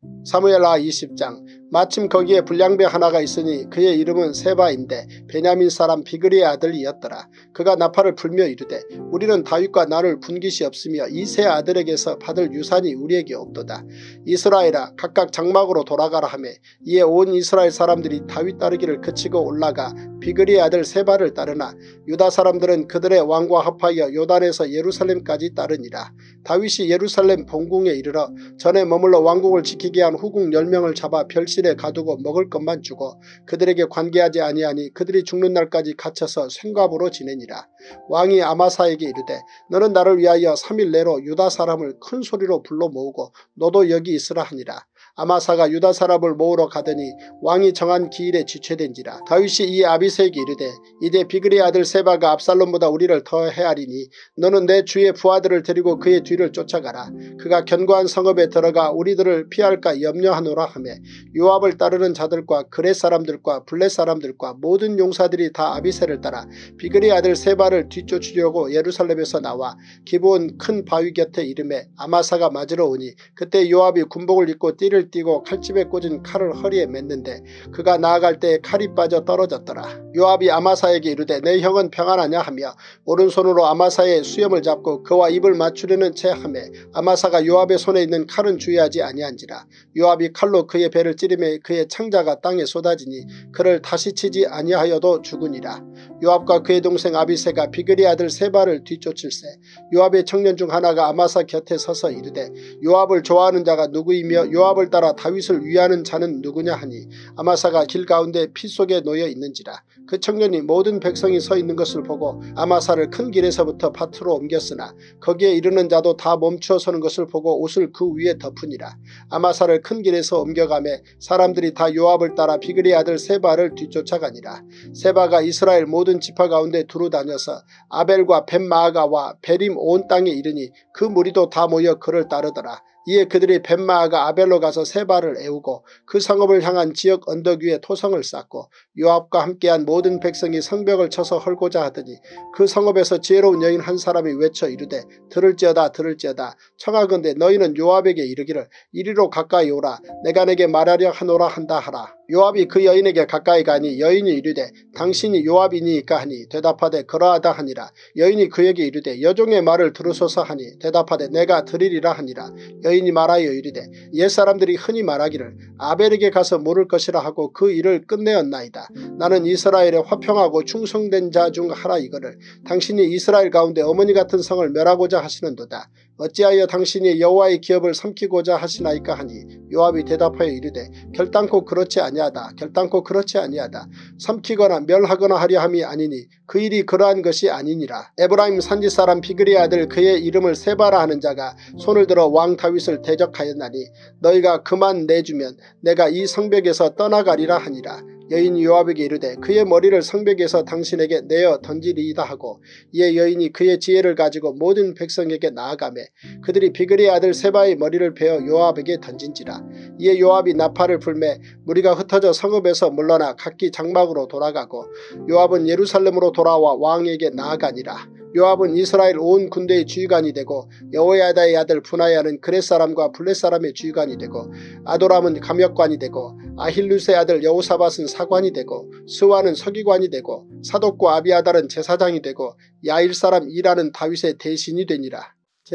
[SPEAKER 1] 사무엘하 이십 장. 마침 거기에 불량배 하나가 있으니 그의 이름은 세바인데 베냐민 사람 비그리의 아들이었더라. 그가 나팔을 불며 이르되 우리는 다윗과 나눌 분깃이 없으며 이 세 아들에게서 받을 유산이 우리에게 없도다. 이스라엘아 각각 장막으로 돌아가라 하매 이에 온 이스라엘 사람들이 다윗 따르기를 그치고 올라가 비그리의 아들 세바를 따르나 유다 사람들은 그들의 왕과 합하여 요단에서 예루살렘까지 따르니라. 다윗이 예루살렘 본궁에 이르러 전에 머물러 왕국을 지키게 한 후궁 열 명을 잡아 별실에 가두고 먹을 것만 주고 그들에게 관계하지 아니하니 그들이 죽는 날까지 갇혀서 생갑으로 지내니라. 왕이 아마사에게 이르되 너는 나를 위하여 삼 일 내로 유다 사람을 큰 소리로 불러 모으고 너도 여기 있으라 하니라. 아마사가 유다 사람을 모으러 가더니 왕이 정한 기일에 지체된지라. 다윗이 이 아비새에게 이르되 이제 비그리의 아들 세바가 압살롬보다 우리를 더 헤아리니 너는 내 주의 부하들을 데리고 그의 뒤를 쫓아가라. 그가 견고한 성읍에 들어가 우리들을 피할까 염려하노라 하며 요압을 따르는 자들과 그렛 사람들과 블렛 사람들과 모든 용사들이 다 아비새를 따라 비그리의 아들 세바를 뒤쫓으려고 예루살렘에서 나와 기브온 큰 바위 곁에 이름에 아마사가 맞으러 오니 그때 요압이 군복을 입고 띠를 띠고 칼집에 꽂은 칼을 허리에 맸는데 그가 나아갈 때에 칼이 빠져 떨어졌더라. 요압이 아마사에게 이르되 내 형은 평안하냐 하며 오른손으로 아마사의 수염을 잡고 그와 입을 맞추려는 채 하며 아마사가 요압의 손에 있는 칼은 주의하지 아니한지라. 요압이 칼로 그의 배를 찌르매 그의 창자가 땅에 쏟아지니 그를 다시 치지 아니하여도 죽으니라. 요압과 그의 동생 아비새가 비그리 아들 세바를 뒤쫓을세. 요압의 청년 중 하나가 아마사 곁에 서서 이르되 요압을 좋아하는 자가 누구이며 요압을 따라 다윗을 위하는 자는 누구냐 하니 아마사가 길 가운데 피 속에 놓여 있는지라. 그 청년이 모든 백성이 서 있는 것을 보고 아마사를 큰 길에서부터 밭으로 옮겼으나 거기에 이르는 자도 다 멈추어 서는 것을 보고 옷을 그 위에 덮으니라. 아마사를 큰 길에서 옮겨가매 사람들이 다 요압을 따라 비그리 아들 세바를 뒤쫓아가니라. 세바가 이스라엘 모든 지파 가운데 두루 다녀서 아벨과 벳마아가와 베림 온 땅에 이르니 그 무리도 다 모여 그를 따르더라. 이에 그들이 벳마아가 아벨로 가서 세바를 애우고 그 성읍을 향한 지역 언덕 위에 토성을 쌓고 요압과 함께한 모든 백성이 성벽을 쳐서 헐고자 하더니 그 성읍에서 지혜로운 여인 한 사람이 외쳐 이르되 들을지어다 들을지어다 청하건대 너희는 요압에게 이르기를 이리로 가까이 오라 내가 내게 말하려 하노라 한다 하라. 요압이 그 여인에게 가까이 가니 여인이 이르되 당신이 요압이니이까 하니 대답하되 그러하다 하니라. 여인이 그에게 이르되 여종의 말을 들으소서 하니 대답하되 내가 들으리라 하니라. 여인이 말하여 이르되 옛사람들이 흔히 말하기를 아벨에게 가서 물을 것이라 하고 그 일을 끝내었나이다. 나는 이스라엘에 화평하고 충성된 자 중 하라 이거를 당신이 이스라엘 가운데 어머니 같은 성을 멸하고자 하시는도다. 어찌하여 당신이 여호와의 기업을 삼키고자 하시나이까 하니 요압이 대답하여 이르되 결단코 그렇지 아니하다. 결단코 그렇지 아니하다. 삼키거나 멸하거나 하려 함이 아니니 그 일이 그러한 것이 아니니라. 에브라임 산지 사람 비그리의 아들 그의 이름을 세바라 하는 자가 손을 들어 왕 다윗을 대적하였나니 너희가 그만 내주면 내가 이 성벽에서 떠나가리라 하니라. 여인이 요압에게 이르되 그의 머리를 성벽에서 당신에게 내어 던지리이다 하고 이에 여인이 그의 지혜를 가지고 모든 백성에게 나아가매 그들이 비그리의 아들 세바의 머리를 베어 요압에게 던진지라. 이에 요압이 나팔을 불매 무리가 흩어져 성읍에서 물러나 각기 장막으로 돌아가고 요압은 예루살렘으로 돌아와 왕에게 나아가니라. 요압은 이스라엘 온 군대의 주의관이 되고 여호야다의 아들 분하야는 그렛 사람과 블렛 사람의 주의관이 되고 아도람은 감역관이 되고 아힐루스의 아들 여호사밧은 사관이 되고 스와는 서기관이 되고 사독과 아비아달은 제사장이 되고 야일 사람 이라는 다윗의 대신이 되니라.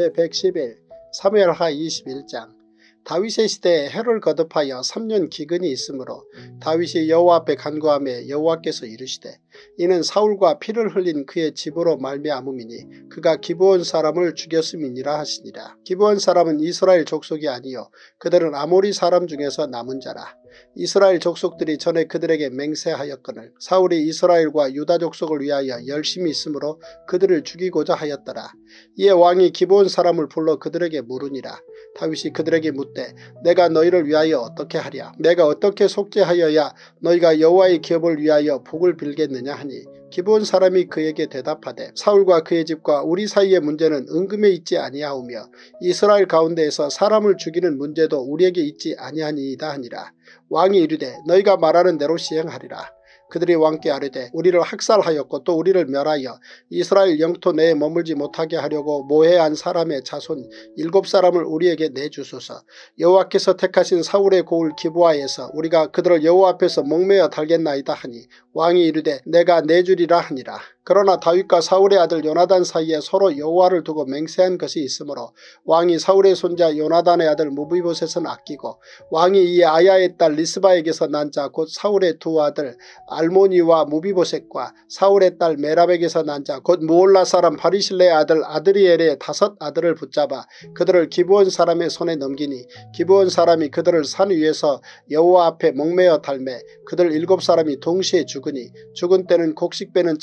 [SPEAKER 1] 제백십일 사무엘하 이십일 장. 다윗의 시대에 해를 거듭하여 삼 년 기근이 있으므로 다윗이 여호와 앞에 간구하며 여호와께서 이르시되 이는 사울과 피를 흘린 그의 집으로 말미암음이니 그가 기브온 사람을 죽였음이니라 하시니라. 기브온 사람은 이스라엘 족속이 아니요 그들은 아모리 사람 중에서 남은 자라. 이스라엘 족속들이 전에 그들에게 맹세하였거늘 사울이 이스라엘과 유다 족속을 위하여 열심히 있으므로 그들을 죽이고자 하였더라. 이에 왕이 기브온 사람을 불러 그들에게 물으니라. 다윗이 그들에게 묻되 내가 너희를 위하여 어떻게 하랴? 내가 어떻게 속죄하여야 너희가 여호와의 기업을 위하여 복을 빌겠느냐 하니 기브온 사람이 그에게 대답하되 사울과 그의 집과 우리 사이의 문제는 은금에 있지 아니하오며 이스라엘 가운데에서 사람을 죽이는 문제도 우리에게 있지 아니하니이다 하니라. 왕이 이르되 너희가 말하는 대로 시행하리라. 그들이 왕께 아뢰되 우리를 학살하였고 또 우리를 멸하여 이스라엘 영토 내에 머물지 못하게 하려고 모해한 사람의 자손 일곱 사람을 우리에게 내주소서. 여호와께서 택하신 사울의 고을 기브아에서 우리가 그들을 여호와 앞에서 목매어 달겠나이다 하니 왕이 이르되 내가 내주리라 하니라. 그러나 다윗과 사울의 아들 요나단 사이에 서로 여호와를 두고 맹세한 것이 있으므로 왕이 사울의 손자 요나단의 아들 무비보셋은 아끼고 왕이 이 아야의 딸 리스바에게서 난 자 곧 사울의 두 아들 알모니와 무비보셋과 사울의 딸 메랍에게서 난 자 곧 무올라 사람 바리실레의 아들 아드리엘의 다섯 아들을 붙잡아 그들을 기브온 사람의 손에 넘기니 기브온 사람이 그들을 산 위에서 여호와 앞에 목매어 달매 그들 일곱 사람이 동시에 죽으니 죽은 때는 곡식 빼는 첫날 곧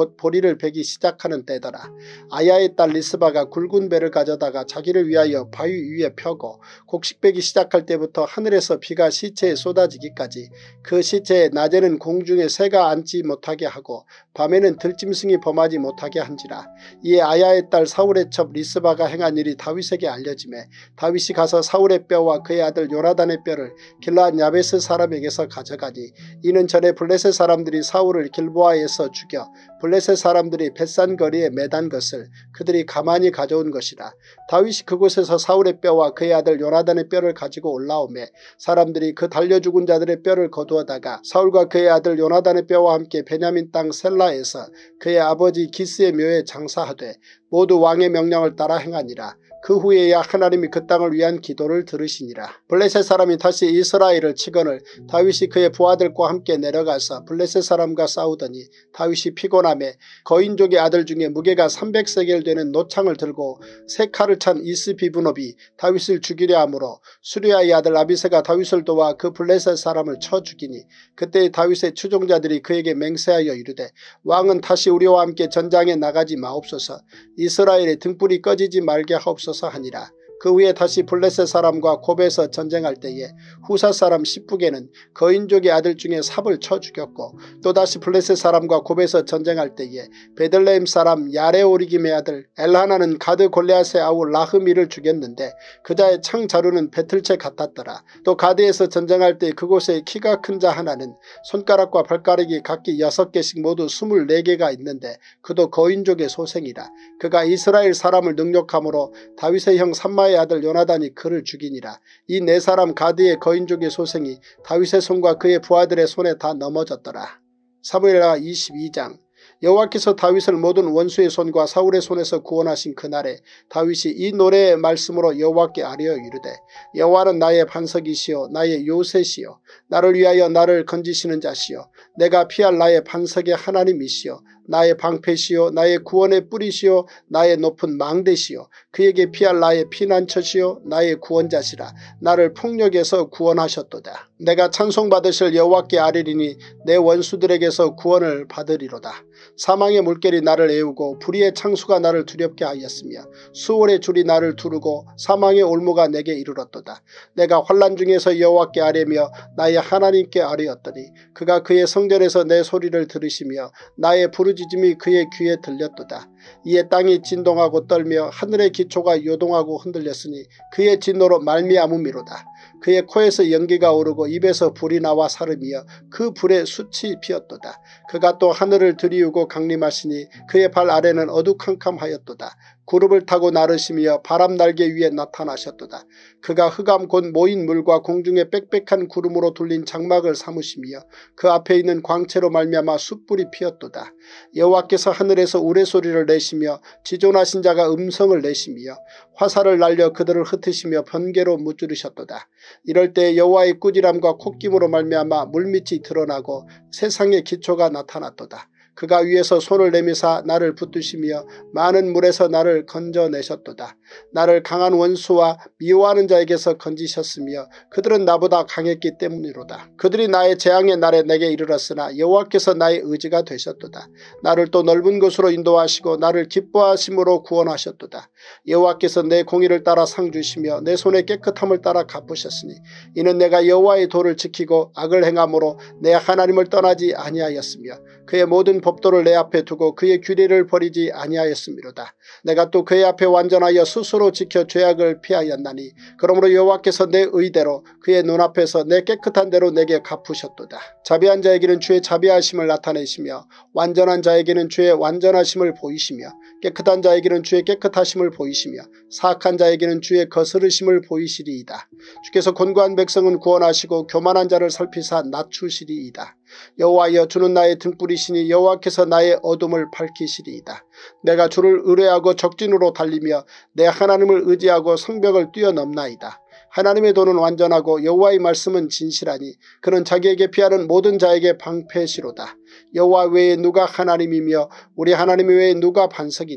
[SPEAKER 1] 곧 보리를 베기 시작하는 때더라. 아야의 딸 리스바가 굵은 배를 가져다가 자기를 위하여 바위 위에 펴고 곡식배기 시작할 때부터 하늘에서 비가 시체에 쏟아지기까지 그 시체에 낮에는 공중에 새가 앉지 못하게 하고 밤에는 들짐승이 범하지 못하게 한지라. 이에 아야의 딸 사울의 첩 리스바가 행한 일이 다윗에게 알려지매 다윗이 가서 사울의 뼈와 그의 아들 요나단의 뼈를 길르앗 야베스 사람에게서 가져가니 이는 전에 블레셋 사람들이 사울을 길보아에서 죽여 블레셋 사람들이 벳산 거리에 매단 것을 그들이 가만히 가져온 것이라. 다윗이 그곳에서 사울의 뼈와 그의 아들 요나단의 뼈를 가지고 올라오매 사람들이 그 달려 죽은 자들의 뼈를 거두어다가 사울과 그의 아들 요나단의 뼈와 함께 베냐민 땅 셀라에서 그의 아버지 기스의 묘에 장사하되 모두 왕의 명령을 따라 행하니라. 그 후에야 하나님이 그 땅을 위한 기도를 들으시니라. 블레셋 사람이 다시 이스라엘을 치거늘 다윗이 그의 부하들과 함께 내려가서 블레셋 사람과 싸우더니 다윗이 피곤하매 거인족의 아들 중에 무게가 삼백 세겔 되는 노창을 들고 세 칼을 찬 이스비브노비 다윗을 죽이려 하므로 수리아의 아들 아비새가 다윗을 도와 그 블레셋 사람을 쳐 죽이니 그때 다윗의 추종자들이 그에게 맹세하여 이르되 왕은 다시 우리와 함께 전장에 나가지 마옵소서. 이스라엘의 등불이 꺼지지 말게 하옵소서 하니라. 그 후에 다시 블레셋 사람과 곱에서 전쟁할 때에 후사 사람 십북에는 거인족의 아들 중에 삽을 쳐 죽였고 또다시 블레셋 사람과 곱에서 전쟁할 때에 베들레헴 사람 야레오리김의 아들 엘하나는 가드 골레앗의 아우 라흐미를 죽였는데 그자의 창 자루는 배틀채 같았더라. 또 가드에서 전쟁할 때 그곳에 키가 큰 자 하나는 손가락과 발가락이 각기 여섯 개씩 모두 스물네 개가 있는데 그도 거인족의 소생이라. 그가 이스라엘 사람을 능욕함으로 다윗의 형 삼마의 아들 요나단이 그를 죽이니라. 이 네 사람 가드의 거인족의 소생이 다윗의 손과 그의 부하들의 손에 다 넘어졌더라. 사무엘하 이십이 장. 여호와께서 다윗을 모든 원수의 손과 사울의 손에서 구원하신 그날에 다윗이 이 노래의 말씀으로 여호와께 아뢰어 이르되 여호와는 나의 반석이시요 나의 요새시요 나를 위하여 나를 건지시는 자시요 내가 피할 나의 반석의 하나님이시요 나의 방패시요 나의 구원의 뿌리시요 나의 높은 망대시요 그에게 피할 나의 피난처시요 나의 구원자시라. 나를 폭력에서 구원하셨도다. 내가 찬송받으실 여호와께 아뢰리니 내 원수들에게서 구원을 받으리로다. 사망의 물결이 나를 애우고 불의의 창수가 나를 두렵게 하였으며 수월의 줄이 나를 두르고 사망의 올무가 내게 이르렀도다. 내가 환난 중에서 여호와께 아뢰며 나의 하나님께 아뢰었더니 그가 그의 성전에서 내 소리를 들으시며 나의 부르짖음이 그의 귀에 들렸도다. 이에 땅이 진동하고 떨며 하늘의 기초가 요동하고 흔들렸으니 그의 진노로 말미암음이로다. 그의 코에서 연기가 오르고 입에서 불이 나와 사름이여 그 불에 숯이 피었도다. 그가 또 하늘을 들이우고 강림하시니 그의 발 아래는 어두캄캄하였도다. 구름을 타고 나르시며 바람 날개 위에 나타나셨도다. 그가 흑암 곧 모인 물과 공중에 빽빽한 구름으로 둘린 장막을 삼으시며 그 앞에 있는 광채로 말미암아 숯불이 피었도다. 여호와께서 하늘에서 우레소리를 내시며 지존하신 자가 음성을 내시며 화살을 날려 그들을 흩으시며 번개로 무찌르셨도다. 이럴 때 여호와의 꾸지람과 콧김으로 말미암아 물밑이 드러나고 세상의 기초가 나타났도다. 그가 위에서 손을 내미사 나를 붙드시며 많은 물에서 나를 건져내셨도다. 나를 강한 원수와 미워하는 자에게서 건지셨으며 그들은 나보다 강했기 때문이로다. 그들이 나의 재앙의 날에 내게 이르렀으나 여호와께서 나의 의지가 되셨도다. 나를 또 넓은 곳으로 인도하시고 나를 기뻐하심으로 구원하셨도다. 여호와께서 내 공의를 따라 상 주시며 내 손의 깨끗함을 따라 갚으셨으니 이는 내가 여호와의 도를 지키고 악을 행함으로 내 하나님을 떠나지 아니하였으며 그의 모든 법도를 내 앞에 두고 그의 규례를 버리지 아니하였음이로다. 내가 또 그의 앞에 완전하여 스스로 지켜 죄악을 피하였나니 그러므로 여호와께서 내 의대로 그의 눈앞에서 내 깨끗한 대로 내게 갚으셨도다. 자비한 자에게는 주의 자비하심을 나타내시며 완전한 자에게는 주의 완전하심을 보이시며 깨끗한 자에게는 주의 깨끗하심을 보이시며 사악한 자에게는 주의 거스르심을 보이시리이다. 주께서 곤고한 백성은 구원하시고 교만한 자를 살피사 낮추시리이다. 여호와여 주는 나의 등불이시니 여호와께서 나의 어둠을 밝히시리이다. 내가 주를 의뢰하고 적진으로 달리며 내 하나님을 의지하고 성벽을 뛰어넘나이다. 하나님의 도는 완전하고 여호와의 말씀은 진실하니 그는 자기에게 피하는 모든 자에게 방패시로다. 여호와 외에 누가 하나님이며 우리 하나님 외에 누가 반석이냐.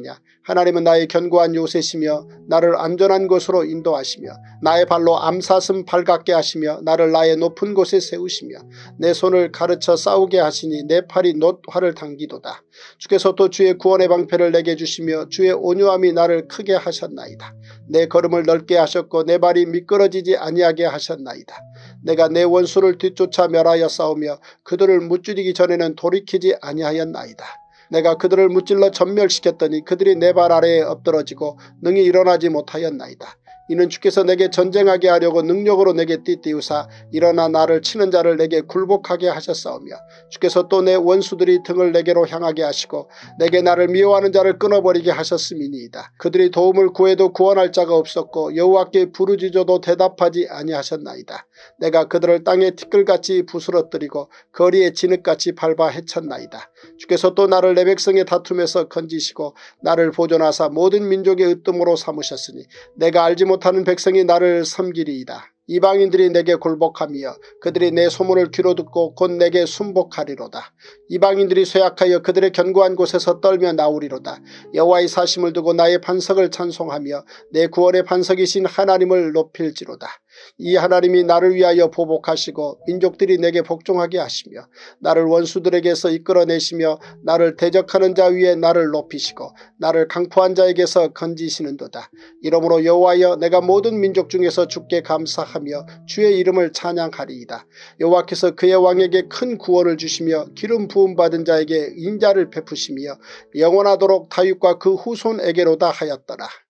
[SPEAKER 1] 하나님은 나의 견고한 요새시며 나를 안전한 곳으로 인도하시며 나의 발로 암사슴 발같게 하시며 나를 나의 높은 곳에 세우시며 내 손을 가르쳐 싸우게 하시니 내 팔이 놋 활을 당기도다. 주께서 또 주의 구원의 방패를 내게 주시며 주의 온유함이 나를 크게 하셨나이다. 내 걸음을 넓게 하셨고 내 발이 미끄러지지 아니하게 하셨나이다. 내가 내 원수를 뒤쫓아 멸하여 싸우며 그들을 무찌르기 전에는 돌이키지 아니하였나이다. 내가 그들을 무찔러 전멸시켰더니 그들이 내 발 아래에 엎드러지고 능히 일어나지 못하였나이다. 이는 주께서 내게 전쟁하게 하려고 능력으로 내게 띠띠우사 일어나 나를 치는 자를 내게 굴복하게 하셨사오며 주께서 또 내 원수들이 등을 내게로 향하게 하시고 내게 나를 미워하는 자를 끊어버리게 하셨음이니이다. 그들이 도움을 구해도 구원할 자가 없었고 여호와께 부르짖어도 대답하지 아니하셨나이다. 내가 그들을 땅에 티끌같이 부스러뜨리고 거리에 진흙같이 밟아 해쳤나이다. 주께서 또 나를 내 백성의 다툼에서 건지시고 나를 보존하사 모든 민족의 으뜸으로 삼으셨으니 내가 알지 못하는 백성이 나를 섬기리이다. 이방인들이 내게 굴복하며 그들이 내 소문을 귀로 듣고 곧 내게 순복하리로다. 이방인들이 쇠약하여 그들의 견고한 곳에서 떨며 나오리로다. 여호와의 사심을 두고 나의 반석을 찬송하며 내 구원의 반석이신 하나님을 높일지로다. 이 하나님이 나를 위하여 보복하시고 민족들이 내게 복종하게 하시며 나를 원수들에게서 이끌어내시며 나를 대적하는 자 위에 나를 높이시고 나를 강포한 자에게서 건지시는도다. 이러므로 여호와여 내가 모든 민족 중에서 주께 감사하며 주의 이름을 찬양하리이다. 여호와께서 그의 왕에게 큰 구원을 주시며 기름 부음 받은 자에게 인자를 베푸시며 영원하도록 다윗과 그 후손에게로다 하였더라.